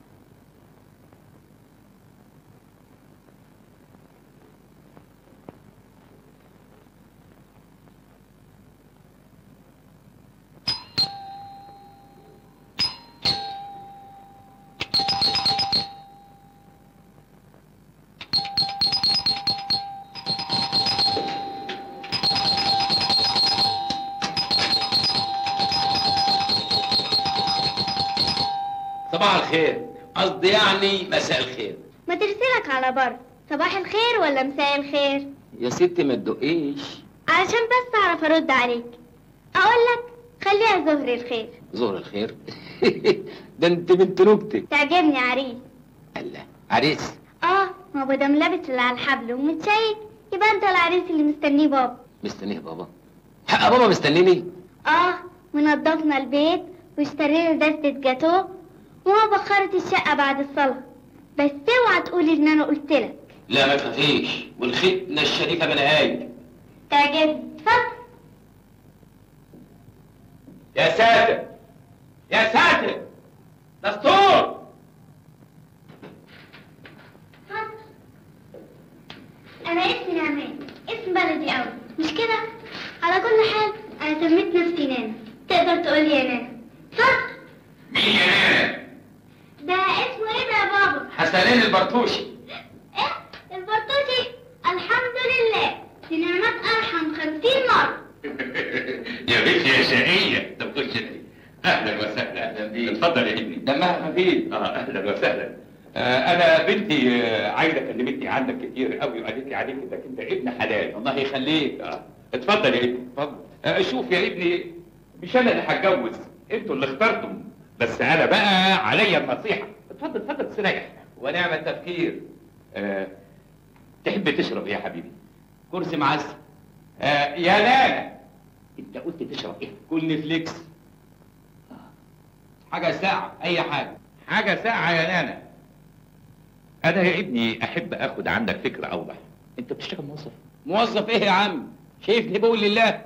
صباح الخير، قصدي يعني مساء الخير. ما ترسلك على بر، صباح الخير ولا مساء الخير؟ يا ستي ما تدقيش. علشان بس اعرف ارد عليك. اقول لك خليها ظهر الخير. ظهر الخير؟ ده انت بنت نكتة. تعجبني عريس. الله، عريس؟ ما هو دام لابس اللي على الحبل ومتشيك يبقى انت العريس اللي مستنيه بابا. مستنيه بابا؟ حق بابا مستنيني؟ ونضفنا البيت واشترينا دستة جاتوه وما بخرت الشقة بعد الصلاة. بس اوعى تقولي ان انا قلت لك. لا ما تخافيش، والختنة الشريفة منهاج. تعجبني، اتفضل. يا ساتر يا ساتر، دستور. انا اسمي نعمان، اسم بلدي قوي، مش كده؟ على كل حال انا سميت نفسي نانا، تقدر تقولي يا نانا. اتفضل. مين يا نانا؟ ده اسمه ايه ده يا بابا؟ حسنين البرتوشي. ايه البرتوشي؟ الحمد لله، دي نعمات ارحم 50 مرة. يا بنتي يا شقية، طب خش لي. اهلا وسهلا. اهلا بيك. اتفضل يا ابني. دمها خفيف. اهلا وسهلا. انا بنتي عايده كلمتني عنك كتير قوي وقالت لي عليك انك انت ابن حلال. الله يخليك. اتفضل يا ابني اتفضل. شوف يا ابني، مش انا اللي هتجوز، انتوا اللي اخترتم، بس انا بقى عليا النصيحه. اتفضل اتفضل استريح. ونعم التفكير. تحب تشرب ايه يا حبيبي؟ كرسي معسل. يا نانا، انت قلت تشرب ايه؟ كل نفليكس. حاجة ساعة، أي حاجة. حاجة ساعة يا نانا. أنا يا ابني أحب آخد عنك فكرة أوضح. أنت بتشتغل موظف؟ موظف إيه يا عم؟ شايفني بقول لله.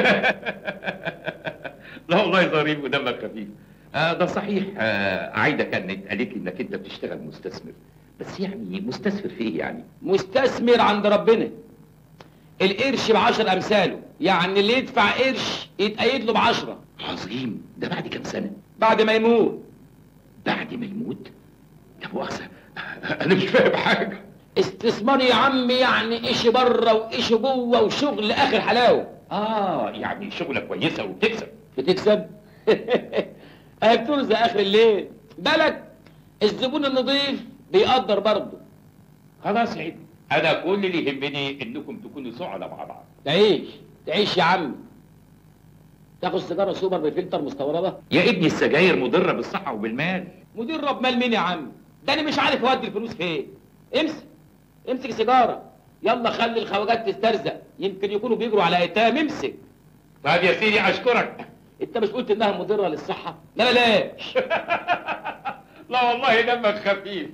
لا والله ظريف ودمك خفيف. ده صحيح. عايدة كانت قالت لي إنك أنت بتشتغل مستثمر، بس يعني مستثمر في إيه يعني؟ مستثمر عند ربنا. القرش ب10 أمثاله، يعني اللي يدفع قرش يتقيد له ب10. عظيم. ده بعد كام سنة؟ بعد ما يموت. بعد ما يموت؟ لا مؤاخذة، أنا مش فاهم حاجة. استثمار يا عم، يعني إيش بره وإيش جوه وشغل آخر حلاوة. يعني شغلة كويسة وبتكسب. بتكسب؟ أهي بترزق آخر الليل. بالك الزبون النظيف بيقدر برضه. خلاص يا ابني، أنا كل اللي يهمني إنكم تكونوا سعداء مع بعض. تعيش يا عم. تاخد سيجاره سوبر بفلتر مستورده؟ يا ابني السجاير مضره بالصحه وبالمال. مضره بمال مين يا عم؟ ده انا مش عارف اودي الفلوس فين. امسك سيجاره، يلا خلي الخواجات تسترزق، يمكن يكونوا بيجروا على ايتام. امسك. طيب يا سيدي اشكرك. انت مش قلت انها مضره للصحه؟ لا بلاش. لا والله دمك خفيف.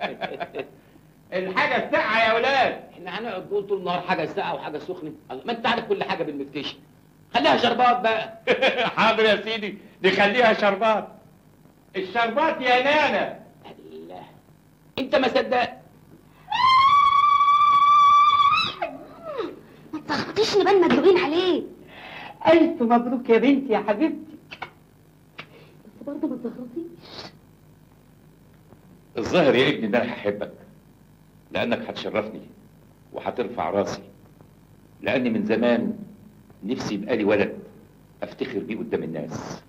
الحاجه الساقعه يا ولاد. احنا هنقعد نقول طول النهار حاجه ساقعه وحاجه سخنه؟ ما انت عارف كل حاجه بالمفتشي. خليها شربات بقى. حاضر يا سيدي، نخليها شربات. الشربات يا نانا. الله، انت ما صدقت. ما تلخبطيش، نبان مدلوقين عليه. الف مبروك يا بنتي يا حبيبتي. بس برضه ما تلخبطيش. الظاهر يا ابني ان انا هحبك، لانك هتشرفني وهترفع راسي، لاني من زمان نفسي يبقى لي ولد افتخر بيه قدام الناس.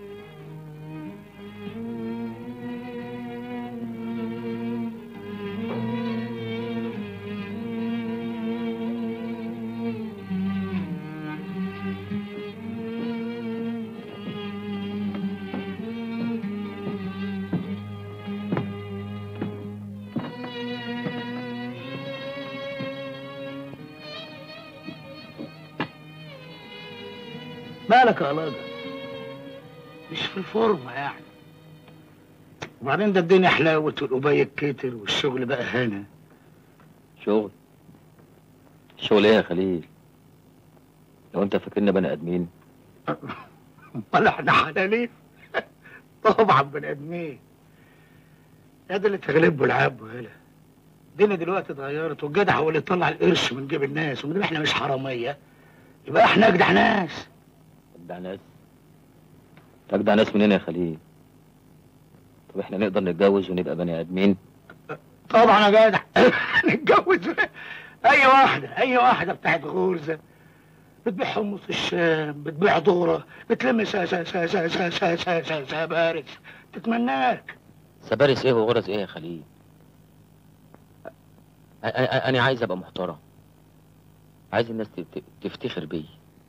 مالك يا قلاجة؟ مش في الفورمة يعني. وبعدين ده الدنيا حلاوة والقباية كتر والشغل بقى هنا. شغل ايه يا خليل؟ لو انت فاكرنا بني ادمين. امال احنا حلالين؟ طبعا بني ادمين. يا ده اللي تغلبه العب وهلا. الدنيا دلوقتي اتغيرت والجدع هو اللي يطلع القرش من جيب الناس، وما دام احنا مش حراميه يبقى احنا اجدع ناس. اجدع ناس؟ اجدع ناس منين يا خليل؟ طب احنا نقدر نتجوز ونبقى بني ادمين؟ طبعا يا جدع. نتجوز اي واحده بتاعت غرزه بتبيع حمص الشام، بتبيع ذره، بتلم سبارس تتمناك. سبارس ايه وغرز ايه يا خليل؟ انا عايز ابقى محترم، عايز الناس تفتخر بيا.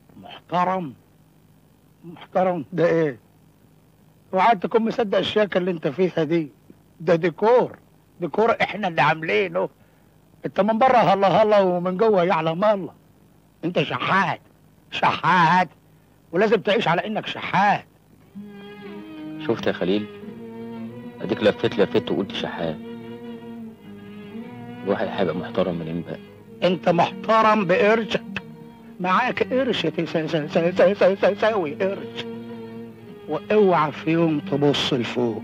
محترم ده ايه؟ وقعدت تكون مصدق الشياكه اللي انت فيها دي؟ ده ديكور احنا اللي عاملينه. انت من بره هلا ومن جوه يعلم الله. انت شحات ولازم تعيش على انك شحات. شفت يا خليل؟ اديك لفيت وقلت شحات. الواحد هيبقى محترم منين بقى؟ انت محترم بقرشك، معاك قرش تساوي قرش، واوعى في يوم تبص لفوق.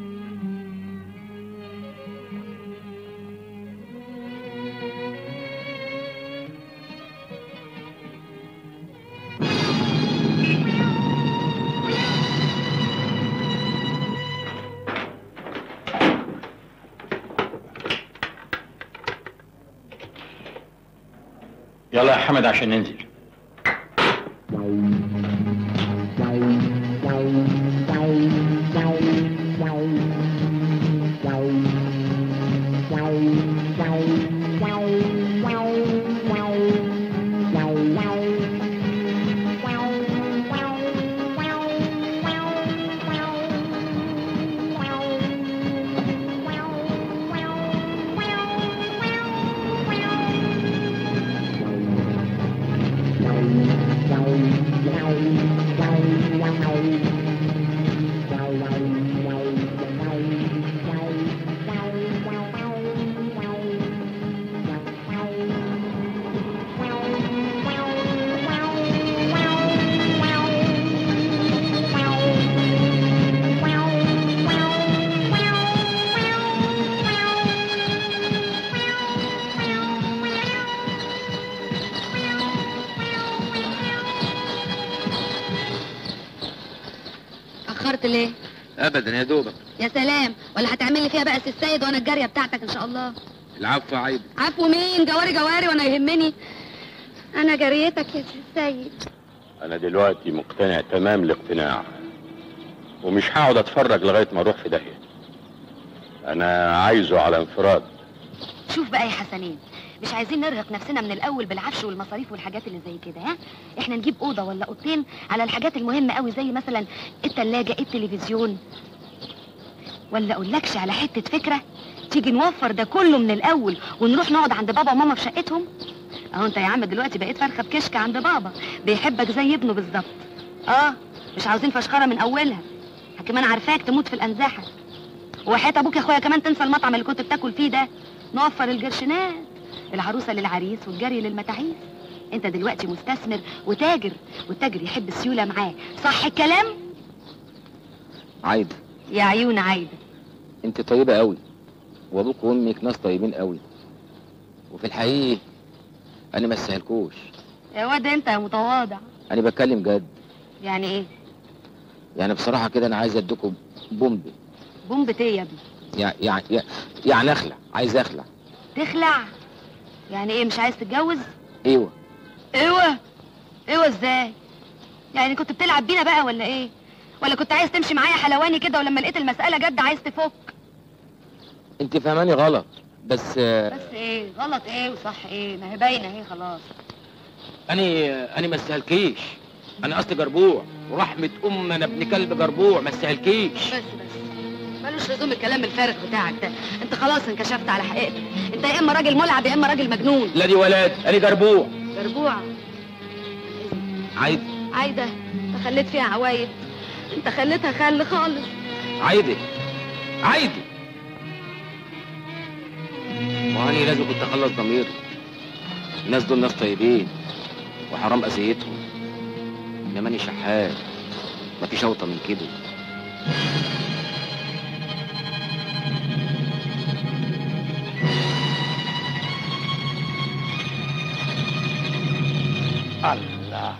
يلا يا حمد عشان ننزل. اتأخرت ليه؟ ابدا يا دوبك. يا سلام، ولا هتعمل لي فيها بقى سي السيد وانا الجاريه بتاعتك ان شاء الله. العفو عيب. عفو مين؟ جواري وانا يهمني. انا جاريتك يا سي السيد. انا دلوقتي مقتنع تمام الاقتناع، ومش هقعد اتفرج لغايه ما اروح في داهيه. انا عايزه على انفراد. شوف بقى يا حسنين، مش عايزين نرهق نفسنا من الاول بالعفش والمصاريف والحاجات اللي زي كده، ها؟ احنا نجيب اوضه ولا اوضتين على الحاجات المهمه قوي، زي مثلا التلاجة، التلفزيون. ولا اقولكش على حته فكره، تيجي نوفر ده كله من الاول ونروح نقعد عند بابا وماما في شقتهم. اهو انت يا عم دلوقتي بقيت فرخه بكشك عند بابا، بيحبك زي ابنه بالظبط. مش عاوزين فشخره من اولها، كمان عارفاك تموت في الانزاحه. وحياة ابوك يا اخويا كمان تنسى المطعم اللي كنت بتاكل فيه ده. نوفر الجرشنات، العروسه للعريس والجري للمتاعيس. انت دلوقتي مستثمر وتاجر، والتاجر يحب السيوله معاه، صح الكلام؟ عايده يا عيون عايده، انت طيبه قوي، وابوك وامك ناس طيبين قوي، وفي الحقيقه انا ما استاهلكوش. يا واد انت يا متواضع. انا بتكلم جد. يعني ايه؟ يعني بصراحه كده انا عايز اديكم بومبي. بومبة ايه يا ابني؟ يعني اخلع، عايز اخلع. تخلع؟ يعني ايه، مش عايز تتجوز؟ ايوه. ايوه ازاي؟ يعني كنت بتلعب بينا بقى ولا ايه؟ ولا كنت عايز تمشي معايا حلواني كده، ولما لقيت المسألة جد عايز تفك؟ انت فهماني غلط. بس ايه غلط ايه وصح ايه؟ ما هي باينه اهي خلاص. انا ما استاهلكيش. انا اصلي جربوع، ورحمه انا ابن كلب جربوع، ما استاهلكيش. بس ملوش لزوم الكلام الفارغ بتاعك ده. انت خلاص انكشفت على حقيقتك. انت يا اما راجل ملعب يا اما راجل مجنون. لا دي ولاد، انا جربوع. عايده انت خليت فيها عوايد، انت خليتها خل خالص. عايده واني لازم كنت اخلص ضميري. الناس دول ناس طيبين وحرام اذيتهم، انما ماني شحات، مفيش اوطى من كده. الله.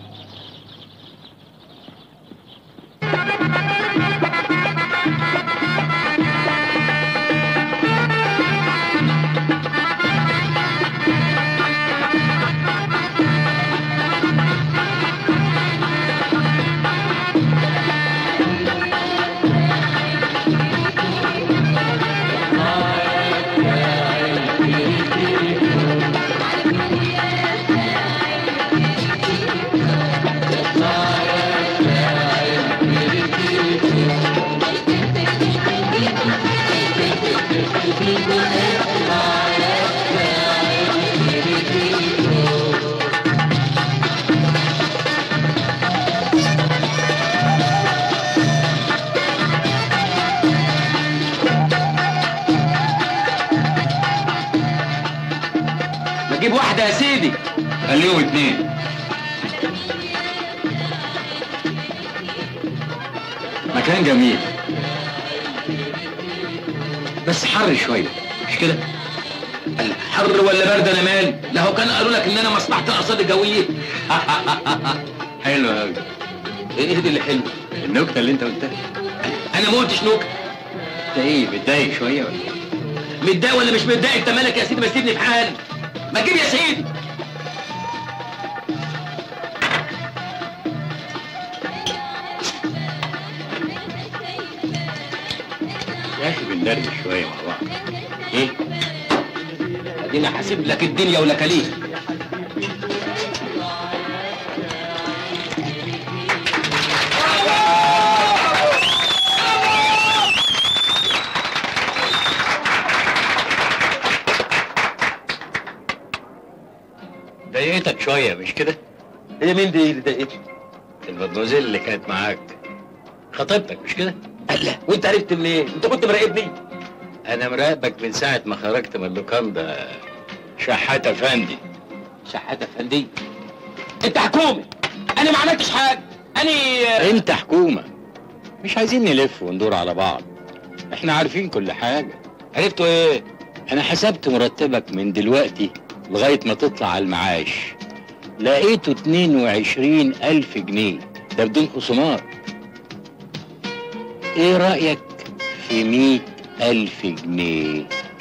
نجيب واحدة يا سيدي. خليهم اتنين. مكان جميل بس حر شوية، مش كده؟ حر ولا برد انا مالي؟ لا هو كان قالوا لك ان انا مصلحة الارصاد الجوية. حلو قوي. ايه دي اللي حلو؟ النكتة اللي انت قلتها. انا ما قلتش نكتة. انت ايه متضايق شوية ولا ايه؟ متضايق ولا مش متضايق؟ انت مالك يا سيدي؟ ما تسيبني في حالي. ما تجيب يا سيدي. يا اخي بندردش شوية مع بعض. ايه؟ اديني حاسب لك الدنيا ولا كليه. ضايقتك شوية مش كده؟ هي مين دي اللي ضايقتني؟ المدموزيل اللي كانت معاك خطيبتك مش كده؟ لا وانت عرفت منين؟ انت كنت مراقبني؟ انا مراقبك من ساعة ما خرجت من اللوكاندا. شحات افندي. شحات افندي؟ انت حكومة، انا ما عملتش حاجة. انت حكومة، مش عايزين نلف وندور على بعض، احنا عارفين كل حاجة. عرفتوا ايه؟ انا حسبت مرتبك من دلوقتي لغاية ما تطلع على المعاش، لقيته 22,000 جنيه، ده بدون خصومات. ايه رأيك في 100,000 جنيه؟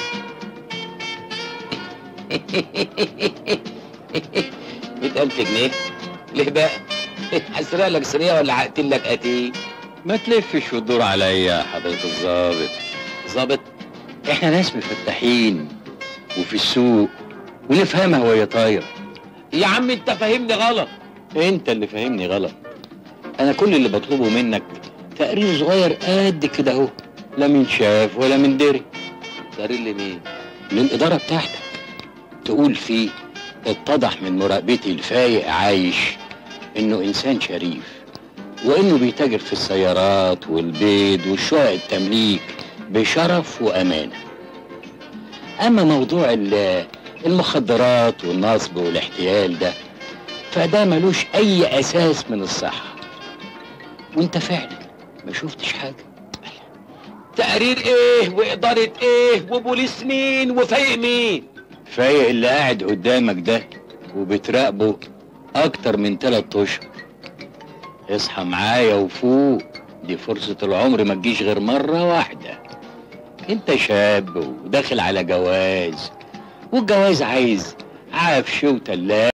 100,000 جنيه؟ ليه بقى؟ هسرق لك سرية ولا هقتل لك قتيل؟ ما تلفش وتدور عليا يا حضرة الظابط. ظابط؟ احنا ناس مفتحين وفي السوق ونفهمها وهي طايرة. يا عم انت فاهمني غلط. انت اللي فاهمني غلط. انا كل اللي بطلبه منك تقرير صغير قد كده اهو، لا من شاف ولا من دري. تقرير لمين؟ للإدارة بتاعتك، تقول فيه اتضح من مراقبتي الفايق عايش انه انسان شريف، وانه بيتاجر في السيارات والبيض والشقق التمليك بشرف وامانه. اما موضوع المخدرات والنصب والاحتيال ده فده ملوش اي اساس من الصحه، وانت فعلا ما شفتش حاجه. تقرير ايه واداره ايه وبوليس مين وفايق مين؟ فايق اللي قاعد قدامك ده وبتراقبه اكتر من 3 اشهر. اصحى معايا وفوق، دي فرصة العمر ما تجيش غير مرة واحدة. انت شاب وداخل على جواز، والجواز عايز عفش وتلاجة